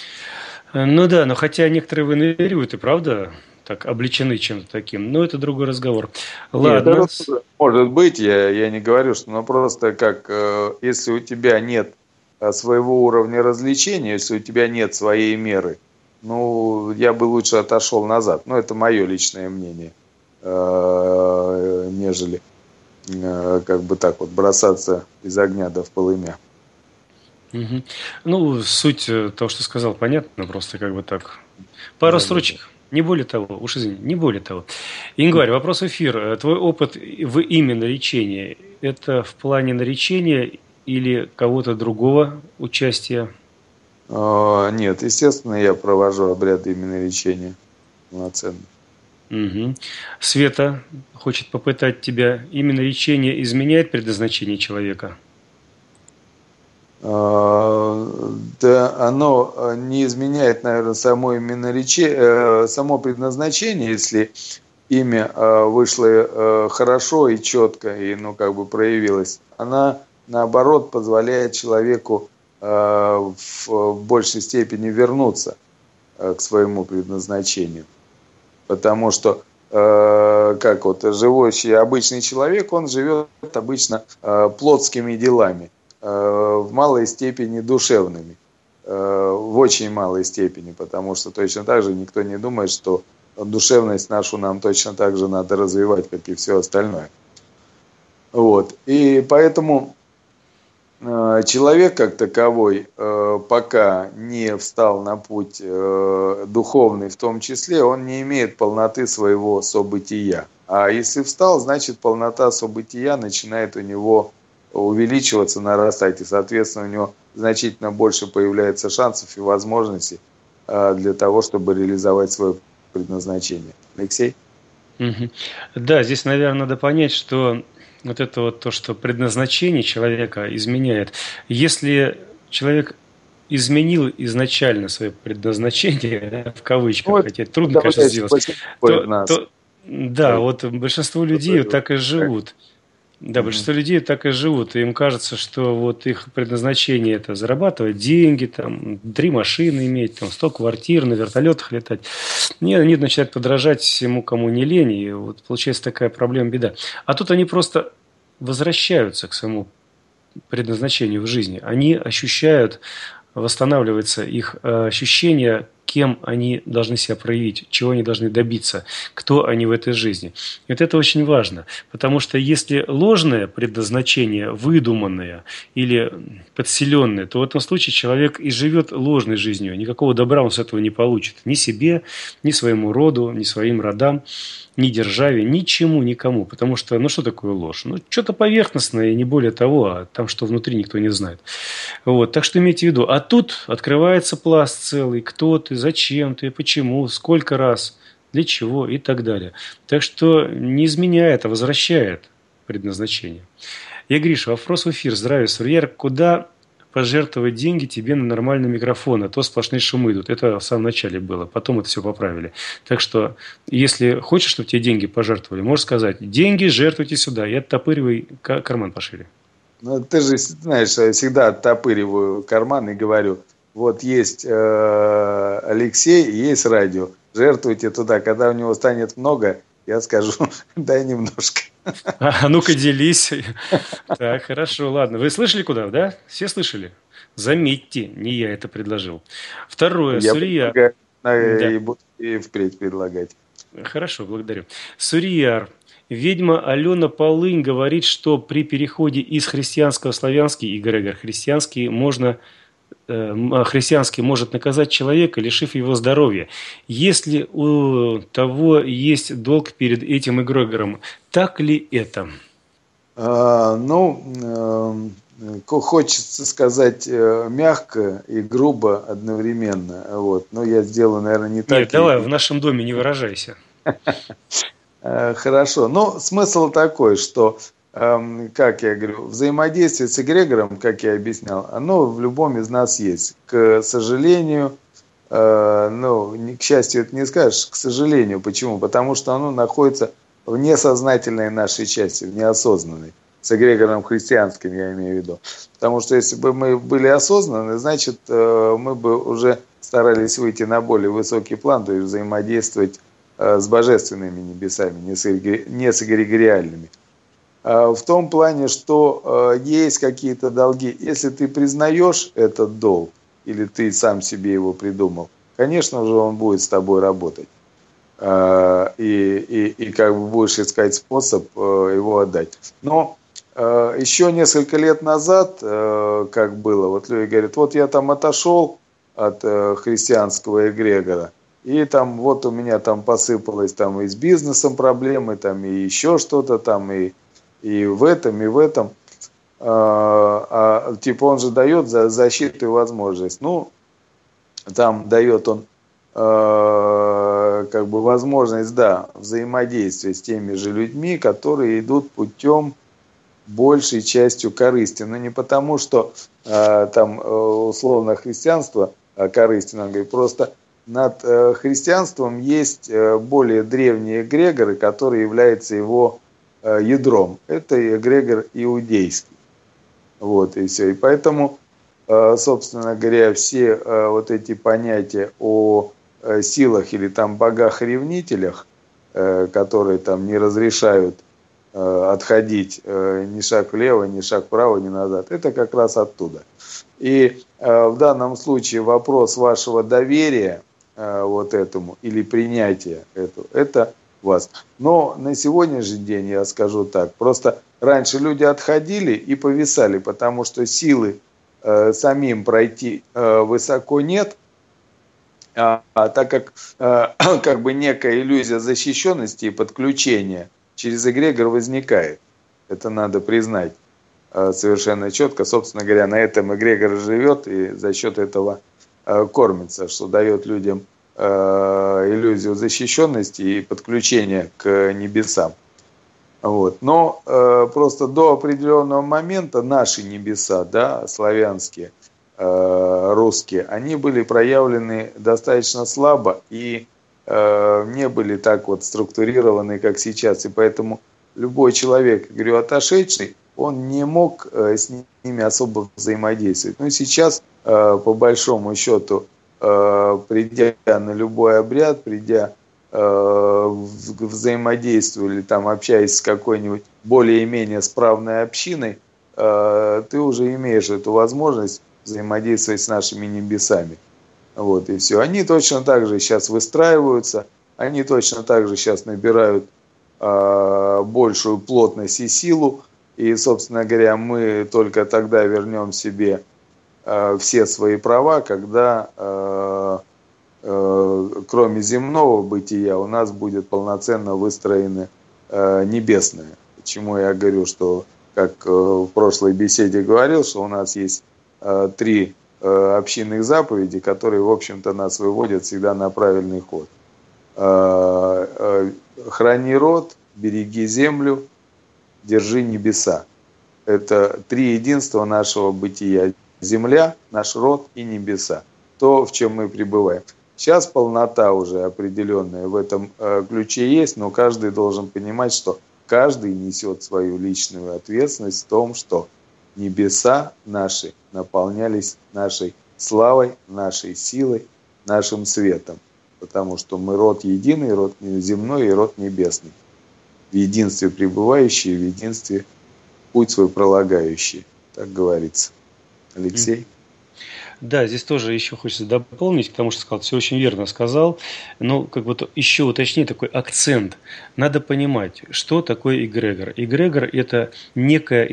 [SPEAKER 2] Ну да, но хотя некоторые выныривают, и правда так обличены чем-то таким, но это другой разговор. Ладно.
[SPEAKER 5] Нет, может быть, я не говорю, что, но просто как, если у тебя нет своего уровня развлечения, если у тебя нет своей меры, ну, я бы лучше отошел назад. Но это мое личное мнение, нежели как бы так вот бросаться из огня да в полымя.
[SPEAKER 2] Угу. Ну, суть того, что сказал, понятно, просто как бы так. Пару строчек. Не более того, уж извини, не более того. Ингварь, вопрос эфир. Твой опыт в имя наречения, это в плане наречения или кого-то другого участия?
[SPEAKER 5] Нет, естественно, я провожу обряды именно наречения. Полноценно.
[SPEAKER 2] Угу. Света хочет попытать тебя. Имя наречения изменяет предназначение человека?
[SPEAKER 5] Да, оно не изменяет, наверное, само предназначение, если имя вышло хорошо и четко, и, ну, как бы проявилось. Она, наоборот, позволяет человеку в большей степени вернуться к своему предназначению. Потому что, как вот живущий обычный человек, он живет обычно плотскими делами. В малой степени душевными, в очень малой степени, потому что точно так же никто не думает, что душевность нашу нам точно так же надо развивать, как и все остальное. Вот. И поэтому человек как таковой, пока не встал на путь духовный в том числе, он не имеет полноты своего события. А если встал, значит полнота события начинает у него увеличиваться, нарастать. И, соответственно, у него значительно больше появляется шансов и возможностей для того, чтобы реализовать свое предназначение. Алексей?
[SPEAKER 2] Мгм. Да, здесь, наверное, надо понять, что вот это вот то, что предназначение человека изменяет. Если человек изменил изначально свое предназначение, да, в кавычках,
[SPEAKER 5] Вот,
[SPEAKER 2] хотя это трудно, конечно,
[SPEAKER 5] давайте
[SPEAKER 2] сделать,
[SPEAKER 5] большинство из
[SPEAKER 2] то,
[SPEAKER 5] нас.
[SPEAKER 2] то да, вот большинство людей вот так и живут. Да,
[SPEAKER 5] Мгм.
[SPEAKER 2] большинство людей так и живут, и им кажется, что вот их предназначение это зарабатывать деньги, там, 3 машины иметь, там, 100 квартир, на вертолетах летать. Нет, они начинают подражать всему, кому не лень, и вот получается такая проблема, беда. А тут они просто возвращаются к своему предназначению в жизни. Они ощущают, восстанавливается их ощущение, кем они должны себя проявить, чего они должны добиться, кто они в этой жизни. И вот это очень важно, потому что если ложное предназначение, выдуманное или подселенное, то в этом случае человек и живет ложной жизнью, никакого добра он с этого не получит. Ни себе, ни своему роду, ни своим родам, ни державе, ничему, никому. Потому что, ну что такое ложь? Ну что-то поверхностное, и не более того, а там, что внутри, никто не знает. Вот, так что имейте в виду. А тут открывается пласт целый. Кто ты, зачем ты, почему, сколько раз, для чего и так далее. Так что не изменяет, а возвращает предназначение. Я Гриша, вопрос в эфир. Здравия, Сурьер. Куда пожертвовать деньги тебе на нормальный микрофон, а то сплошные шумы идут. Это в самом начале было, потом это все поправили. Так что, если хочешь, чтобы тебе деньги пожертвовали, можешь сказать, деньги жертвуйте сюда, и оттопыривай карман пошире.
[SPEAKER 5] Ну, ты же знаешь, я всегда оттопыриваю карман и говорю, вот есть Алексей, есть радио, жертвуйте туда, когда у него станет много, я скажу, дай немножко.
[SPEAKER 2] А ну-ка делись. Так, хорошо, ладно. Вы слышали куда, да? Все слышали? Заметьте, не я это предложил. Второе,
[SPEAKER 5] Я
[SPEAKER 2] Сурья.
[SPEAKER 5] предлагаю и буду и впредь предлагать.
[SPEAKER 2] Хорошо, благодарю. Сурьяр. Ведьма Алена Полынь говорит, что при переходе из христианского в славянский, эгрегор христианский, христианский может наказать человека, лишив его здоровья. Если у того есть долг перед этим эгрегором, так ли это?
[SPEAKER 5] Хочется сказать мягко и грубо одновременно. Вот. Но я сделаю, наверное, не так.
[SPEAKER 2] Нет, давай, в нашем доме не выражайся.
[SPEAKER 5] Хорошо. Но смысл такой, что, как я говорю, взаимодействие с эгрегором, как я объяснял, оно в любом из нас есть. К сожалению, к счастью это не скажешь, к сожалению. Почему? Потому что оно находится в несознательной нашей части, в неосознанной. С эгрегором христианским я имею в виду. Потому что если бы мы были осознаны, значит, мы бы уже старались выйти на более высокий план, то есть взаимодействовать с божественными небесами, не с эгрегориальными. В том плане, что есть какие-то долги. Если ты признаешь этот долг, или ты сам себе его придумал, конечно же, он будет с тобой работать. И как бы будешь искать способ его отдать. Но еще несколько лет назад, как было, вот люди говорят, вот я там отошел от христианского эгрегора, и там вот у меня там посыпалось там и с бизнесом проблемы, там и еще что-то там, и в этом, и в этом. Типа он же дает защиту и возможность. Ну, там дает он как бы возможность, да, взаимодействия с теми же людьми, которые идут путем большей частью корысти. Но не потому, что там условно христианство корыстен, он говорит, просто над христианством есть более древние эгрегоры, которые являются его ядром. Это эгрегор иудейский. Вот и все. И поэтому, собственно говоря, все вот эти понятия о силах или там богах-ревнителях, которые там не разрешают отходить ни шаг влево, ни шаг вправо, ни назад, это как раз оттуда. И в данном случае вопрос вашего доверия вот этому или принятия этого, это вас. Но на сегодняшний день я скажу так, просто раньше люди отходили и повисали, потому что силы самим пройти высоко нет, так как бы некая иллюзия защищенности и подключения через эгрегор возникает. Это надо признать совершенно четко. Собственно говоря, на этом эгрегор живет и за счет этого кормится, что дает людям иллюзию защищенности и подключения к небесам. Вот. Но просто до определенного момента наши небеса, да, славянские, русские, они были проявлены достаточно слабо и не были так вот структурированы, как сейчас. И поэтому любой человек, говорю, отошедший, он не мог с ними особо взаимодействовать. Но сейчас, по большому счету, придя на любой обряд, придя взаимодействовали, там, общаясь с какой-нибудь более-менее справной общиной, ты уже имеешь эту возможность взаимодействовать с нашими небесами. Вот и все. Они точно так же сейчас выстраиваются, они точно так же сейчас набирают большую плотность и силу. И, собственно говоря, мы только тогда вернем себе все свои права, когда кроме земного бытия у нас будет полноценно выстроено небесное. Почему я говорю, что, как в прошлой беседе говорил, что у нас есть 3 общинных заповеди, которые, в общем-то, нас выводят всегда на правильный ход. Храни род, береги землю, держи небеса. Это 3 единства нашего бытия. Земля, наш род и небеса. То, в чем мы пребываем. Сейчас полнота уже определенная в этом ключе есть, но каждый должен понимать, что каждый несет свою личную ответственность в том, что небеса наши наполнялись нашей славой, нашей силой, нашим светом. Потому что мы род единый, род земной и род небесный. В единстве пребывающие, в единстве путь свой пролагающий. Так говорится. Алексей?
[SPEAKER 2] Да, здесь тоже еще хочется дополнить, потому что сказал, все очень верно сказал, но как бы еще уточнить такой акцент. Надо понимать, что такое эгрегор. Эгрегор – это некое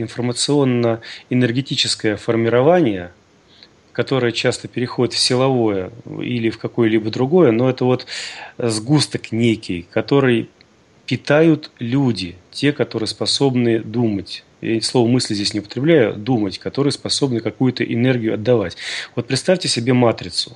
[SPEAKER 2] информационно-энергетическое формирование, которое часто переходит в силовое или в какое-либо другое, но это вот сгусток некий, который питают люди, те, которые способны думать. Я слово «мысли» здесь не употребляю, думать, которые способны какую-то энергию отдавать. Вот представьте себе матрицу.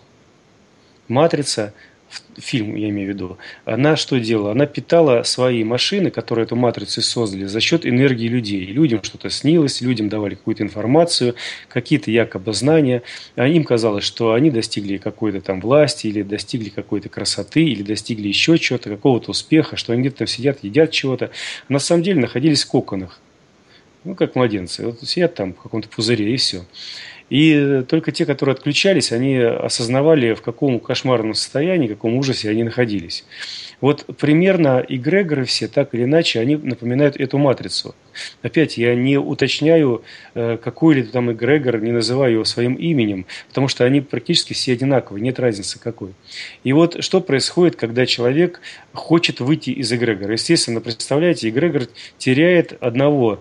[SPEAKER 2] Матрица, фильм я имею в виду, она что делала? Она питала свои машины, которые эту матрицу создали, за счет энергии людей. Людям что-то снилось, людям давали какую-то информацию, какие-то якобы знания. А им казалось, что они достигли какой-то там власти, или достигли какой-то красоты, или достигли еще чего-то, какого-то успеха, что они где-то там сидят, едят чего-то. А на самом деле находились в коконах. Ну, как младенцы. Вот сидят там в каком-то пузыре, и все. И только те, которые отключались, они осознавали, в каком кошмарном состоянии, в каком ужасе они находились. Вот примерно эгрегоры все, так или иначе, они напоминают эту матрицу. Опять, я не уточняю, какой ли там эгрегор, не называю его своим именем, потому что они практически все одинаковые, нет разницы какой. И вот что происходит, когда человек хочет выйти из эгрегора. Естественно, представляете, эгрегор теряет одну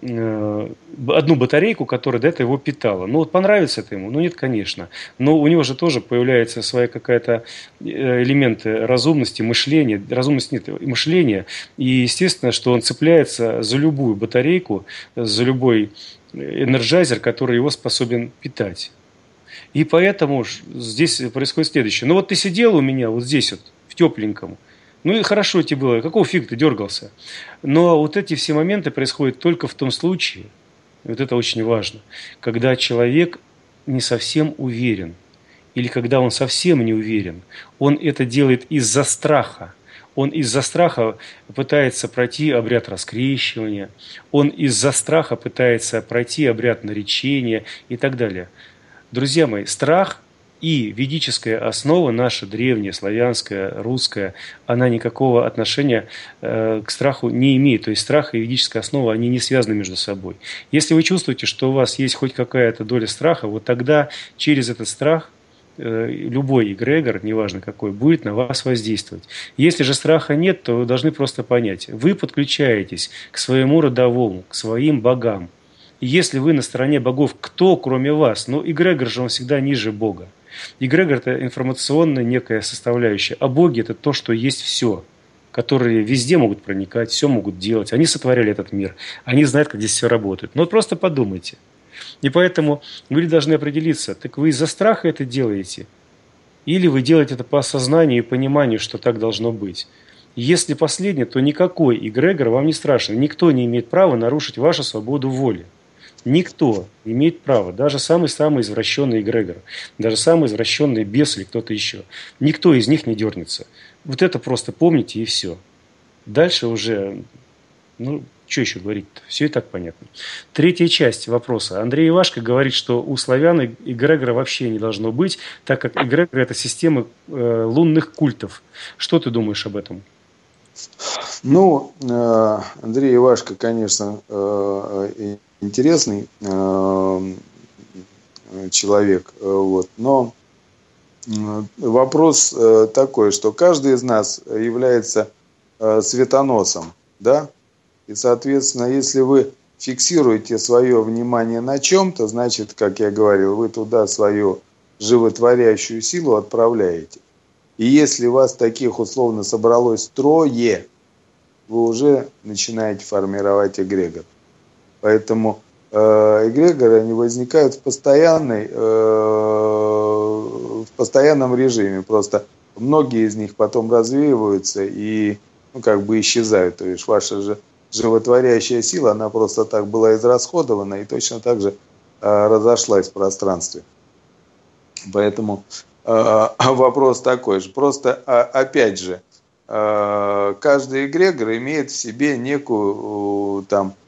[SPEAKER 2] батарейку, которая до этого его питала. Ну вот понравится это ему? Ну нет, конечно. Но у него же тоже появляется своя какая-то элементы разумности, мышления. Разумности нет, мышления. И естественно, что он цепляется за любую батарейку, за любой энерджайзер, который его способен питать. И поэтому здесь происходит следующее. Ну вот ты сидел у меня вот здесь вот, в тепленьком. Ну и хорошо тебе было, какого фига ты дергался? Но вот эти все моменты происходят только в том случае, вот это очень важно, когда человек не совсем уверен, или когда он совсем не уверен, он это делает из-за страха. Он из-за страха пытается пройти обряд раскрещивания, он из-за страха пытается пройти обряд наречения и так далее. Друзья мои, страх и ведическая основа наша, древняя, славянская, русская, она никакого отношения к страху не имеет. То есть страх и ведическая основа, они не связаны между собой. Если вы чувствуете, что у вас есть хоть какая-то доля страха, вот тогда через этот страх любой эгрегор, неважно какой, будет на вас воздействовать. Если же страха нет, то вы должны просто понять, вы подключаетесь к своему родовому, к своим богам. И если вы на стороне богов, кто кроме вас? Ну, эгрегор же он всегда ниже Бога. Эгрегор – это информационная некая составляющая, а боги – это то, что есть все, которые везде могут проникать, все могут делать. Они сотворяли этот мир, они знают, как здесь все работает. Но вот просто подумайте. И поэтому вы должны определиться, так вы из-за страха это делаете, или вы делаете это по осознанию и пониманию, что так должно быть. Если последнее, то никакой эгрегор вам не страшен. Никто не имеет права нарушить вашу свободу воли. Никто не имеет права, даже самый-самый извращенный эгрегор, даже самый извращенный бес или кто-то еще. Никто из них не дернется. Вот это просто помните и все. Дальше уже, что еще говорить-то? Все и так понятно. Третья часть вопроса. Андрей Ивашко говорит, что у славян эгрегора вообще не должно быть, так как эгрегор – это система лунных культов. Что ты думаешь об этом?
[SPEAKER 5] Андрей Ивашко, конечно, интересный человек, но вопрос такой, что каждый из нас является светоносом, да, и, соответственно, если вы фиксируете свое внимание на чем-то, значит, как я говорил, вы туда свою животворящую силу отправляете. И если у вас таких условно собралось трое, вы уже начинаете формировать эгрегор. Поэтому эгрегоры, они возникают в постоянном режиме. Просто многие из них потом развеиваются и исчезают. То есть ваша же животворящая сила, она просто так была израсходована и точно так же разошлась в пространстве. Поэтому вопрос такой же. Просто, опять же, каждый эгрегор имеет в себе некую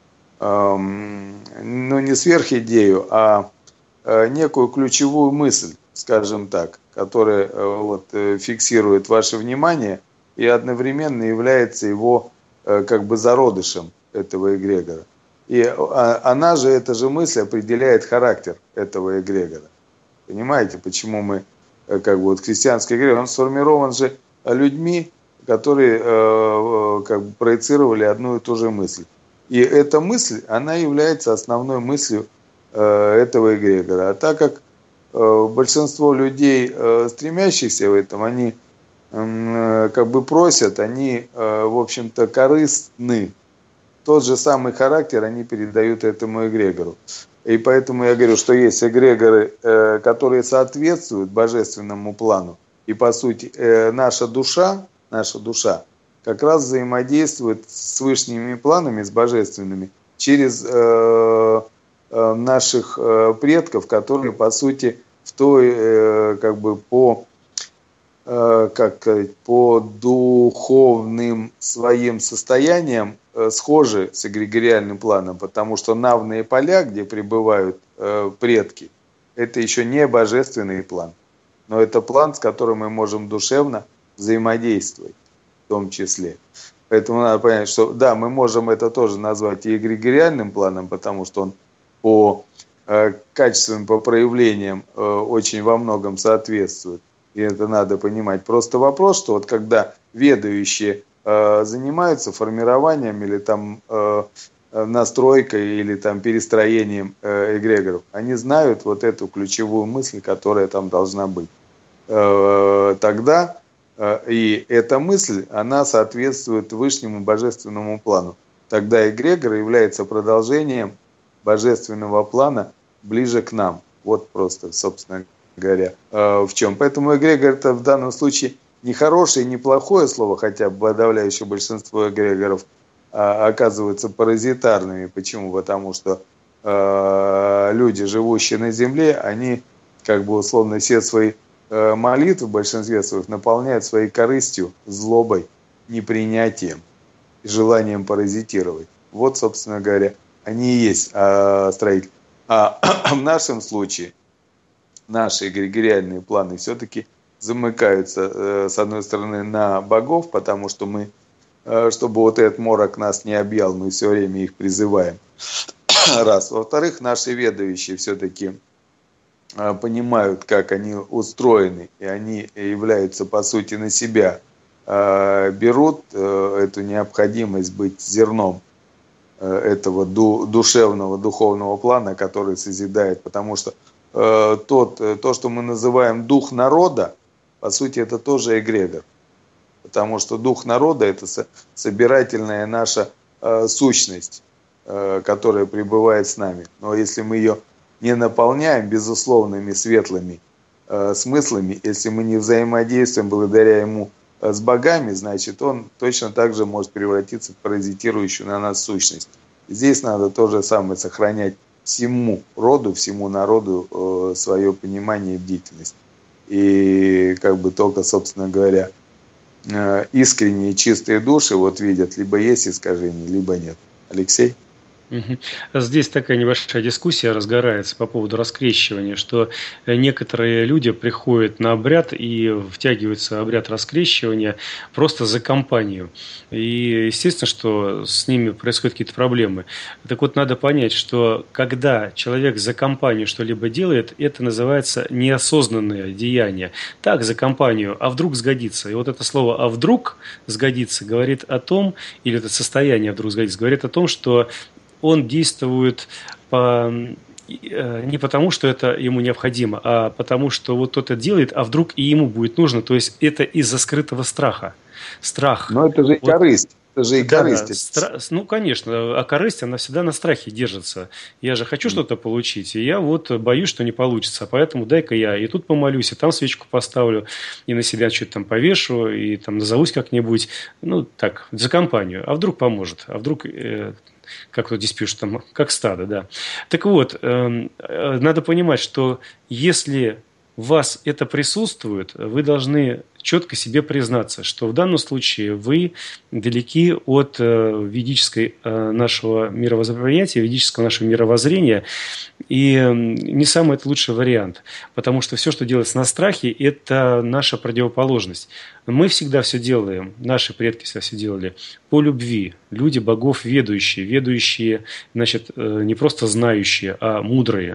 [SPEAKER 5] не сверхидею, а некую ключевую мысль, скажем так, которая фиксирует ваше внимание и одновременно является его зародышем этого эгрегора. И эта же мысль определяет характер этого эгрегора. Понимаете, почему мы, христианский эгрегор, он сформирован же людьми, которые проецировали одну и ту же мысль. И эта мысль, она является основной мыслью этого эгрегора. А так как большинство людей, стремящихся в этом, они просят, они, в общем-то, корыстны. Тот же самый характер они передают этому эгрегору. И поэтому я говорю, что есть эгрегоры, которые соответствуют божественному плану. И, по сути, наша душа как раз взаимодействует с высшими планами, с божественными, через наших предков, которые, по сути, в той, по духовным своим состояниям схожи с эгрегориальным планом, потому что навные поля, где пребывают предки, это еще не божественный план, но это план, с которым мы можем душевно взаимодействовать в том числе. Поэтому надо понять, что да, мы можем это тоже назвать и эгрегориальным планом, потому что он по качествам, по проявлениям очень во многом соответствует. И это надо понимать. Просто вопрос, что когда ведающие занимаются формированием или настройкой или перестроением эгрегоров, они знают эту ключевую мысль, которая там должна быть. Тогда и эта мысль, она соответствует высшему божественному плану. Тогда эгрегор является продолжением божественного плана ближе к нам. Вот просто, собственно говоря, в чем. Поэтому эгрегор это в данном случае не хорошее, не плохое слово, хотя подавляющее большинство эгрегоров оказываются паразитарными. Почему? Потому что люди, живущие на Земле, они условно все свои молитвы в большинстве своих наполняют своей корыстью, злобой, непринятием и желанием паразитировать. Вот, собственно говоря, они и есть строители. А в нашем случае наши эгрегориальные планы все-таки замыкаются, с одной стороны, на богов, потому что мы, чтобы этот морок нас не объял, мы все время их призываем. Раз. Во-вторых, наши ведающие все-таки понимают, как они устроены, и они являются, по сути, на себя, берут эту необходимость быть зерном этого душевного, духовного плана, который созидает. Потому что то, что мы называем дух народа, по сути, это тоже эгрегор. Потому что дух народа – это собирательная наша сущность, которая пребывает с нами. Но если мы ее не наполняем безусловными светлыми смыслами, если мы не взаимодействуем благодаря ему с богами, значит, он точно так же может превратиться в паразитирующую на нас сущность. Здесь надо то же самое сохранять всему роду, всему народу свое понимание и бдительность. И как бы только, собственно говоря, искренние чистые души вот видят, либо есть искажения, либо нет. Алексей?
[SPEAKER 2] Здесь такая небольшая дискуссия разгорается по поводу раскрещивания, что некоторые люди приходят на обряд и втягиваются в обряд раскрещивания просто за компанию. И естественно, что с ними происходят какие-то проблемы. Так вот, надо понять, что когда человек за компанию что-либо делает, это называется неосознанное деяние. Так, за компанию, а вдруг сгодится. И вот это слово «а вдруг сгодится» говорит о том, или это состояние «вдруг сгодится» говорит о том, что он действует не потому, что это ему необходимо, а потому, что вот кто-то делает, а вдруг и ему будет нужно. То есть это из-за скрытого страха. Страх.
[SPEAKER 5] Но это же и корысть. Это же и корысть.
[SPEAKER 2] Ну, конечно, а корысть, она всегда на страхе держится. Я же хочу что-то получить, и я вот боюсь, что не получится. Поэтому дай-ка я и тут помолюсь, и там свечку поставлю, и на себя что-то там повешу, и там назовусь как-нибудь. Ну, так, за компанию. А вдруг поможет? А вдруг... как вот здесь пишут, там, как стадо, да. Так вот, надо понимать, что если у вас это присутствует, вы должны четко себе признаться, что в данном случае вы далеки от ведической нашего мировосприятия, ведического нашего мировоззрения, и не самый это лучший вариант, потому что все, что делается на страхе, это наша противоположность. Мы всегда все делаем, наши предки всегда все делали по любви. Люди богов ведущие, значит, не просто знающие, а мудрые.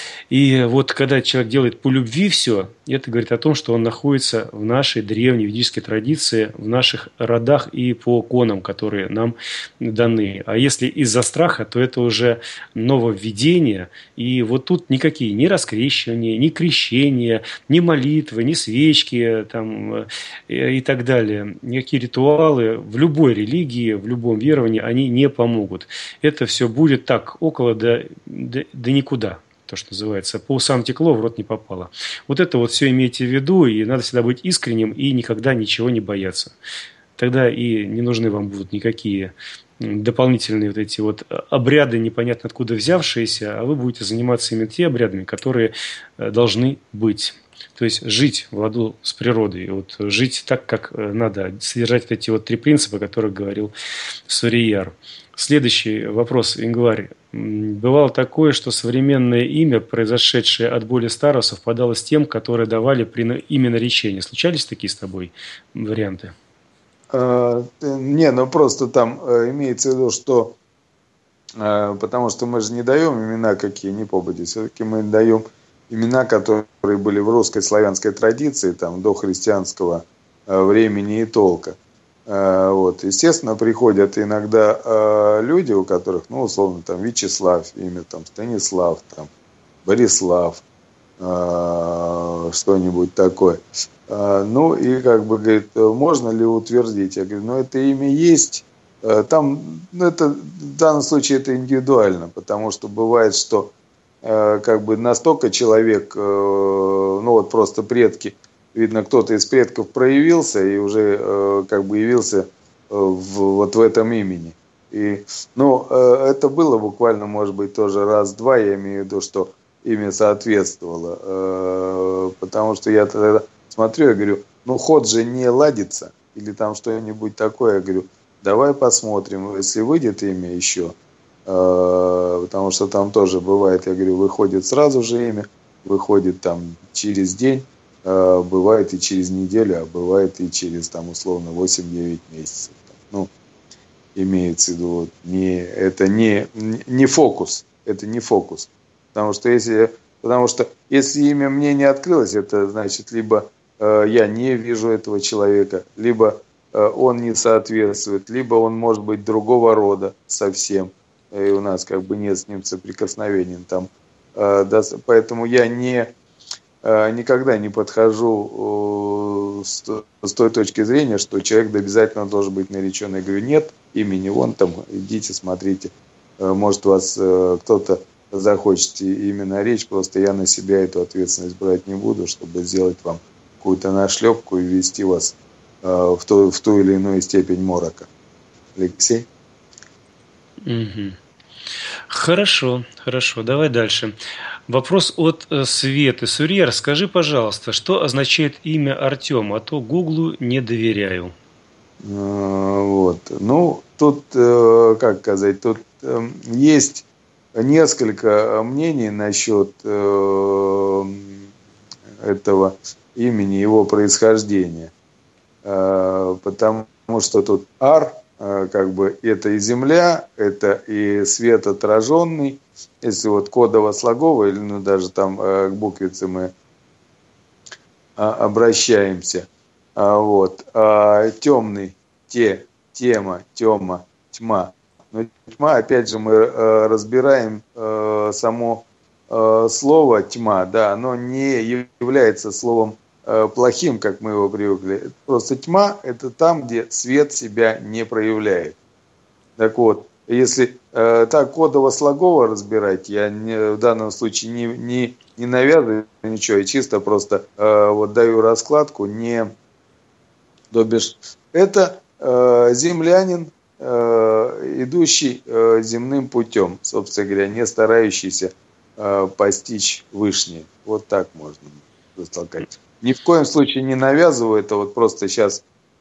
[SPEAKER 2] И вот когда человек делает по любви все, это говорит о том, что он находится в нашей древней ведической традиции, в наших родах и по конам, которые нам даны. А если из-за страха, то это уже нововведение. И вот тут никакие ни раскрещивания, ни крещения, ни молитвы, ни свечки там, и так далее. Никакие ритуалы в любой религии, в любом веровании, они не помогут. Это все будет так, около да никуда. То, что называется, по усам текло, в рот не попало. Вот это вот все имейте в виду, и надо всегда быть искренним и никогда ничего не бояться. Тогда и не нужны вам будут никакие дополнительные вот эти вот обряды, непонятно откуда взявшиеся, а вы будете заниматься именно те обрядами, которые должны быть. То есть жить в ладу с природой, вот жить так, как надо, содержать вот эти вот 3 принципа, о которых говорил Сурияр. Следующий вопрос, Ингварь. Бывало такое, что современное имя, произошедшее от более старого, совпадало с тем, которое давали при именоречении. Случались такие с тобой варианты?
[SPEAKER 5] Не, ну просто там имеется в виду, что потому что мы же не даем имена какие ни попади, все-таки мы даем имена, которые были в русской славянской традиции, там, до христианского времени и толка. Вот. Естественно, приходят иногда люди, у которых, ну, условно, там, Вячеслав, имя там Станислав, там, Борислав, что-нибудь такое. Ну, и как бы, говорит, можно ли утвердить? Я говорю, ну, это имя есть. Там, ну, это, в данном случае это индивидуально, потому что бывает, что как бы настолько человек, ну, вот просто предки, видно, кто-то из предков проявился и уже как бы явился вот в этом имени. И, ну, это было буквально, может быть, тоже раз-два, я имею в виду, что имя соответствовало. Потому что я тогда смотрю, я говорю, ну, ход же не ладится, или там что-нибудь такое. Я говорю, давай посмотрим, если выйдет имя еще, потому что там тоже бывает, я говорю, выходит сразу же имя, выходит там через день, бывает и через неделю, а бывает и через, там, условно, 8-9 месяцев. Ну, имеется в виду, вот, это не фокус, это не фокус. Потому что если Потому что если имя мне не открылось, это значит, либо я не вижу этого человека, либо он не соответствует, либо он может быть другого рода совсем, и у нас как бы нет с ним соприкосновений там. Поэтому я никогда не подхожу с той точки зрения, что человек обязательно должен быть наречен. Я говорю, нет, имени вон там, идите, смотрите. Может, вас кто-то захочет именно речь, просто я на себя эту ответственность брать не буду, чтобы сделать вам какую-то нашлепку и ввести вас в ту или иную степень морока. Алексей?
[SPEAKER 2] Угу. Хорошо, давай дальше. Вопрос от Светы. Сурьер, скажи, пожалуйста, что означает имя Артем, а то Гуглу не доверяю.
[SPEAKER 5] Вот. Ну, тут, как сказать, тут есть несколько мнений насчет этого имени, его происхождения. Потому что тут Ар, как бы это и земля, это и свет отраженный. Если вот кодово-слогово, или ну, даже там к буквице мы обращаемся. Вот. Темный, тема, тьма. Но тьма, опять же, мы разбираем само слово тьма, да, оно не является словом плохим, как мы его привыкли. Просто тьма – это там, где свет себя не проявляет. Так вот, если так кодово-слогово разбирать, я в данном случае не навязываю ничего, я чисто просто вот даю раскладку, то бишь это землянин, идущий земным путем, собственно говоря, не старающийся постичь вышнее. Вот так можно растолкать. Ни в коем случае не навязываю, это вот просто сейчас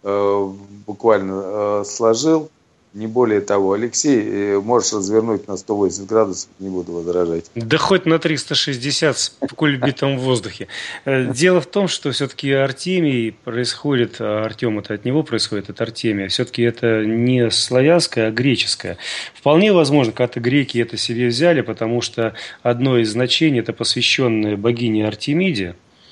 [SPEAKER 5] буквально сложил, не более того. Алексей, можешь развернуть на 180 градусов, не буду возражать.
[SPEAKER 2] Да хоть на 360 с кульбитом в воздухе. Дело в том, что все-таки Артемий происходит, Артем это от него происходит, от Артемия. Все-таки это не славянское, а греческое. Вполне возможно, когда-то греки это себе взяли, потому что одно из значений это посвященное богине Артемиде.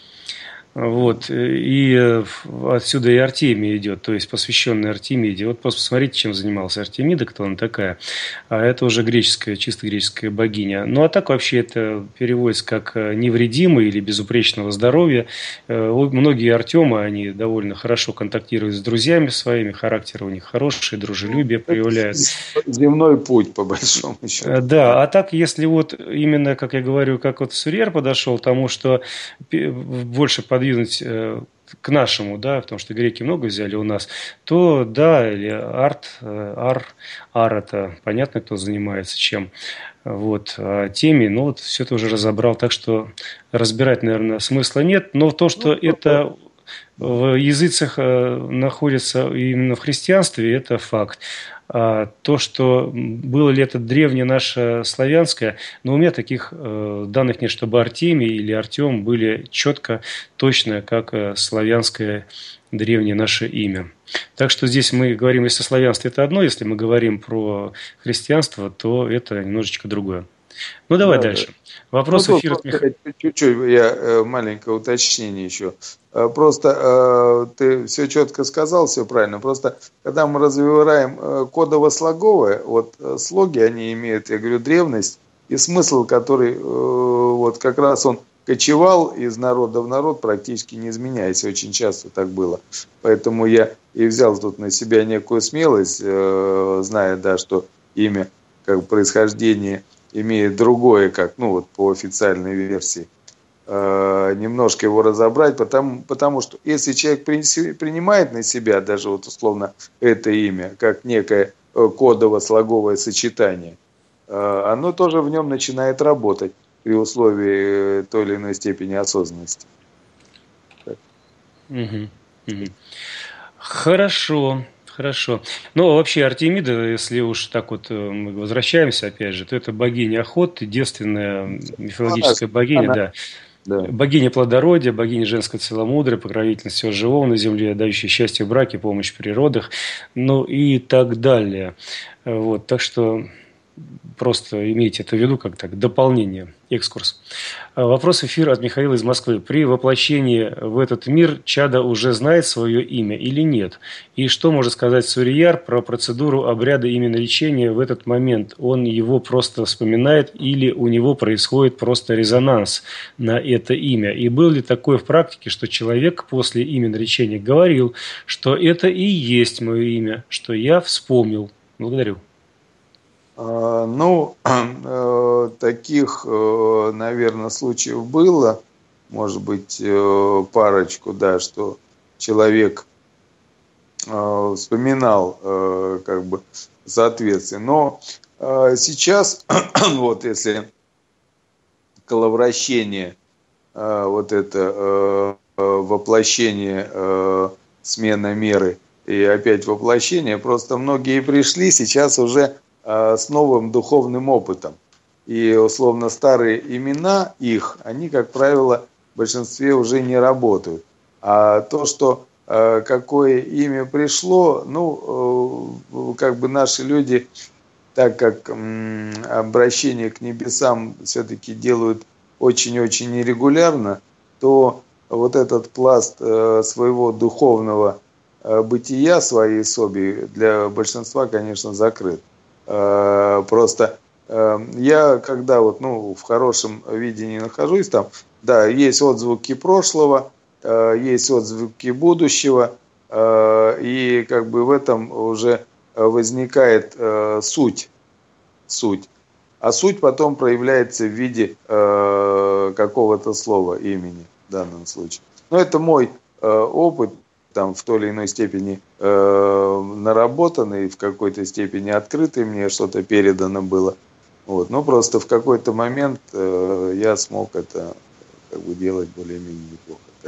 [SPEAKER 2] Вот, и отсюда и Артемия идет, то есть посвященная Артемиде. Вот просто посмотрите, чем занималась Артемида, кто она такая. А это уже греческая, чисто греческая богиня. Ну, а так вообще это переводится как невредимый или безупречного здоровья. Многие Артемы, они довольно хорошо контактируют с друзьями своими, характер у них хороший, дружелюбие проявляют.
[SPEAKER 5] Земной путь, по большому счету.
[SPEAKER 2] Да, а так, если вот именно, как я говорю, как вот Сурьер подошел к тому, что больше подвинуть к нашему, да, потому что греки много взяли у нас, то да, или ар это понятно, кто занимается чем. Вот, а теме, ну вот все это уже разобрал, так что разбирать, наверное, смысла нет, но то, что это в языцах находится именно в христианстве, это факт. А то, что было ли это древнее наше славянское, но у меня таких данных нет, чтобы Артемий или Артем были четко, точно, как славянское древнее наше имя. Так что здесь мы говорим, если славянство это одно, если мы говорим про христианство, то это немножечко другое. Ну, давай дальше. Вопрос эфира.
[SPEAKER 5] Чуть-чуть я маленькое уточнение еще. Просто ты все четко сказал, все правильно. Просто когда мы разбираем кодово-слоговое, вот слоги, они имеют, я говорю, древность и смысл, который вот как раз он кочевал из народа в народ, практически не изменяясь. Очень часто так было. Поэтому я и взял тут на себя некую смелость, зная, да, что имя, как происхождение имеет другое, как, ну вот по официальной версии, немножко его разобрать, потому что если человек принимает на себя даже вот условно это имя, как некое кодово-слоговое сочетание, оно тоже в нем начинает работать при условии той или иной степени осознанности.
[SPEAKER 2] Хорошо. Ну, вообще Артемида, если уж так вот мы возвращаемся, опять же, то это богиня охоты, девственная мифологическая богиня, да. Богиня плодородия, богиня женского целомудрия, покровительница всего живого на земле, дающая счастье в браке, помощь в природах, ну и так далее. Вот, так что просто имейте это в виду как так, дополнение, экскурс. Вопрос эфира от Михаила из Москвы. При воплощении в этот мир чадо уже знает свое имя или нет? И что может сказать Сурияр про процедуру обряда именоречения в этот момент? Он его просто вспоминает или у него происходит просто резонанс на это имя? И был ли такое в практике, что человек после именоречения говорил, что это и есть мое имя, что я вспомнил? Благодарю.
[SPEAKER 5] Ну, таких, наверное, случаев было, может быть, парочку, да, что человек вспоминал как бы соответствие. Но сейчас, вот если коловращение, вот это воплощение, смена меры и опять воплощение, просто многие пришли сейчас уже с новым духовным опытом. И, условно, старые имена их, они, как правило, в большинстве уже не работают. А то, что какое имя пришло, ну, как бы наши люди, так как обращение к небесам все-таки делают очень-очень нерегулярно, то вот этот пласт своего духовного бытия, своей особи, для большинства, конечно, закрыт. Просто я, когда вот, ну, в хорошем видении нахожусь, там, да, есть отзвуки прошлого, есть отзвуки будущего, и как бы в этом уже возникает суть. А суть потом проявляется в виде какого-то слова, имени в данном случае. Но это мой опыт, там в той или иной степени наработанный, в какой-то степени открытый, мне что-то передано было. Вот. Но просто в какой-то момент я смог это как бы делать более-менее неплохо. Как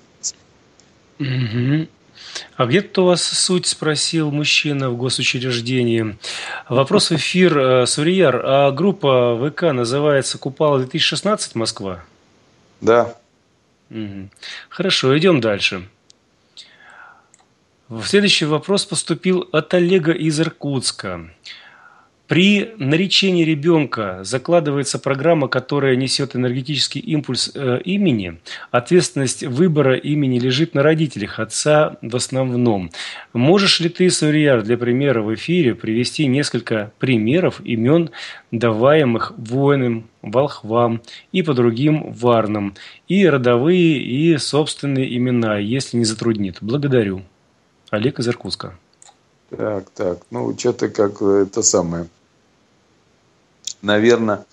[SPEAKER 2] Угу. А где тут у вас суть, спросил мужчина в госучреждении. Вопрос в эфир. Сурияр, а группа ВК называется «Купала-2016 Москва»?
[SPEAKER 5] Да.
[SPEAKER 2] Угу. Хорошо, идем дальше. Следующий вопрос поступил от Олега из Иркутска. При наречении ребенка закладывается программа, которая несет энергетический импульс имени. Ответственность выбора имени лежит на родителях, отца в основном. Можешь ли ты, Сурияр, для примера в эфире привести несколько примеров имен, даваемых воинам, волхвам и по другим варнам, и родовые, и собственные имена, если не затруднит? Благодарю. Олег из Иркутска.
[SPEAKER 5] Так, ну, что-то как это самое. Наверное,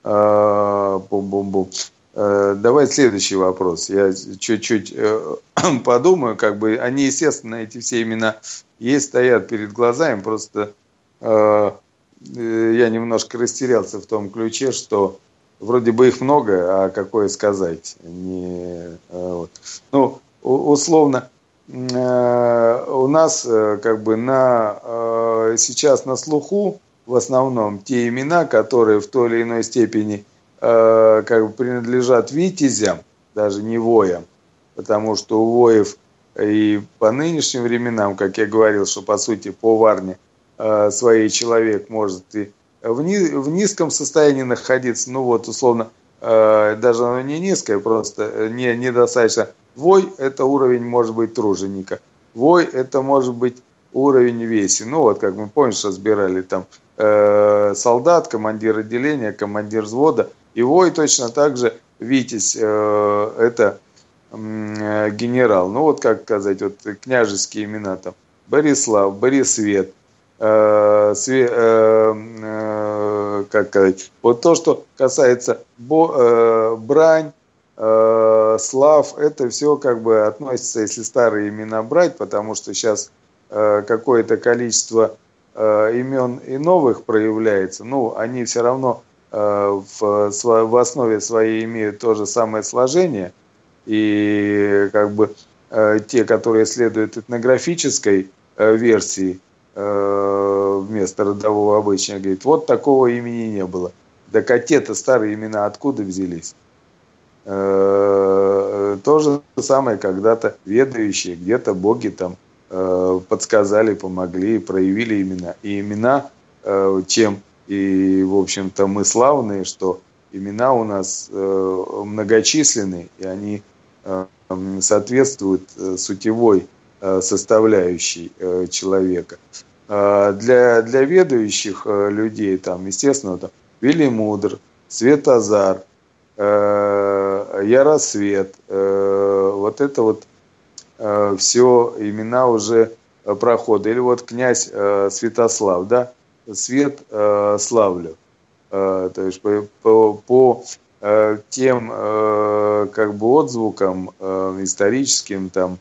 [SPEAKER 5] давай следующий вопрос. Я чуть-чуть подумаю, как бы они, естественно, эти все имена есть, стоят перед глазами, просто я немножко растерялся в том ключе, что вроде бы их много, а какое сказать? Вот. Ну, условно, у нас как бы сейчас на слуху в основном те имена, которые в той или иной степени как бы принадлежат витязям, даже не воям, потому что у воев и по нынешним временам, как я говорил, что по сути по варне своей человек может и в низком состоянии находиться, ну вот условно, даже оно не низкое, просто недостаточно. Вой – это уровень, может быть, труженика. Вой – это может быть уровень веси. Ну вот, как мы, помнишь, разбирали там солдат, командир отделения, командир взвода. И вой точно так же витязь – это генерал. Ну вот, как сказать, вот княжеские имена там. Борислав, Борисвет, как сказать. Вот то, что касается брань, слав, это все как бы относится, если старые имена брать, потому что сейчас какое-то количество имен и новых проявляется, ну, они все равно в основе своей имеют то же самое сложение, и как бы те, которые следуют этнографической версии вместо родового обычая, говорит, вот такого имени не было. Так а те-то старые имена откуда взялись? То же самое когда-то ведающие, где-то боги там подсказали, помогли, проявили имена. И имена, чем И, в общем-то, мы славные, что имена у нас многочисленны, и они соответствуют сутевой составляющей человека. Для ведающих людей, там, естественно, там, Велимудр, Светозар, Яросвет, вот это вот все имена уже прохода. Или вот князь Святослав, да, свет славлю. То есть по тем как бы отзвукам историческим, там,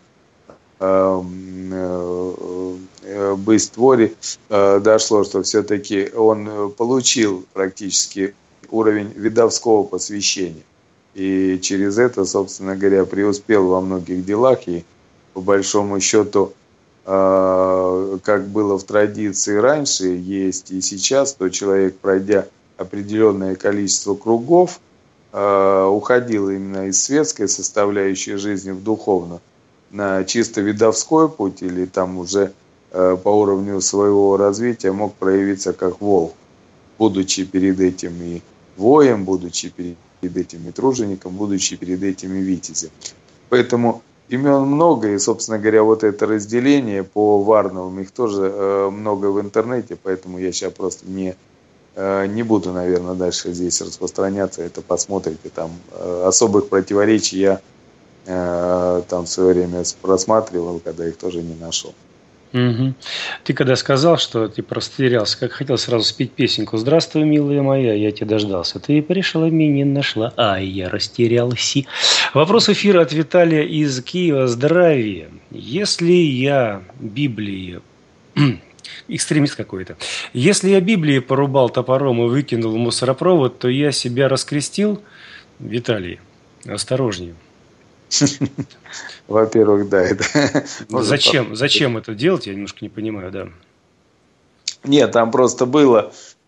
[SPEAKER 5] быстворе дошло, что все-таки он получил практически уровень видовского посвящения. И через это, собственно говоря, преуспел во многих делах. И по большому счету, как было в традиции раньше, есть и сейчас, то человек, пройдя определенное количество кругов, уходил именно из светской составляющей жизни в духовную, на чисто видовской путь, или там уже по уровню своего развития мог проявиться как волк, будучи перед этим и воем, будучи перед этим и тружеником, будучи перед этим и витязем. Поэтому имен много, и, собственно говоря, вот это разделение по Варнавым, их тоже много в интернете, поэтому я сейчас просто не буду, наверное, дальше здесь распространяться, это посмотрите, там особых противоречий я там в свое время просматривал, когда их тоже не нашел.
[SPEAKER 2] Угу. Ты когда сказал, что ты растерялся, как хотел сразу спеть песенку «Здравствуй, милая моя, я тебя дождался». Ты пришла, меня нашла, ай, я растерялся. Вопрос эфира от Виталия из Киева. Здравия. Если я Библии... экстремист какой-то. Если я Библии порубал топором и выкинул в мусоропровод, то я себя раскрестил? Виталий, осторожнее.
[SPEAKER 5] Во-первых, да, это...
[SPEAKER 2] Зачем это делать, я немножко не понимаю, да.
[SPEAKER 5] Нет, там просто было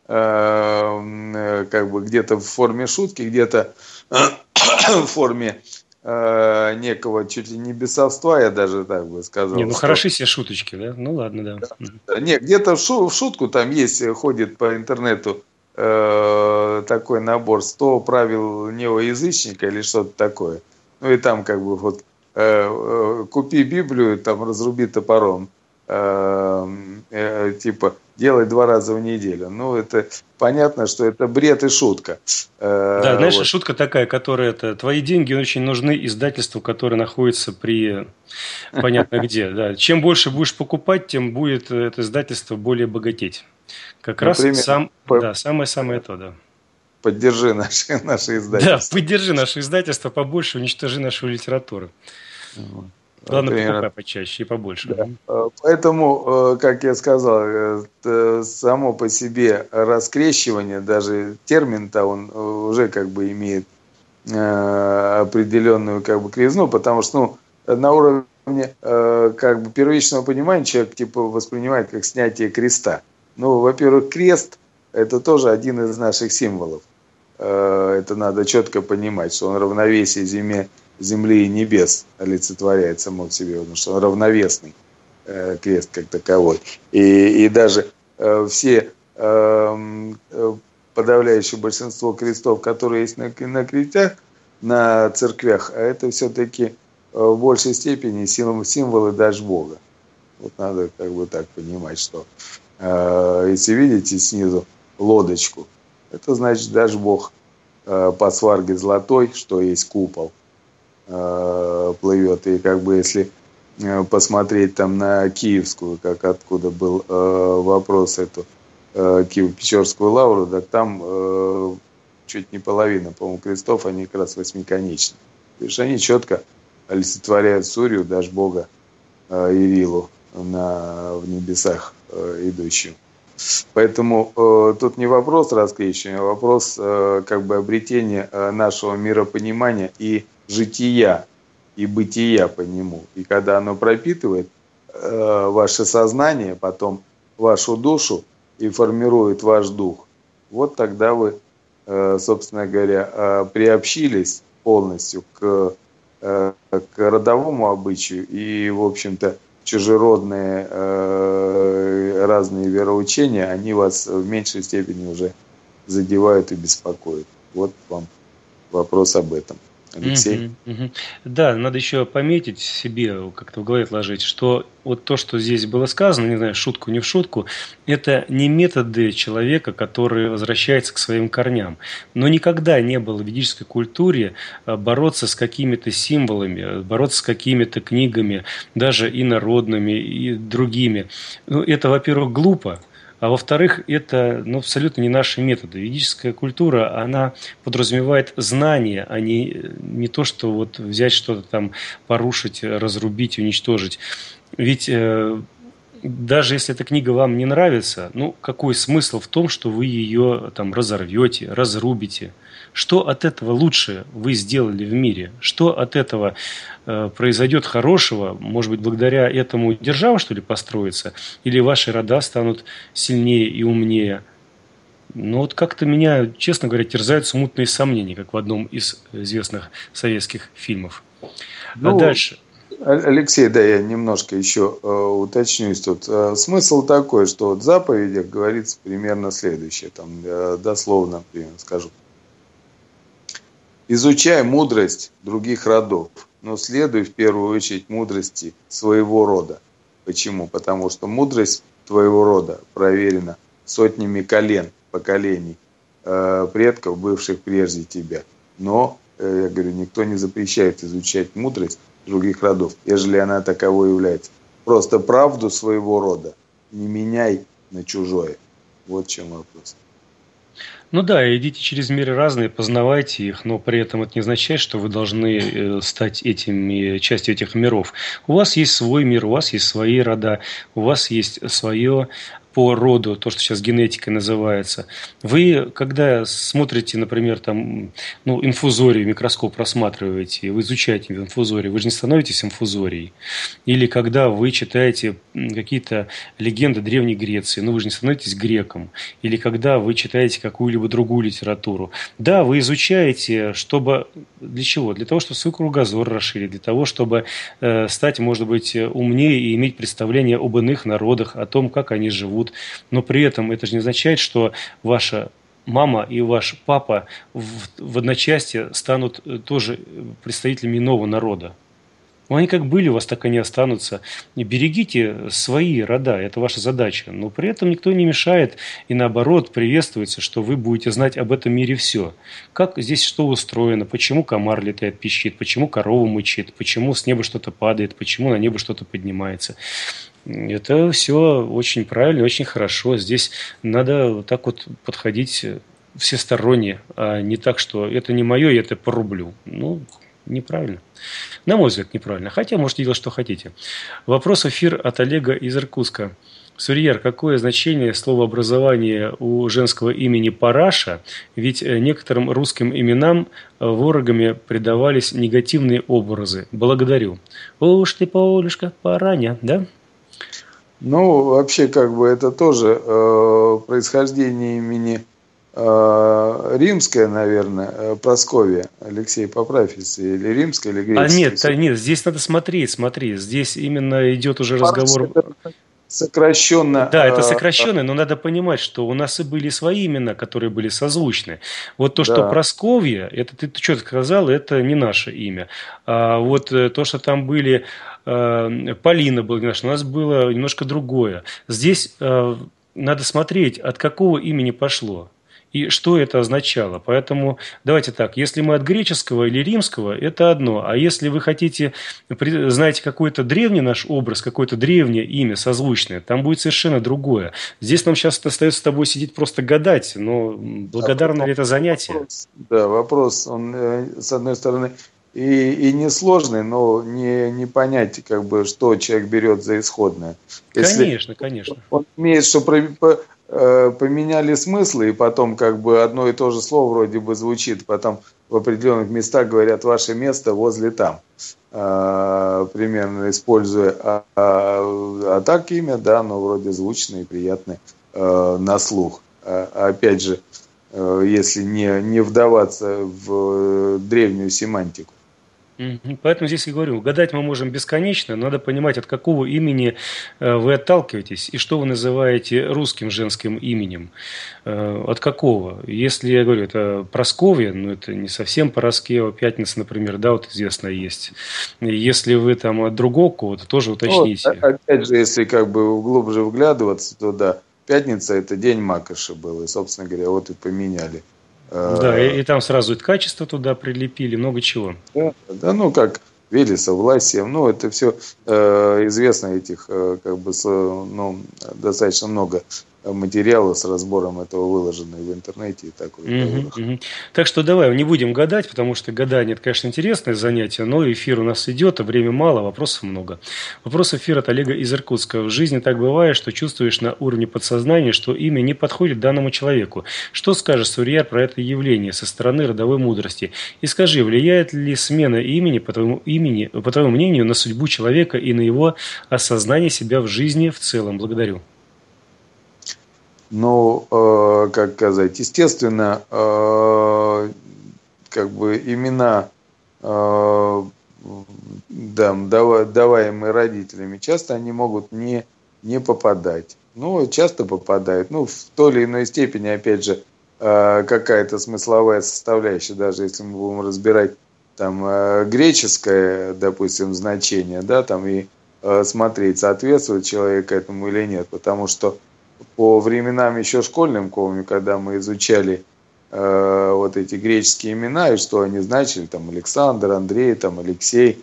[SPEAKER 5] как бы где-то в форме шутки, где-то в форме некого чуть ли не бесовства, я даже так бы сказал.
[SPEAKER 2] Не, ну хороши все шуточки, да? Ну ладно, да.
[SPEAKER 5] Нет, где-то в шутку там есть, ходит по интернету такой набор 100 правил неоязычника или что-то такое. Ну и там как бы вот купи Библию, там разруби топором, типа делай 2 раза в неделю. Ну это понятно, что это бред и шутка.
[SPEAKER 2] Да, знаешь, вот. Шутка такая, которая это твои деньги очень нужны издательству, которое находится при понятно где. Да. Чем больше будешь покупать, тем будет это издательство более богатеть. Как например, раз самое-самое то, да.
[SPEAKER 5] Поддержи наше издательство.
[SPEAKER 2] Да, поддержи наше издательство побольше, уничтожи нашу литературу. Главное, покупай почаще и побольше.
[SPEAKER 5] Да. Поэтому, как я сказал, само по себе раскрещивание, даже термин-то он уже как бы имеет определенную как бы кривизну, потому что на уровне как бы первичного понимания человек типа воспринимает как снятие креста. Ну, во-первых, крест – это тоже один из наших символов. Это надо четко понимать, что он равновесие земли и небес олицетворяет само в себе, потому что он равновесный крест как таковой. И даже все подавляющее большинство крестов, которые есть на крестах, на церквях, а это все-таки в большей степени символы даже Бога. Вот надо как бы так понимать, что если видите снизу лодочку, это значит даже Бог по сварге золотой, что есть купол, плывет. И как бы если посмотреть там на Киевскую, как откуда был вопрос эту Киево-Печорскую лавру, так там чуть не половина, по-моему, крестов, они как раз восьмиконечны. То есть они четко олицетворяют Сурью, даже Бога Ирилу в небесах идущую. Поэтому тут не вопрос раскрещивания, а вопрос как бы обретения нашего миропонимания и жития, и бытия по нему. И когда оно пропитывает ваше сознание, потом вашу душу и формирует ваш дух, вот тогда вы, собственно говоря, приобщились полностью к родовому обычаю и, в общем-то, чужеродные разные вероучения, они вас в меньшей степени уже задевают и беспокоят. Вот вам вопрос об этом. Алексей?
[SPEAKER 2] Да, надо еще пометить себе, как-то в голове отложить, что вот то, что здесь было сказано, не знаю, шутку не в шутку, это не методы человека, который возвращается к своим корням. Но никогда не было в ведической культуре бороться с какими-то символами, бороться с какими-то книгами, даже инородными и другими. Ну, это, во-первых, глупо. А во-вторых, это абсолютно не наши методы. Ведическая культура, она подразумевает знания, а не то, что вот взять что-то там, порушить, разрубить, уничтожить. Ведь даже если эта книга вам не нравится, какой смысл в том, что вы ее там разорвете, разрубите? Что от этого лучше вы сделали в мире? Что от этого произойдет хорошего? Может быть, благодаря этому держава, что ли, построится? Или ваши рода станут сильнее и умнее? Вот как-то меня, честно говоря, терзают смутные сомнения, как в одном из известных советских фильмов. А дальше...
[SPEAKER 5] Алексей, да, я немножко еще уточнюсь тут. Смысл такой, что вот в заповедях говорится примерно следующее, там дословно, например, скажу. Изучай мудрость других родов, но следуй в первую очередь мудрости своего рода. Почему? Потому что мудрость твоего рода проверена сотнями поколений предков, бывших прежде тебя. Но, я говорю, никто не запрещает изучать мудрость других родов, ежели она таковой является. Просто правду своего рода не меняй на чужое. Вот в чем вопрос.
[SPEAKER 2] Да, идите через миры разные, познавайте их, но при этом это не означает, что вы должны стать частью этих миров. У вас есть свой мир, у вас есть свои рода, у вас есть свое по роду, то, что сейчас генетикой называется. Вы, когда смотрите, например, инфузорию, микроскоп рассматриваете, вы изучаете инфузорию, вы же не становитесь инфузорией. Или когда вы читаете какие-то легенды Древней Греции, вы же не становитесь греком. Или когда вы читаете какую-либо другую литературу. Да, вы изучаете, чтобы... Для чего? Для того, чтобы свой кругозор расширить, для того, чтобы стать, может быть, умнее и иметь представление об иных народах, о том, как они живут. Но при этом это же не означает, что ваша мама и ваш папа в одночасье станут тоже представителями иного народа. Они как были у вас, так и не останутся. Берегите свои рода, это ваша задача. Но при этом никто не мешает и наоборот приветствуется, что вы будете знать об этом мире все. Как здесь что устроено, почему комар летает, пищит, почему корова мычит, почему с неба что-то падает, почему на небо что-то поднимается. Это все очень правильно, очень хорошо. Здесь надо так вот подходить всесторонне, а не так, что это не мое, я это порублю. Неправильно. На мой взгляд, неправильно. Хотя можете делать, что хотите. Вопрос эфир от Олега из Иркутска. Сурьер, какое значение словообразования у женского имени Параша? Ведь некоторым русским именам ворогами придавались негативные образы. Благодарю. Уж ты, Полюшка, Параня, да?
[SPEAKER 5] Вообще, это тоже происхождение имени римское, наверное, Прасковья. Алексей, поправь, если или римское, или греческое.
[SPEAKER 2] Нет, здесь надо смотри. Здесь именно идет уже разговор...
[SPEAKER 5] Сокращенно.
[SPEAKER 2] Да, это сокращенно, но надо понимать, что у нас и были свои имена, которые были созвучны. Вот то, что Прасковья, это ты что-то сказал, это не наше имя. А вот то, что там были Полина была не наша, у нас было немножко другое. Здесь надо смотреть, от какого имени пошло. И что это означало? Поэтому давайте так, если мы от греческого или римского, это одно. А если вы хотите, знаете какой-то древний наш образ, какое-то древнее имя созвучное, там будет совершенно другое. Здесь нам сейчас остается с тобой сидеть просто гадать, но благодарно ли это занятие?
[SPEAKER 5] Вопрос, он, с одной стороны, и несложный, но не понять, что человек берет за исходное.
[SPEAKER 2] Конечно.
[SPEAKER 5] Он имеет, что поменяли смыслы, и потом одно и то же слово вроде бы звучит, потом в определенных местах говорят «ваше место возле там», примерно используя, а так имя, но вроде звучное и приятное на слух. Опять же, если не вдаваться в древнюю семантику.
[SPEAKER 2] Поэтому здесь и говорю, гадать мы можем бесконечно, надо понимать, от какого имени вы отталкиваетесь и что вы называете русским женским именем. От какого? Если я говорю, это Прасковья, ну это не совсем Пороскева, Пятница, например, да, вот известно есть. Если вы там от другого кого-то, тоже уточните.
[SPEAKER 5] Опять же, если как бы глубже вглядываться, то да, Пятница это день Макоши был, и, собственно говоря, вот и поменяли.
[SPEAKER 2] Да, и там сразу и качество туда прилепили, много чего.
[SPEAKER 5] Да, ну как Велесов, Власиев, ну это все известно, этих как бы ну, достаточно много материала с разбором этого выложено в интернете и так вот.
[SPEAKER 2] Так что давай не будем гадать, потому что гадание это, конечно, интересное занятие, но эфир у нас идет, а время мало, вопросов много. Вопрос эфира от Олега из Иркутска. В жизни так бывает, что чувствуешь на уровне подсознания, что имя не подходит данному человеку. Что скажешь, Сурьяр, про это явление со стороны родовой мудрости? И скажи, влияет ли смена имени, по твоему мнению, на судьбу человека и на его осознание себя в жизни в целом? Благодарю.
[SPEAKER 5] Ну, как сказать, естественно, как бы имена, даваемые родителями, часто они могут не попадать. Ну, часто попадают. Ну, в той или иной степени, опять же, какая-то смысловая составляющая, даже если мы будем разбирать там греческое, допустим, значение, да, там и смотреть, соответствует человек этому или нет, потому что по временам еще школьным, когда мы изучали вот эти греческие имена и что они значили, там Александр, Андрей, там Алексей,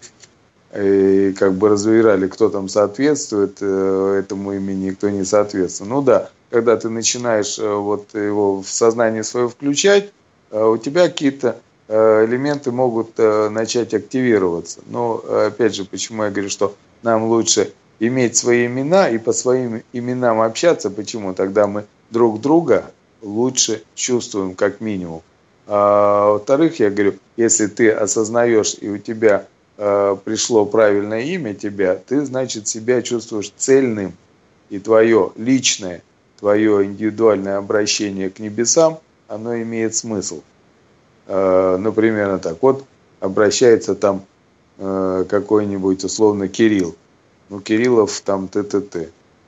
[SPEAKER 5] и как бы разбирали, кто там соответствует этому имени, кто не соответствует. Ну да, когда ты начинаешь вот его в сознание свое включать, у тебя какие-то элементы могут начать активироваться. Но опять же, почему я говорю, что нам лучше иметь свои имена и по своим именам общаться. Почему? Тогда мы друг друга лучше чувствуем, как минимум. А во-вторых, я говорю, если ты осознаешь и у тебя пришло правильное имя тебя, ты, значит, себя чувствуешь цельным. И твое личное, твое индивидуальное обращение к небесам, оно имеет смысл. Например, так вот обращается там какой-нибудь условно Кирилл. Ну, Кириллов там т-т-т.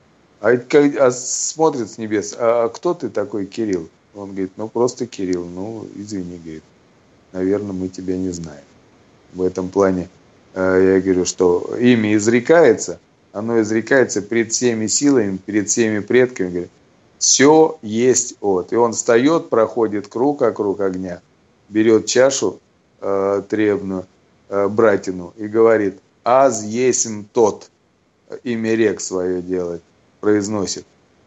[SPEAKER 5] А смотрит с небес, а кто ты такой, Кирилл? Он говорит, ну, просто Кирилл. Ну, извини, говорит, наверное, мы тебя не знаем. В этом плане я говорю, что имя изрекается, оно изрекается перед всеми силами, перед всеми предками. Говорит, все есть от. И он встает, проходит круг вокруг огня, берет чашу требную, братину, и говорит, аз есмь тот. Имя рек свое делает, произносит.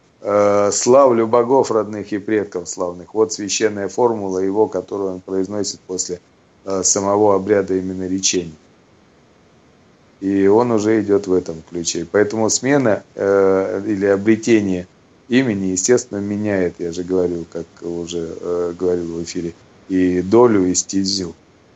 [SPEAKER 5] Славлю богов родных и предков славных. Вот священная формула его, которую он произносит после самого обряда именно речения. И он уже идет в этом ключе. Поэтому смена или обретение имени, естественно, меняет, я же говорил, как уже говорил в эфире, и долю, и стезю.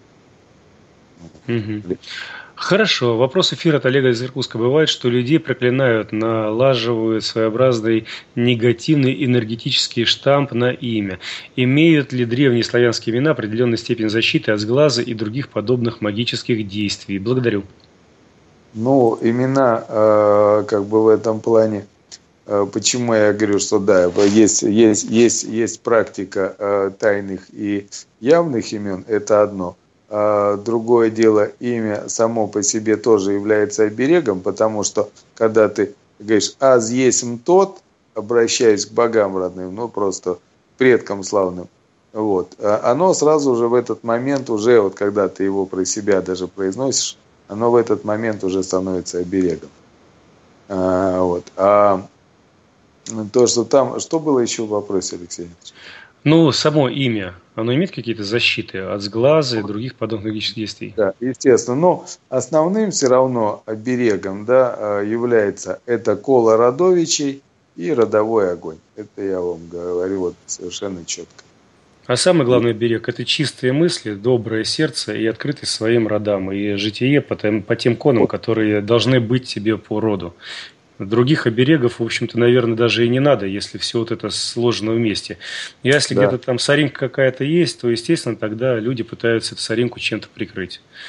[SPEAKER 2] Хорошо. Вопрос эфира от Олега из Иркутска. Бывает, что людей проклинают, налаживают своеобразный негативный энергетический штамп на имя. Имеют ли древние славянские имена определенную степень защиты от сглаза и других подобных магических действий? Благодарю.
[SPEAKER 5] Ну, имена как бы в этом плане, почему я говорю, что да, есть практика тайных и явных имен, это одно. Другое дело, имя само по себе тоже является оберегом, потому что, когда ты говоришь «аз есмь тот», обращаясь к богам родным, ну, просто предкам славным, вот, оно сразу же в этот момент уже, вот когда ты его про себя даже произносишь, оно в этот момент уже становится оберегом. Вот. А то, что там... Что было еще в вопросе, Алексей Ильич?
[SPEAKER 2] Ну, само имя, оно имеет какие-то защиты от сглаза и других подобных магических действий?
[SPEAKER 5] Да, естественно. Но основным все равно оберегом, да, является это коло родовичей и родовой огонь. Это я вам говорю вот совершенно четко.
[SPEAKER 2] А самый главный оберег – это чистые мысли, доброе сердце и открытость своим родам, и житие по тем конам, которые должны быть тебе по роду. Других оберегов, в общем-то, наверное, даже и не надо, если все вот это сложено вместе. Если где-то там соринка какая-то есть, то, естественно, тогда люди пытаются эту соринку чем-то прикрыть.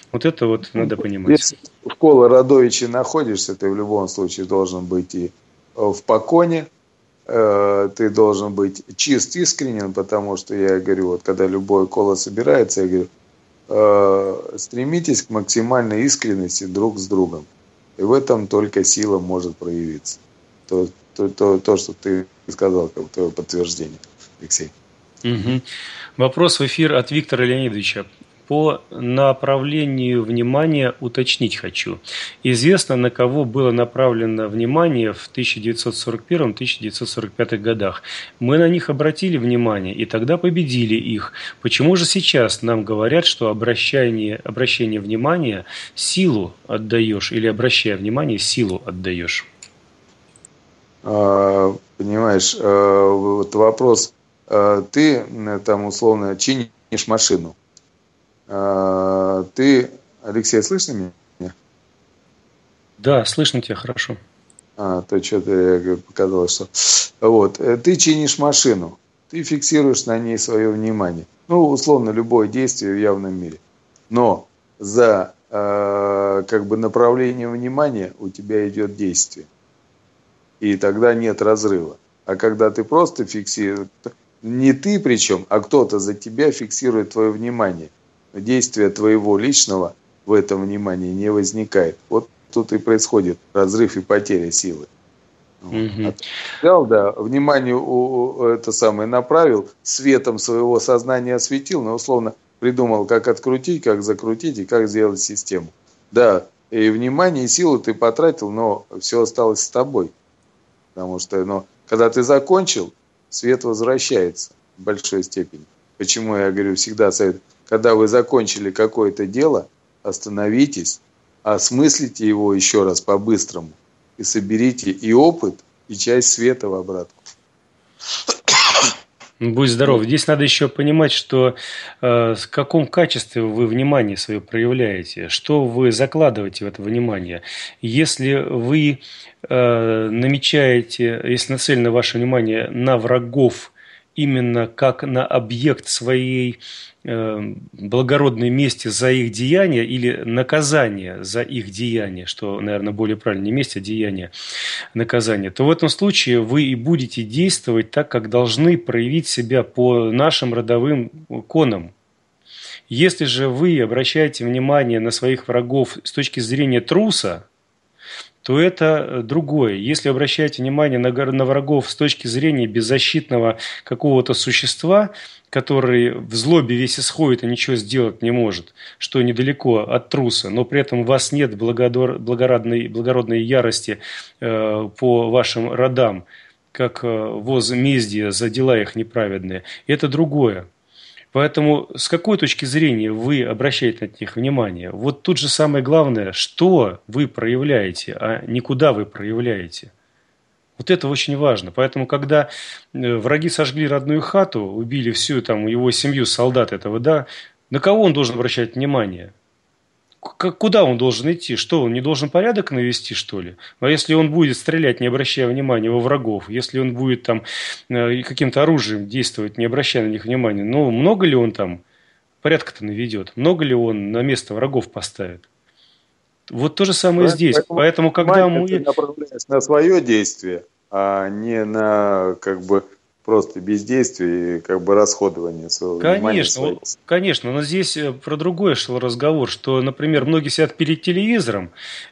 [SPEAKER 2] Вот это вот надо понимать.
[SPEAKER 5] Если в школе Радовича находишься, ты в любом случае должен быть и в поконе, ты должен быть чист, искренен, потому что я говорю, вот когда любое коло собирается, я говорю, стремитесь к максимальной искренности друг с другом. И в этом только сила может проявиться. То, что ты сказал, как твое подтверждение, Алексей.
[SPEAKER 2] Угу. Вопрос в эфир от Виктора Леонидовича. По направлению внимания уточнить хочу. Известно, на кого было направлено внимание в 1941-1945 годах. Мы на них обратили внимание и тогда победили их. Почему же сейчас нам говорят, что обращение внимания силу отдаешь или обращая внимание силу отдаешь?
[SPEAKER 5] Понимаешь, вот вопрос, ты там условно чинишь машину. Ты, Алексей, слышно меня?
[SPEAKER 2] Да, слышно тебя хорошо.
[SPEAKER 5] То что-то показалось, что... Вот, ты чинишь машину, ты фиксируешь на ней свое внимание. Ну, условно, любое действие в явном мире. Но за как бы направлением внимания у тебя идет действие. И тогда нет разрыва. А когда ты просто фиксируешь, не ты причем, а кто-то за тебя фиксирует твое внимание, действия твоего личного в этом внимании не возникает. Вот тут и происходит разрыв и потеря силы.
[SPEAKER 2] Угу.
[SPEAKER 5] Взял, да, внимание это самое направил, светом своего сознания осветил, но условно придумал, как открутить, как закрутить и как сделать систему. Да, и внимание, и силу ты потратил, но все осталось с тобой. Потому что, когда ты закончил, свет возвращается в большой степени. Почему я говорю всегда совет, когда вы закончили какое-то дело, остановитесь, осмыслите его еще раз по-быстрому и соберите и опыт, и часть света в обратку.
[SPEAKER 2] Будь здоров. Здесь надо еще понимать, что в каком качестве вы внимание свое проявляете, что вы закладываете в это внимание. Если вы намечаете, если нацелено ваше внимание на врагов именно как на объект своей благородной мести за их деяния или наказание за их деяния, что, наверное, более правильно, не месть, а деяние, наказание, то в этом случае вы и будете действовать так, как должны проявить себя по нашим родовым конам. Если же вы обращаете внимание на своих врагов с точки зрения труса, то это другое. Если обращаете внимание на врагов с точки зрения беззащитного какого-то существа, который в злобе весь исходит и ничего сделать не может, что недалеко от труса, но при этом у вас нет благородной ярости по вашим родам, как возмездие за дела их неправедные, это другое. Поэтому с какой точки зрения вы обращаете на них внимание? Вот тут же самое главное, что вы проявляете, а не куда вы проявляете. Вот это очень важно. Поэтому, когда враги сожгли родную хату, убили всю там его семью, солдат этого, да, на кого он должен обращать внимание? Куда он должен идти? Что, он не должен порядок навести, что ли? А если он будет стрелять, не обращая внимания во врагов, если он будет там каким-то оружием действовать, не обращая на них внимания, ну, много ли он там порядка-то наведет? Много ли он на место врагов поставит? Вот то же самое здесь. Поэтому когда мы...
[SPEAKER 5] Ты направляешь на свое действие, а не на как бы просто бездействие и как бы расходование своего внимания.
[SPEAKER 2] Конечно, но здесь про другое шел разговор, что, например, многие сидят перед телевизором,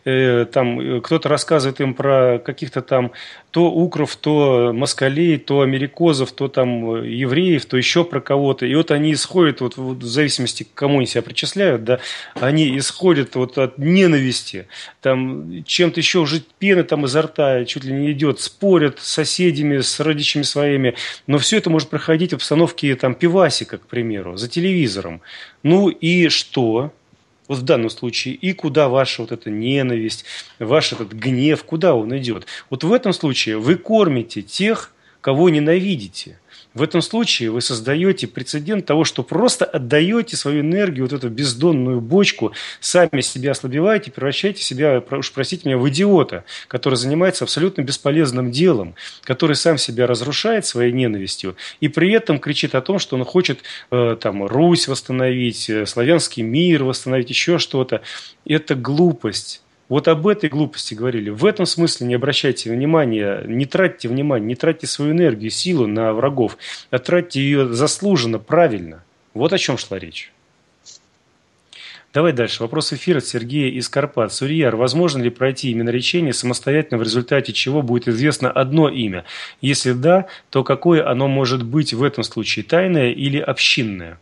[SPEAKER 2] там кто-то рассказывает им про каких-то там то укров, то москалей, то америкозов, то там евреев, то еще про кого-то. И вот они исходят, вот в зависимости, к кому они себя причисляют, да, они исходят вот от ненависти, там чем-то еще уже пена там изо рта чуть ли не идет, спорят с соседями, с родичами своими. Но все это может проходить в обстановке там пивасика, к примеру, за телевизором. Ну и что? Вот в данном случае, и куда ваша вот эта ненависть, ваш этот гнев, куда он идет? Вот в этом случае вы кормите тех, кого ненавидите. В этом случае вы создаете прецедент того, что просто отдаете свою энергию, вот эту бездонную бочку, сами себя ослабеваете, превращаете себя, уж простите меня, в идиота, который занимается абсолютно бесполезным делом, который сам себя разрушает своей ненавистью и при этом кричит о том, что он хочет там Русь восстановить, славянский мир восстановить, еще что-то. Это глупость. Вот об этой глупости говорили. В этом смысле не обращайте внимания, не тратьте свою энергию, силу на врагов, а тратьте ее заслуженно, правильно. Вот о чем шла речь. Давай дальше. Вопрос эфира от Сергея из Карпат. Сурьяр, возможно ли пройти именоречение самостоятельно, в результате чего будет известно одно имя? Если да, то какое оно может быть в этом случае, тайное или общинное?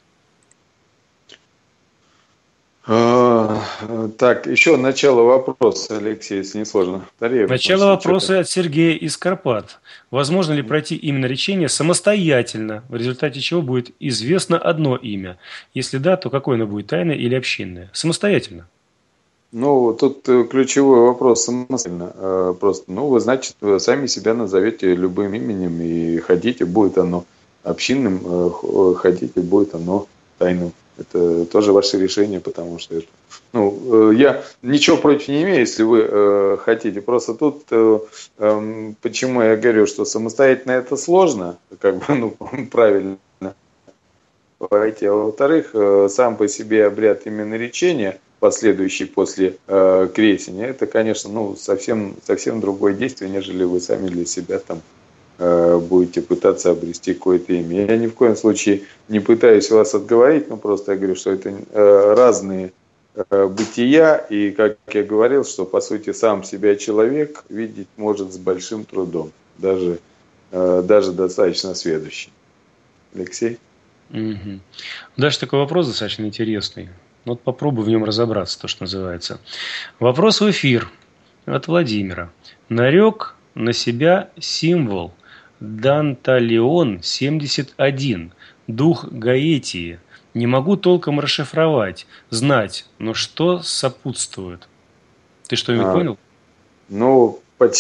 [SPEAKER 5] Так, еще начало вопроса, Алексей, если не сложно.
[SPEAKER 2] Начало вопроса от Сергея из Карпат. Возможно ли пройти именно речение самостоятельно, в результате чего будет известно одно имя? Если да, то какое оно будет, тайное или общинное? Самостоятельно.
[SPEAKER 5] Ну, тут ключевой вопрос самостоятельно. Просто, вы, значит, вы сами себя назовете любым именем и хотите, будет оно общинным, хотите, будет оно тайным. Это тоже ваше решение, потому что это... я ничего против не имею, если вы хотите. Просто тут, почему я говорю, что самостоятельно это сложно, правильно войти. А во-вторых, сам по себе обряд именоречения, последующий после крестения, это, конечно, совсем другое действие, нежели вы сами для себя там будете пытаться обрести какое-то имя. Я ни в коем случае не пытаюсь вас отговорить, просто я говорю, что это разные бытия, и, как я говорил, что, по сути, сам себя человек видеть может с большим трудом, даже достаточно сведущий. Алексей?
[SPEAKER 2] Угу. Дальше такой вопрос достаточно интересный. Вот попробуй в нем разобраться, то, что называется. Вопрос в эфир от Владимира. Нарек на себя символ Данталион 71, дух Гаэтии. Не могу толком расшифровать, знать, но что сопутствует. Ты что-нибудь понял?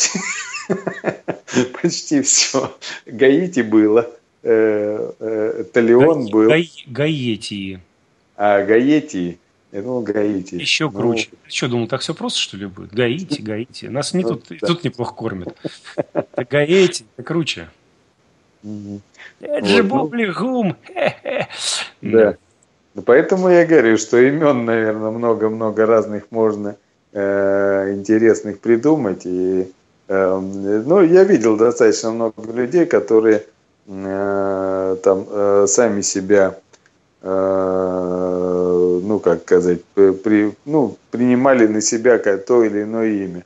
[SPEAKER 5] Почти все. Гаити было, Талион был.
[SPEAKER 2] Гаэтии.
[SPEAKER 5] Гаэтии. Я думал, Гаити.
[SPEAKER 2] Еще круче. Ты что, думал, так все просто, что ли, будет? Гаити. Нас не тут неплохо кормят. Это Гаэти, это круче. Это же Боблигум.
[SPEAKER 5] Да. Поэтому я говорю, что имен, наверное, много-много разных можно интересных придумать. И, я видел достаточно много людей, которые сами себя... принимали на себя то или иное имя.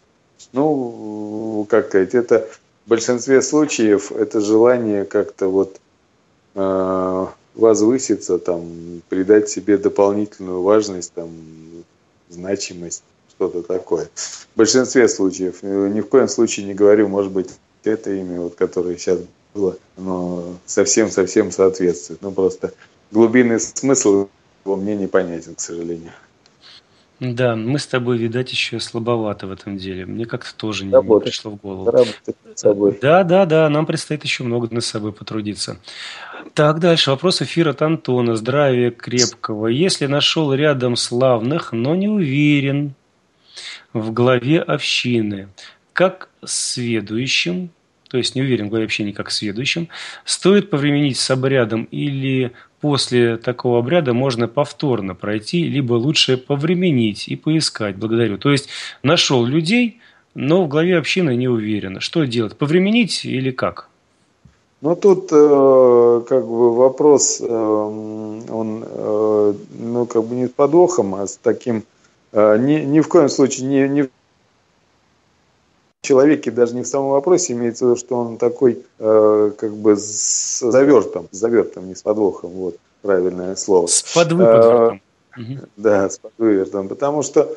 [SPEAKER 5] Это в большинстве случаев это желание как-то возвыситься, придать себе дополнительную важность, значимость, что-то такое. В большинстве случаев, ни в коем случае не говорю, может быть, это имя, которое сейчас было, оно совсем соответствует. Просто глубинный смысл его мне непонятен, к сожалению.
[SPEAKER 2] Да, мы с тобой, видать, еще слабоваты в этом деле. Мне как-то тоже не пришло в голову. Да, нам предстоит еще много над собой потрудиться. Так, дальше. Вопрос эфира от Антона. Здравия крепкого. Если нашел рядом славных, но не уверен в главе общины, как сведущим, то есть не уверен в главе общины как сведущим, стоит повременить с обрядом или... После такого обряда можно повторно пройти, либо лучше повременить и поискать. Благодарю. То есть нашел людей, но в главе общины не уверен. Что делать? Повременить или как?
[SPEAKER 5] Тут вопрос, он не с подвохом, а с таким, ни в коем случае не в человеке, даже не в самом вопросе, имеется в виду, что он такой с завертом, не с подвохом, правильное слово.
[SPEAKER 2] С подвывертом.
[SPEAKER 5] Да, с подвывертом, потому что,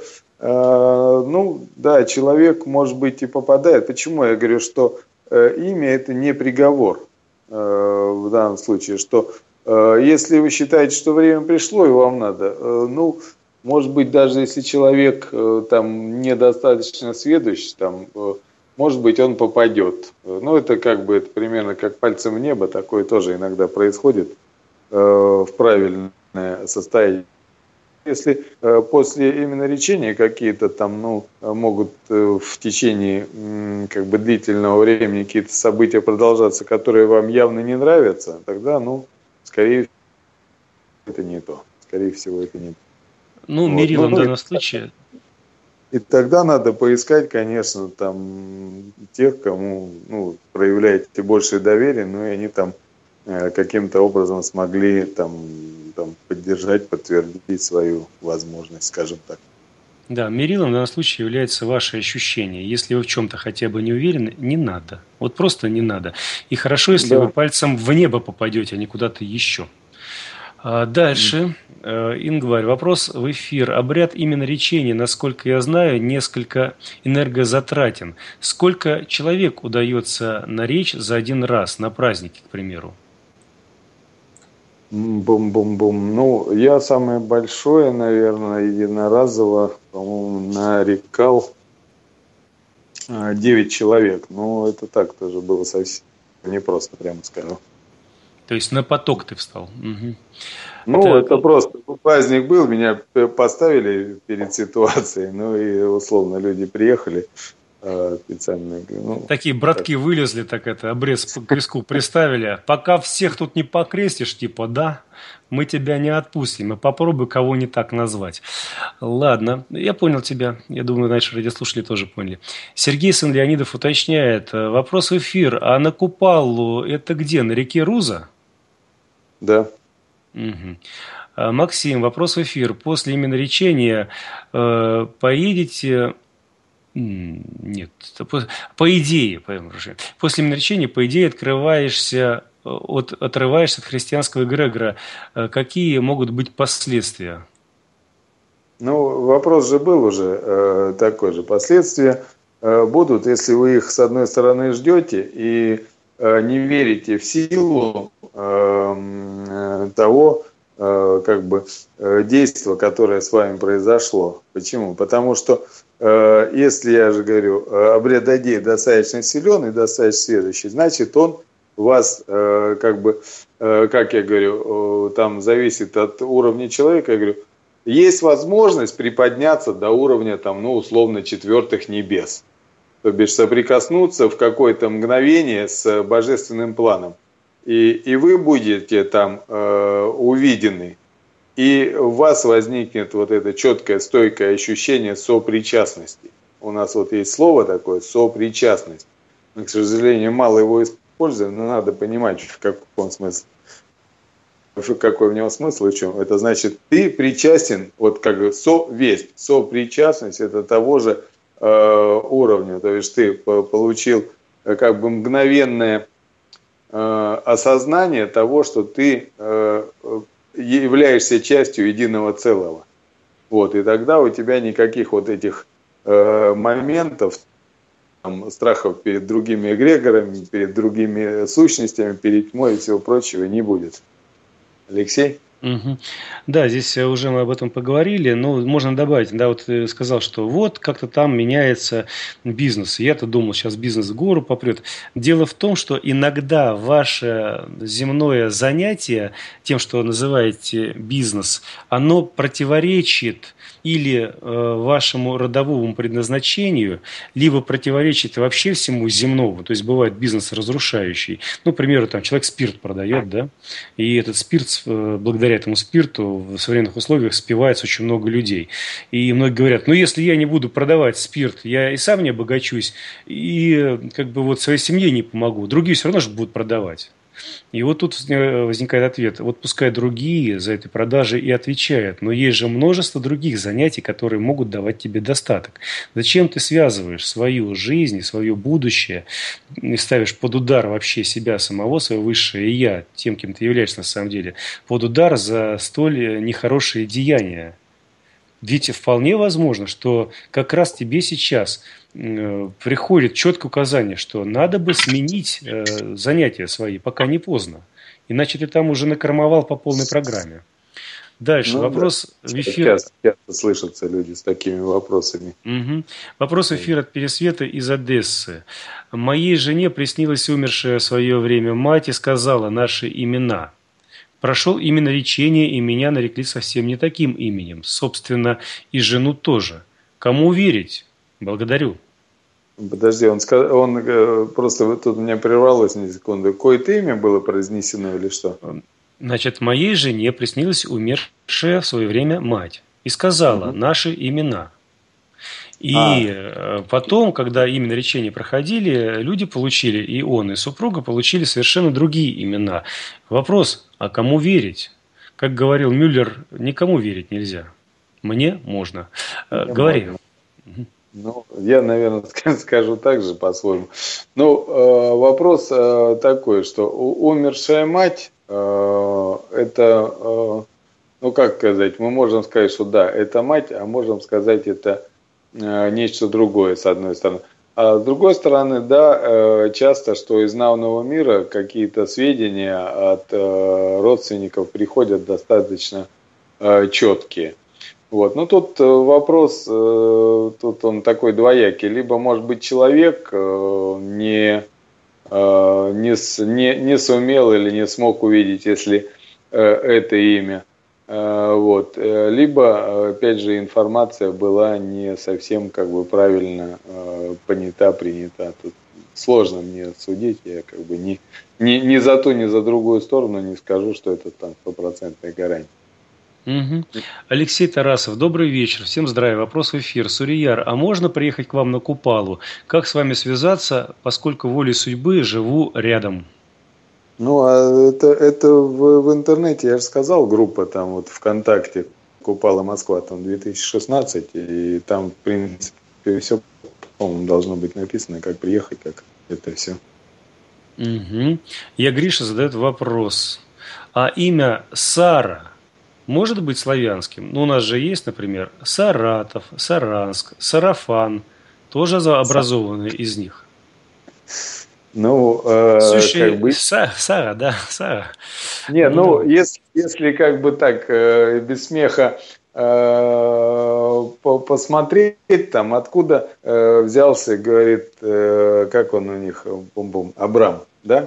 [SPEAKER 5] человек, может быть, и попадает. Почему я говорю, что имя – это не приговор в данном случае, что если вы считаете, что время пришло и вам надо, может быть, даже если человек недостаточно сведущ, может быть, он попадет. Ну, это это примерно как пальцем в небо, такое тоже иногда происходит в правильное состояние. Если после именно речения какие-то там, могут в течение длительного времени какие-то события продолжаться, которые вам явно не нравятся, тогда, скорее это не то. Скорее всего, это не то.
[SPEAKER 2] Мерилом в данном случае.
[SPEAKER 5] И тогда надо поискать, конечно, там тех, кому проявляете больше доверия, и они там каким-то образом смогли там поддержать, подтвердить свою возможность, скажем так.
[SPEAKER 2] Да, мерилом в данном случае является ваше ощущение. Если вы в чем-то хотя бы не уверены, не надо. Вот просто не надо. И хорошо, если вы пальцем в небо попадете, а не куда-то еще. Дальше, Ингварь, вопрос в эфир. Обряд именно речения, насколько я знаю, несколько энергозатратен. Сколько человек удается наречь за один раз на празднике, к примеру?
[SPEAKER 5] Бум-бум-бум. Я самое большое, наверное, единоразово, по-моему, нарекал 9 человек. Это так тоже было совсем непросто, прямо скажу.
[SPEAKER 2] То есть на поток ты встал. Угу.
[SPEAKER 5] Это просто праздник был, меня поставили перед ситуацией, и условно люди приехали специально.
[SPEAKER 2] Такие братки вылезли, обрез к виску приставили. Пока всех тут не покрестишь, мы тебя не отпустим. И попробуй кого не так назвать. Ладно, я понял тебя. Я думаю, наши радиослушатели тоже поняли. Сергей сын Леонидов уточняет. Вопрос в эфир. А на Купалу это где? На реке Руза?
[SPEAKER 5] Да.
[SPEAKER 2] Угу. Максим, вопрос в эфир. После именно речения поедете... Нет, по идее, после именно речения, по идее, отрываешься от христианского эгрегора. Какие могут быть последствия?
[SPEAKER 5] Вопрос же был уже такой же. Последствия будут, если вы их, с одной стороны, ждете и не верите в силу того, действия, которое с вами произошло. Почему? Потому что если, я же говорю, обряд Адеи достаточно силен и достаточно следующий, значит, он вас, как я говорю, там зависит от уровня человека, я говорю, есть возможность приподняться до уровня, условно, 4 небес. То бишь соприкоснуться в какое-то мгновение с божественным планом. И вы будете там увидены. И у вас возникнет это четкое, стойкое ощущение сопричастности. У нас есть слово такое сопричастность. Мы, к сожалению, мало его используем, но надо понимать, в каком смысле. Какой в него смысл и в чем. Это значит, ты причастен, совесть. Сопричастность это того же уровня. То есть ты получил мгновенное осознание того, что ты являешься частью единого целого. И тогда у тебя никаких этих моментов, страхов перед другими эгрегорами, перед другими сущностями, перед тьмой и всего прочего не будет. Алексей?
[SPEAKER 2] Угу. Да, здесь уже мы об этом поговорили, но можно добавить, ты сказал, что как-то там меняется бизнес. Я-то думал, сейчас бизнес в гору попрет. Дело в том, что иногда ваше земное занятие, тем, что называете бизнес, оно противоречит или вашему родовому предназначению, либо противоречит вообще всему земному. То есть бывает бизнес разрушающий. К примеру, человек спирт продает, да, и этот спирт, благодаря этому спирту в современных условиях спивается очень много людей. И многие говорят, если я не буду продавать спирт, я и сам не обогачусь, и своей семье не помогу. Другие все равно же будут продавать. И тут возникает ответ, пускай другие за этой продажей и отвечают, но есть же множество других занятий, которые могут давать тебе достаток. Зачем ты связываешь свою жизнь, свое будущее, и ставишь под удар вообще себя самого, свое высшее я, тем, кем ты являешься на самом деле, под удар за столь нехорошие деяния? Ведь вполне возможно, что как раз тебе сейчас приходит четкое указание, что надо бы сменить занятия свои, пока не поздно. Иначе ты там уже накормовал по полной программе. Дальше вопрос в эфир.
[SPEAKER 5] Часто слышатся люди с такими вопросами.
[SPEAKER 2] Угу. Вопрос в эфир от Пересвета из Одессы. Моей жене приснилась умершая в свое время мать и сказала наши имена. Прошел именно речение, и меня нарекли совсем не таким именем. Собственно, и жену тоже. Кому верить? Благодарю.
[SPEAKER 5] Подожди, он просто тут у меня прервалось на секунду. Какое-то имя было произнесено или что?
[SPEAKER 2] Значит, моей жене приснилась умершая в свое время мать и сказала наши имена. И потом, когда именно речения проходили, люди получили, и он, и супруга получили совершенно другие имена. Вопрос, а кому верить? Как говорил Мюллер, никому верить нельзя. Мне можно. Говори.
[SPEAKER 5] Ну, я, наверное, скажу так же по-своему. Ну, вопрос такой, что умершая мать, это, ну, как сказать, мы можем сказать, что да, это мать, а можем сказать, это нечто другое, с одной стороны. А с другой стороны, да, часто, что из навного мира какие-то сведения от родственников приходят достаточно четкие. Вот. Ну, тут вопрос, тут он такой двоякий. Либо, может быть, человек не сумел или не смог увидеть, если это имя. Вот. Либо, опять же, информация была не совсем как бы правильно принята. Тут сложно мне судить. Я как бы ни за ту, ни за другую сторону не скажу, что это там 100% гарантия.
[SPEAKER 2] Угу. Алексей Тарасов, добрый вечер, всем здравия. Вопрос в эфир. Сурияр, а можно приехать к вам на Купалу? Как с вами связаться, поскольку волей судьбы живу рядом?
[SPEAKER 5] Ну, а это в интернете, я же сказал, группа там вот ВКонтакте Купала Москва, там 2016, и там, в принципе, все, по-моему, должно быть написано, как приехать, как это все.
[SPEAKER 2] Угу. Я Гриша задает вопрос. А имя Сара может быть славянским? Ну, у нас же есть, например, Саратов, Саранск, Сарафан. Тоже образованы из них.
[SPEAKER 5] Ну,
[SPEAKER 2] Слушай,
[SPEAKER 5] как бы...
[SPEAKER 2] Сара, да, Сара.
[SPEAKER 5] Не, ну, если как бы так, без смеха посмотреть там, откуда взялся, говорит, как он у них, Абрам, да?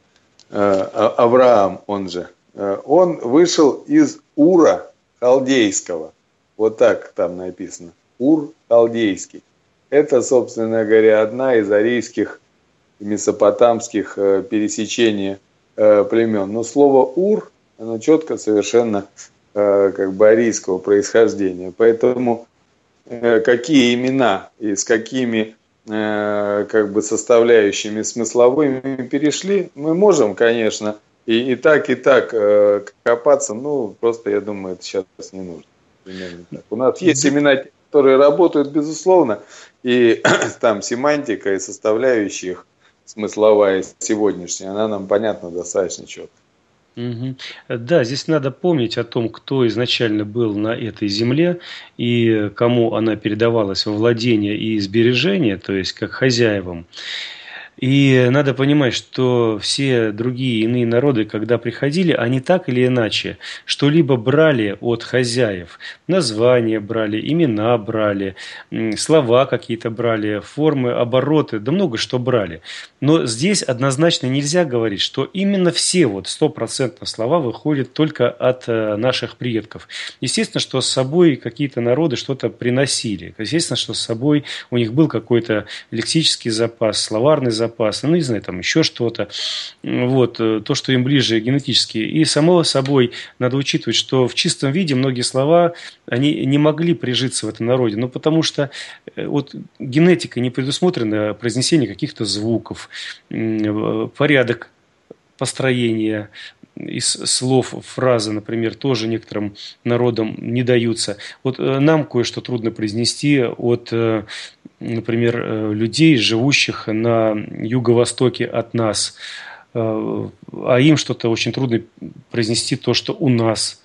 [SPEAKER 5] Авраам, он же. Он вышел из Ура Халдейского. Вот так там написано. Ур Халдейский. Это, собственно говоря, одна из арийских месопотамских пересечений племен. Но слово Ур, оно четко совершенно как бы арийского происхождения. Поэтому какие имена и с какими как бы составляющими смысловыми перешли, мы можем, конечно, и так копаться, ну, просто, я думаю, это сейчас не нужно. Примерно так. У нас есть имена, которые работают, безусловно, и там семантика и составляющая их смысловая сегодняшняя, она нам понятна достаточно четко.
[SPEAKER 2] Угу. Да, здесь надо помнить о том, кто изначально был на этой земле и кому она передавалась во владение и сбережение, то есть как хозяевам. И надо понимать, что все другие иные народы, когда приходили, они так или иначе что-либо брали от хозяев. Названия брали, имена брали, слова какие-то брали, формы, обороты, да много что брали. Но здесь однозначно нельзя говорить, что именно все вот 100% слова выходят только от наших предков. Естественно, что с собой какие-то народы что-то приносили. Естественно, что с собой у них был какой-то лексический запас, словарный запас, ну, не знаю, там еще что-то, вот, то, что им ближе генетически. И, само собой, надо учитывать, что в чистом виде многие слова, они не могли прижиться в этом народе, ну, потому что вот генетика не предусмотрена произнесение каких-то звуков, порядок построения из слов, фразы, например, тоже некоторым народам не даются. Вот нам кое-что трудно произнести от, например, людей, живущих на юго-востоке от нас, а им что-то очень трудно произнести то, что у нас.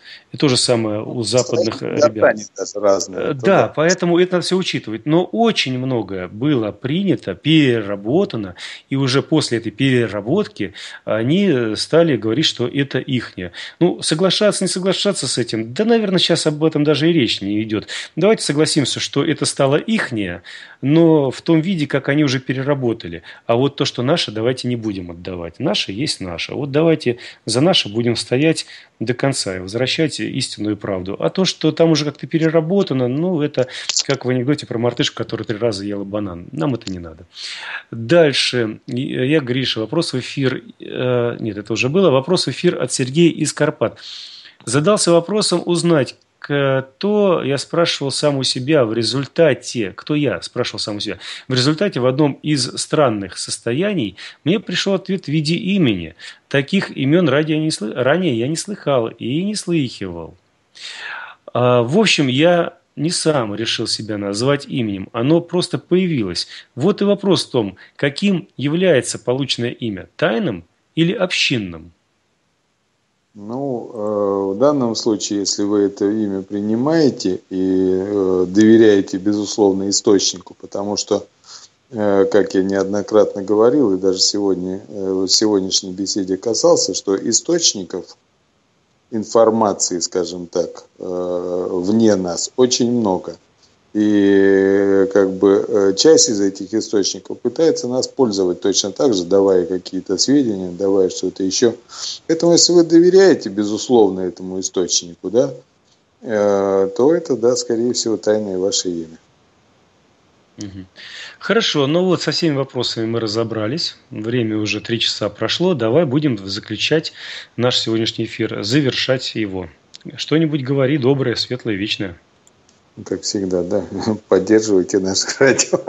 [SPEAKER 2] И то же самое у западных ребят.
[SPEAKER 5] Разные,
[SPEAKER 2] да, поэтому это надо все учитывать. Но очень многое было принято, переработано, и уже после этой переработки они стали говорить, что это ихнее. Ну, соглашаться, не соглашаться с этим, да, наверное, сейчас об этом даже и речь не идет. Давайте согласимся, что это стало ихнее, но в том виде, как они уже переработали. А вот то, что наше, давайте не будем отдавать. Наше есть наше. Вот давайте за наше будем стоять до конца и возвращать истинную правду. А то, что там уже как-то переработано, ну, это как в анекдоте про мартышку, которая 3 раза ела банан. Нам это не надо. Дальше. Я, Гриша, вопрос в эфир. Нет, это уже было. Вопрос в эфир от Сергея из Карпат. Задался вопросом узнать, я спрашивал сам у себя в результате, в результате в одном из странных состояний мне пришел ответ в виде имени. Таких имен ранее я не слыхал и не слыхивал. В общем, я не сам решил себя назвать именем, оно просто появилось. Вот и вопрос в том, каким является полученное имя, тайным или общинным?
[SPEAKER 5] Ну, в данном случае, если вы это имя принимаете и доверяете, безусловно, источнику, потому что, как я неоднократно говорил, и даже сегодня в сегодняшней беседе касался, что источников информации, скажем так, вне нас очень много. И как бы часть из этих источников пытается нас пользовать точно так же, давая какие-то сведения, давая что-то еще. Поэтому, если вы доверяете, безусловно, этому источнику, да, то это, да, скорее всего, тайное ваше имя.
[SPEAKER 2] Хорошо, ну вот со всеми вопросами мы разобрались. Время уже 3 часа прошло. Давай будем заключать наш сегодняшний эфир, завершать его. Что-нибудь говори доброе, светлое, вечное.
[SPEAKER 5] Как всегда, да, поддерживайте наше радио.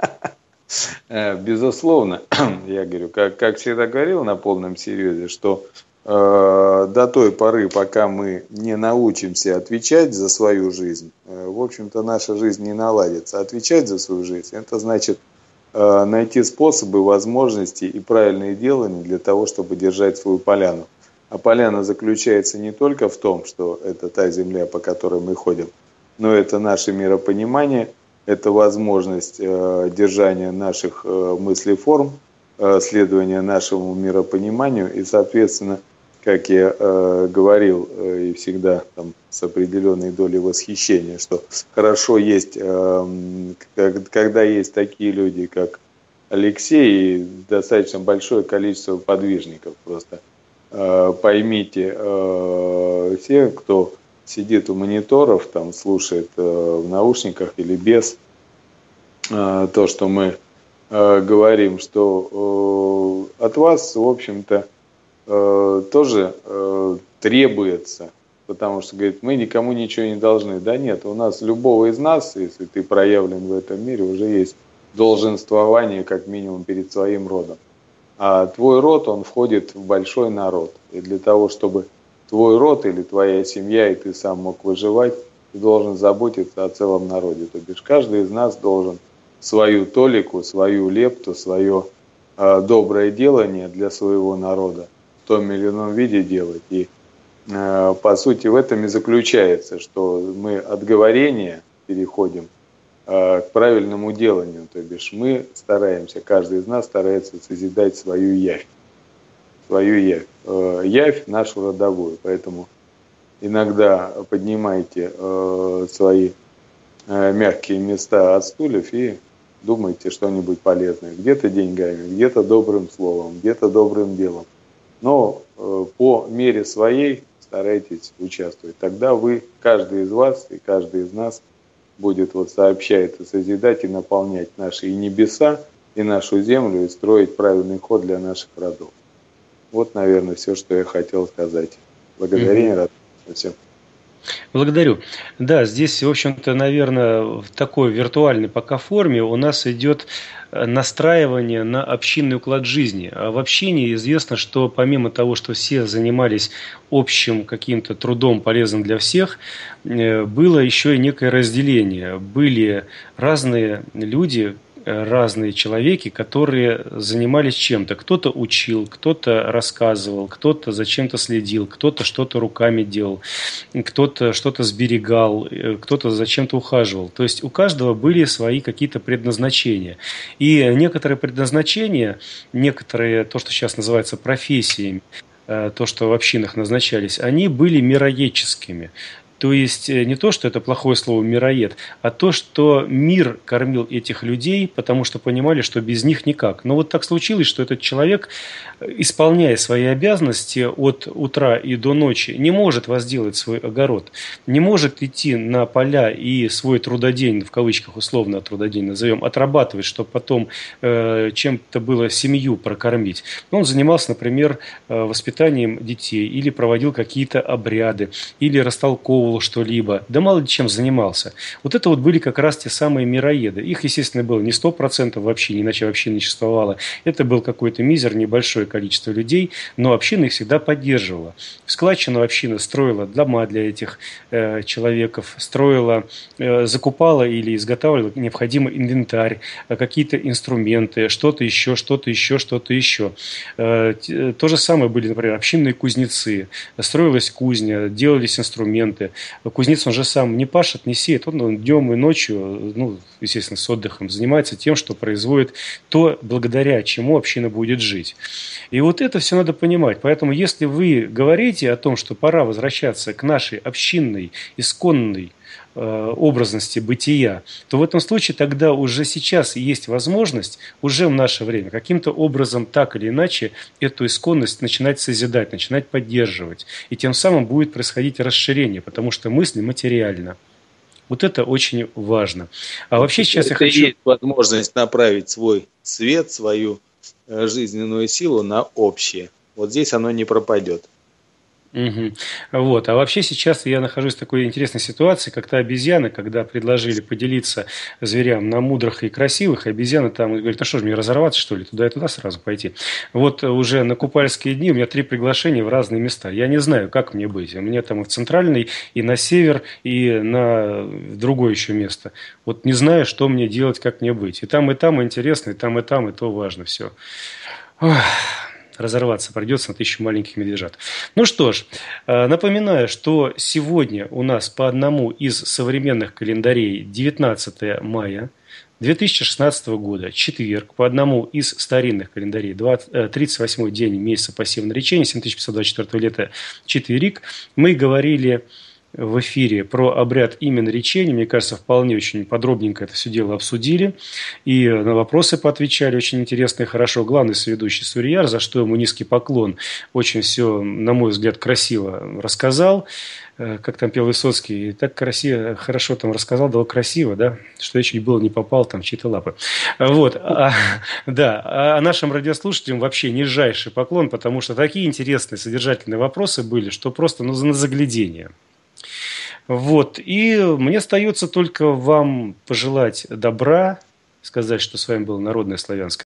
[SPEAKER 5] Безусловно, я говорю, как всегда говорил на полном серьезе, что до той поры, пока мы не научимся отвечать за свою жизнь, в общем-то, наша жизнь не наладится. Отвечать за свою жизнь, это значит найти способы, возможности и правильные делания для того, чтобы держать свою поляну. А поляна заключается не только в том, что это та земля, по которой мы ходим, но это наше миропонимание, это возможность держания наших мыслеформ, следования нашему миропониманию. И, соответственно, как я говорил и всегда там, с определенной долей восхищения, что хорошо есть, когда есть такие люди, как Алексей, и достаточно большое количество подвижников. Просто поймите, все, кто сидит у мониторов, там слушает в наушниках или без, то, что мы говорим, что от вас, в общем-то, тоже требуется, потому что, говорит, мы никому ничего не должны. Да нет, у нас любого из нас, если ты проявлен в этом мире, уже есть долженствование как минимум перед своим родом. А твой род, он входит в большой народ. И для того, чтобы твой род или твоя семья, и ты сам мог выживать, ты должен заботиться о целом народе. То бишь каждый из нас должен свою толику, свою лепту, свое доброе делание для своего народа в том или ином виде делать. И по сути в этом и заключается, что мы от говорения переходим к правильному деланию. То бишь мы стараемся, каждый из нас старается созидать свою явь. Явь нашу родовую. Поэтому иногда поднимайте свои мягкие места от стульев и думайте что-нибудь полезное. Где-то деньгами, где-то добрым словом, где-то добрым делом. Но по мере своей старайтесь участвовать. Тогда вы, каждый из вас и каждый из нас будет вот сообщать и созидать и наполнять наши и небеса, и нашу землю, и строить правильный ход для наших родов. Вот, наверное, все, что я хотел сказать. Благодарение всем.
[SPEAKER 2] Благодарю. Да, здесь, в общем-то, наверное, в такой виртуальной пока форме у нас идет настраивание на общинный уклад жизни. А в общине известно, что помимо того, что все занимались общим каким-то трудом, полезным для всех, было еще и некое разделение. Были разные люди, разные человеки, которые занимались чем-то. Кто-то учил, кто-то рассказывал, кто-то за чем-то следил, кто-то что-то руками делал, кто-то что-то сберегал, кто-то за чем-то ухаживал. То есть у каждого были свои какие-то предназначения. И некоторые предназначения, некоторые, то, что сейчас называется профессиями, то, что в общинах назначались, они были мироедческими. То есть не то, что это плохое слово «мироед», а то, что мир кормил этих людей, потому что понимали, что без них никак. Но вот так случилось, что этот человек, исполняя свои обязанности от утра и до ночи, не может возделать свой огород, не может идти на поля и свой трудодень, в кавычках условно трудодень назовем, отрабатывать, чтобы потом чем-то было семью прокормить. Он занимался, например, воспитанием детей или проводил какие-то обряды, или растолковывал что-либо, да мало ли чем занимался. Вот это вот были как раз те самые мироеды. Их, естественно, было не 100% вообще, иначе вообще не существовало. Это был какой-то мизер, небольшое количество людей, но община их всегда поддерживала. В складчину община строила дома для этих человеков, строила, закупала или изготавливала необходимый инвентарь, какие-то инструменты, что-то еще, что-то еще, что-то еще. То же самое были, например, общинные кузнецы. Строилась кузня, делались инструменты. Кузнец, он же сам не пашет, не сеет, он днем и ночью, ну, естественно, с отдыхом, занимается тем, что производит то, благодаря чему община будет жить. И вот это все надо понимать. Поэтому, если вы говорите о том, что пора возвращаться к нашей общинной, исконной образности бытия, то в этом случае тогда уже сейчас есть возможность, уже в наше время, каким-то образом так или иначе эту исконность начинать созидать, начинать поддерживать. И тем самым будет происходить расширение, потому что мысль материальна. Вот это очень важно. А вообще сейчас я хочу...
[SPEAKER 5] есть возможность направить свой свет, свою жизненную силу на общее. Вот здесь оно не пропадет.
[SPEAKER 2] Угу. Вот. А вообще сейчас я нахожусь в такой интересной ситуации, как-то обезьяны, когда предложили поделиться зверям на мудрых и красивых, обезьяны там говорят, ну что ж, мне разорваться, что ли, туда и туда сразу пойти. Вот уже на купальские дни у меня 3 приглашения в разные места. Я не знаю, как мне быть. У меня там и в центральный, и на север, и на другое еще место. Вот не знаю, что мне делать, как мне быть. И там интересно, и там, и то важно все. Разорваться придется на 1000 маленьких медвежат. Ну что ж, напоминаю, что сегодня у нас по одному из современных календарей 19 мая 2016 года, четверг, по одному из старинных календарей, 38-й день месяца пассивного речения, 7524 лета, четверик, мы говорили в эфире про обряд именно речения. Мне кажется, вполне очень подробненько это все дело обсудили. И на вопросы поотвечали очень интересно и хорошо. Главный соведущий Сурьяр, за что ему низкий поклон, очень все, на мой взгляд, красиво рассказал. Как там пел Высоцкий, так красиво, хорошо там рассказал, да красиво, да, что я чуть было не попал там в чьи-то лапы. Вот, да, а нашим радиослушателям вообще нижайший поклон, потому что такие интересные, содержательные вопросы были, что просто на заглядение. Вот, и мне остается только вам пожелать добра, сказать, что с вами было Народное славянское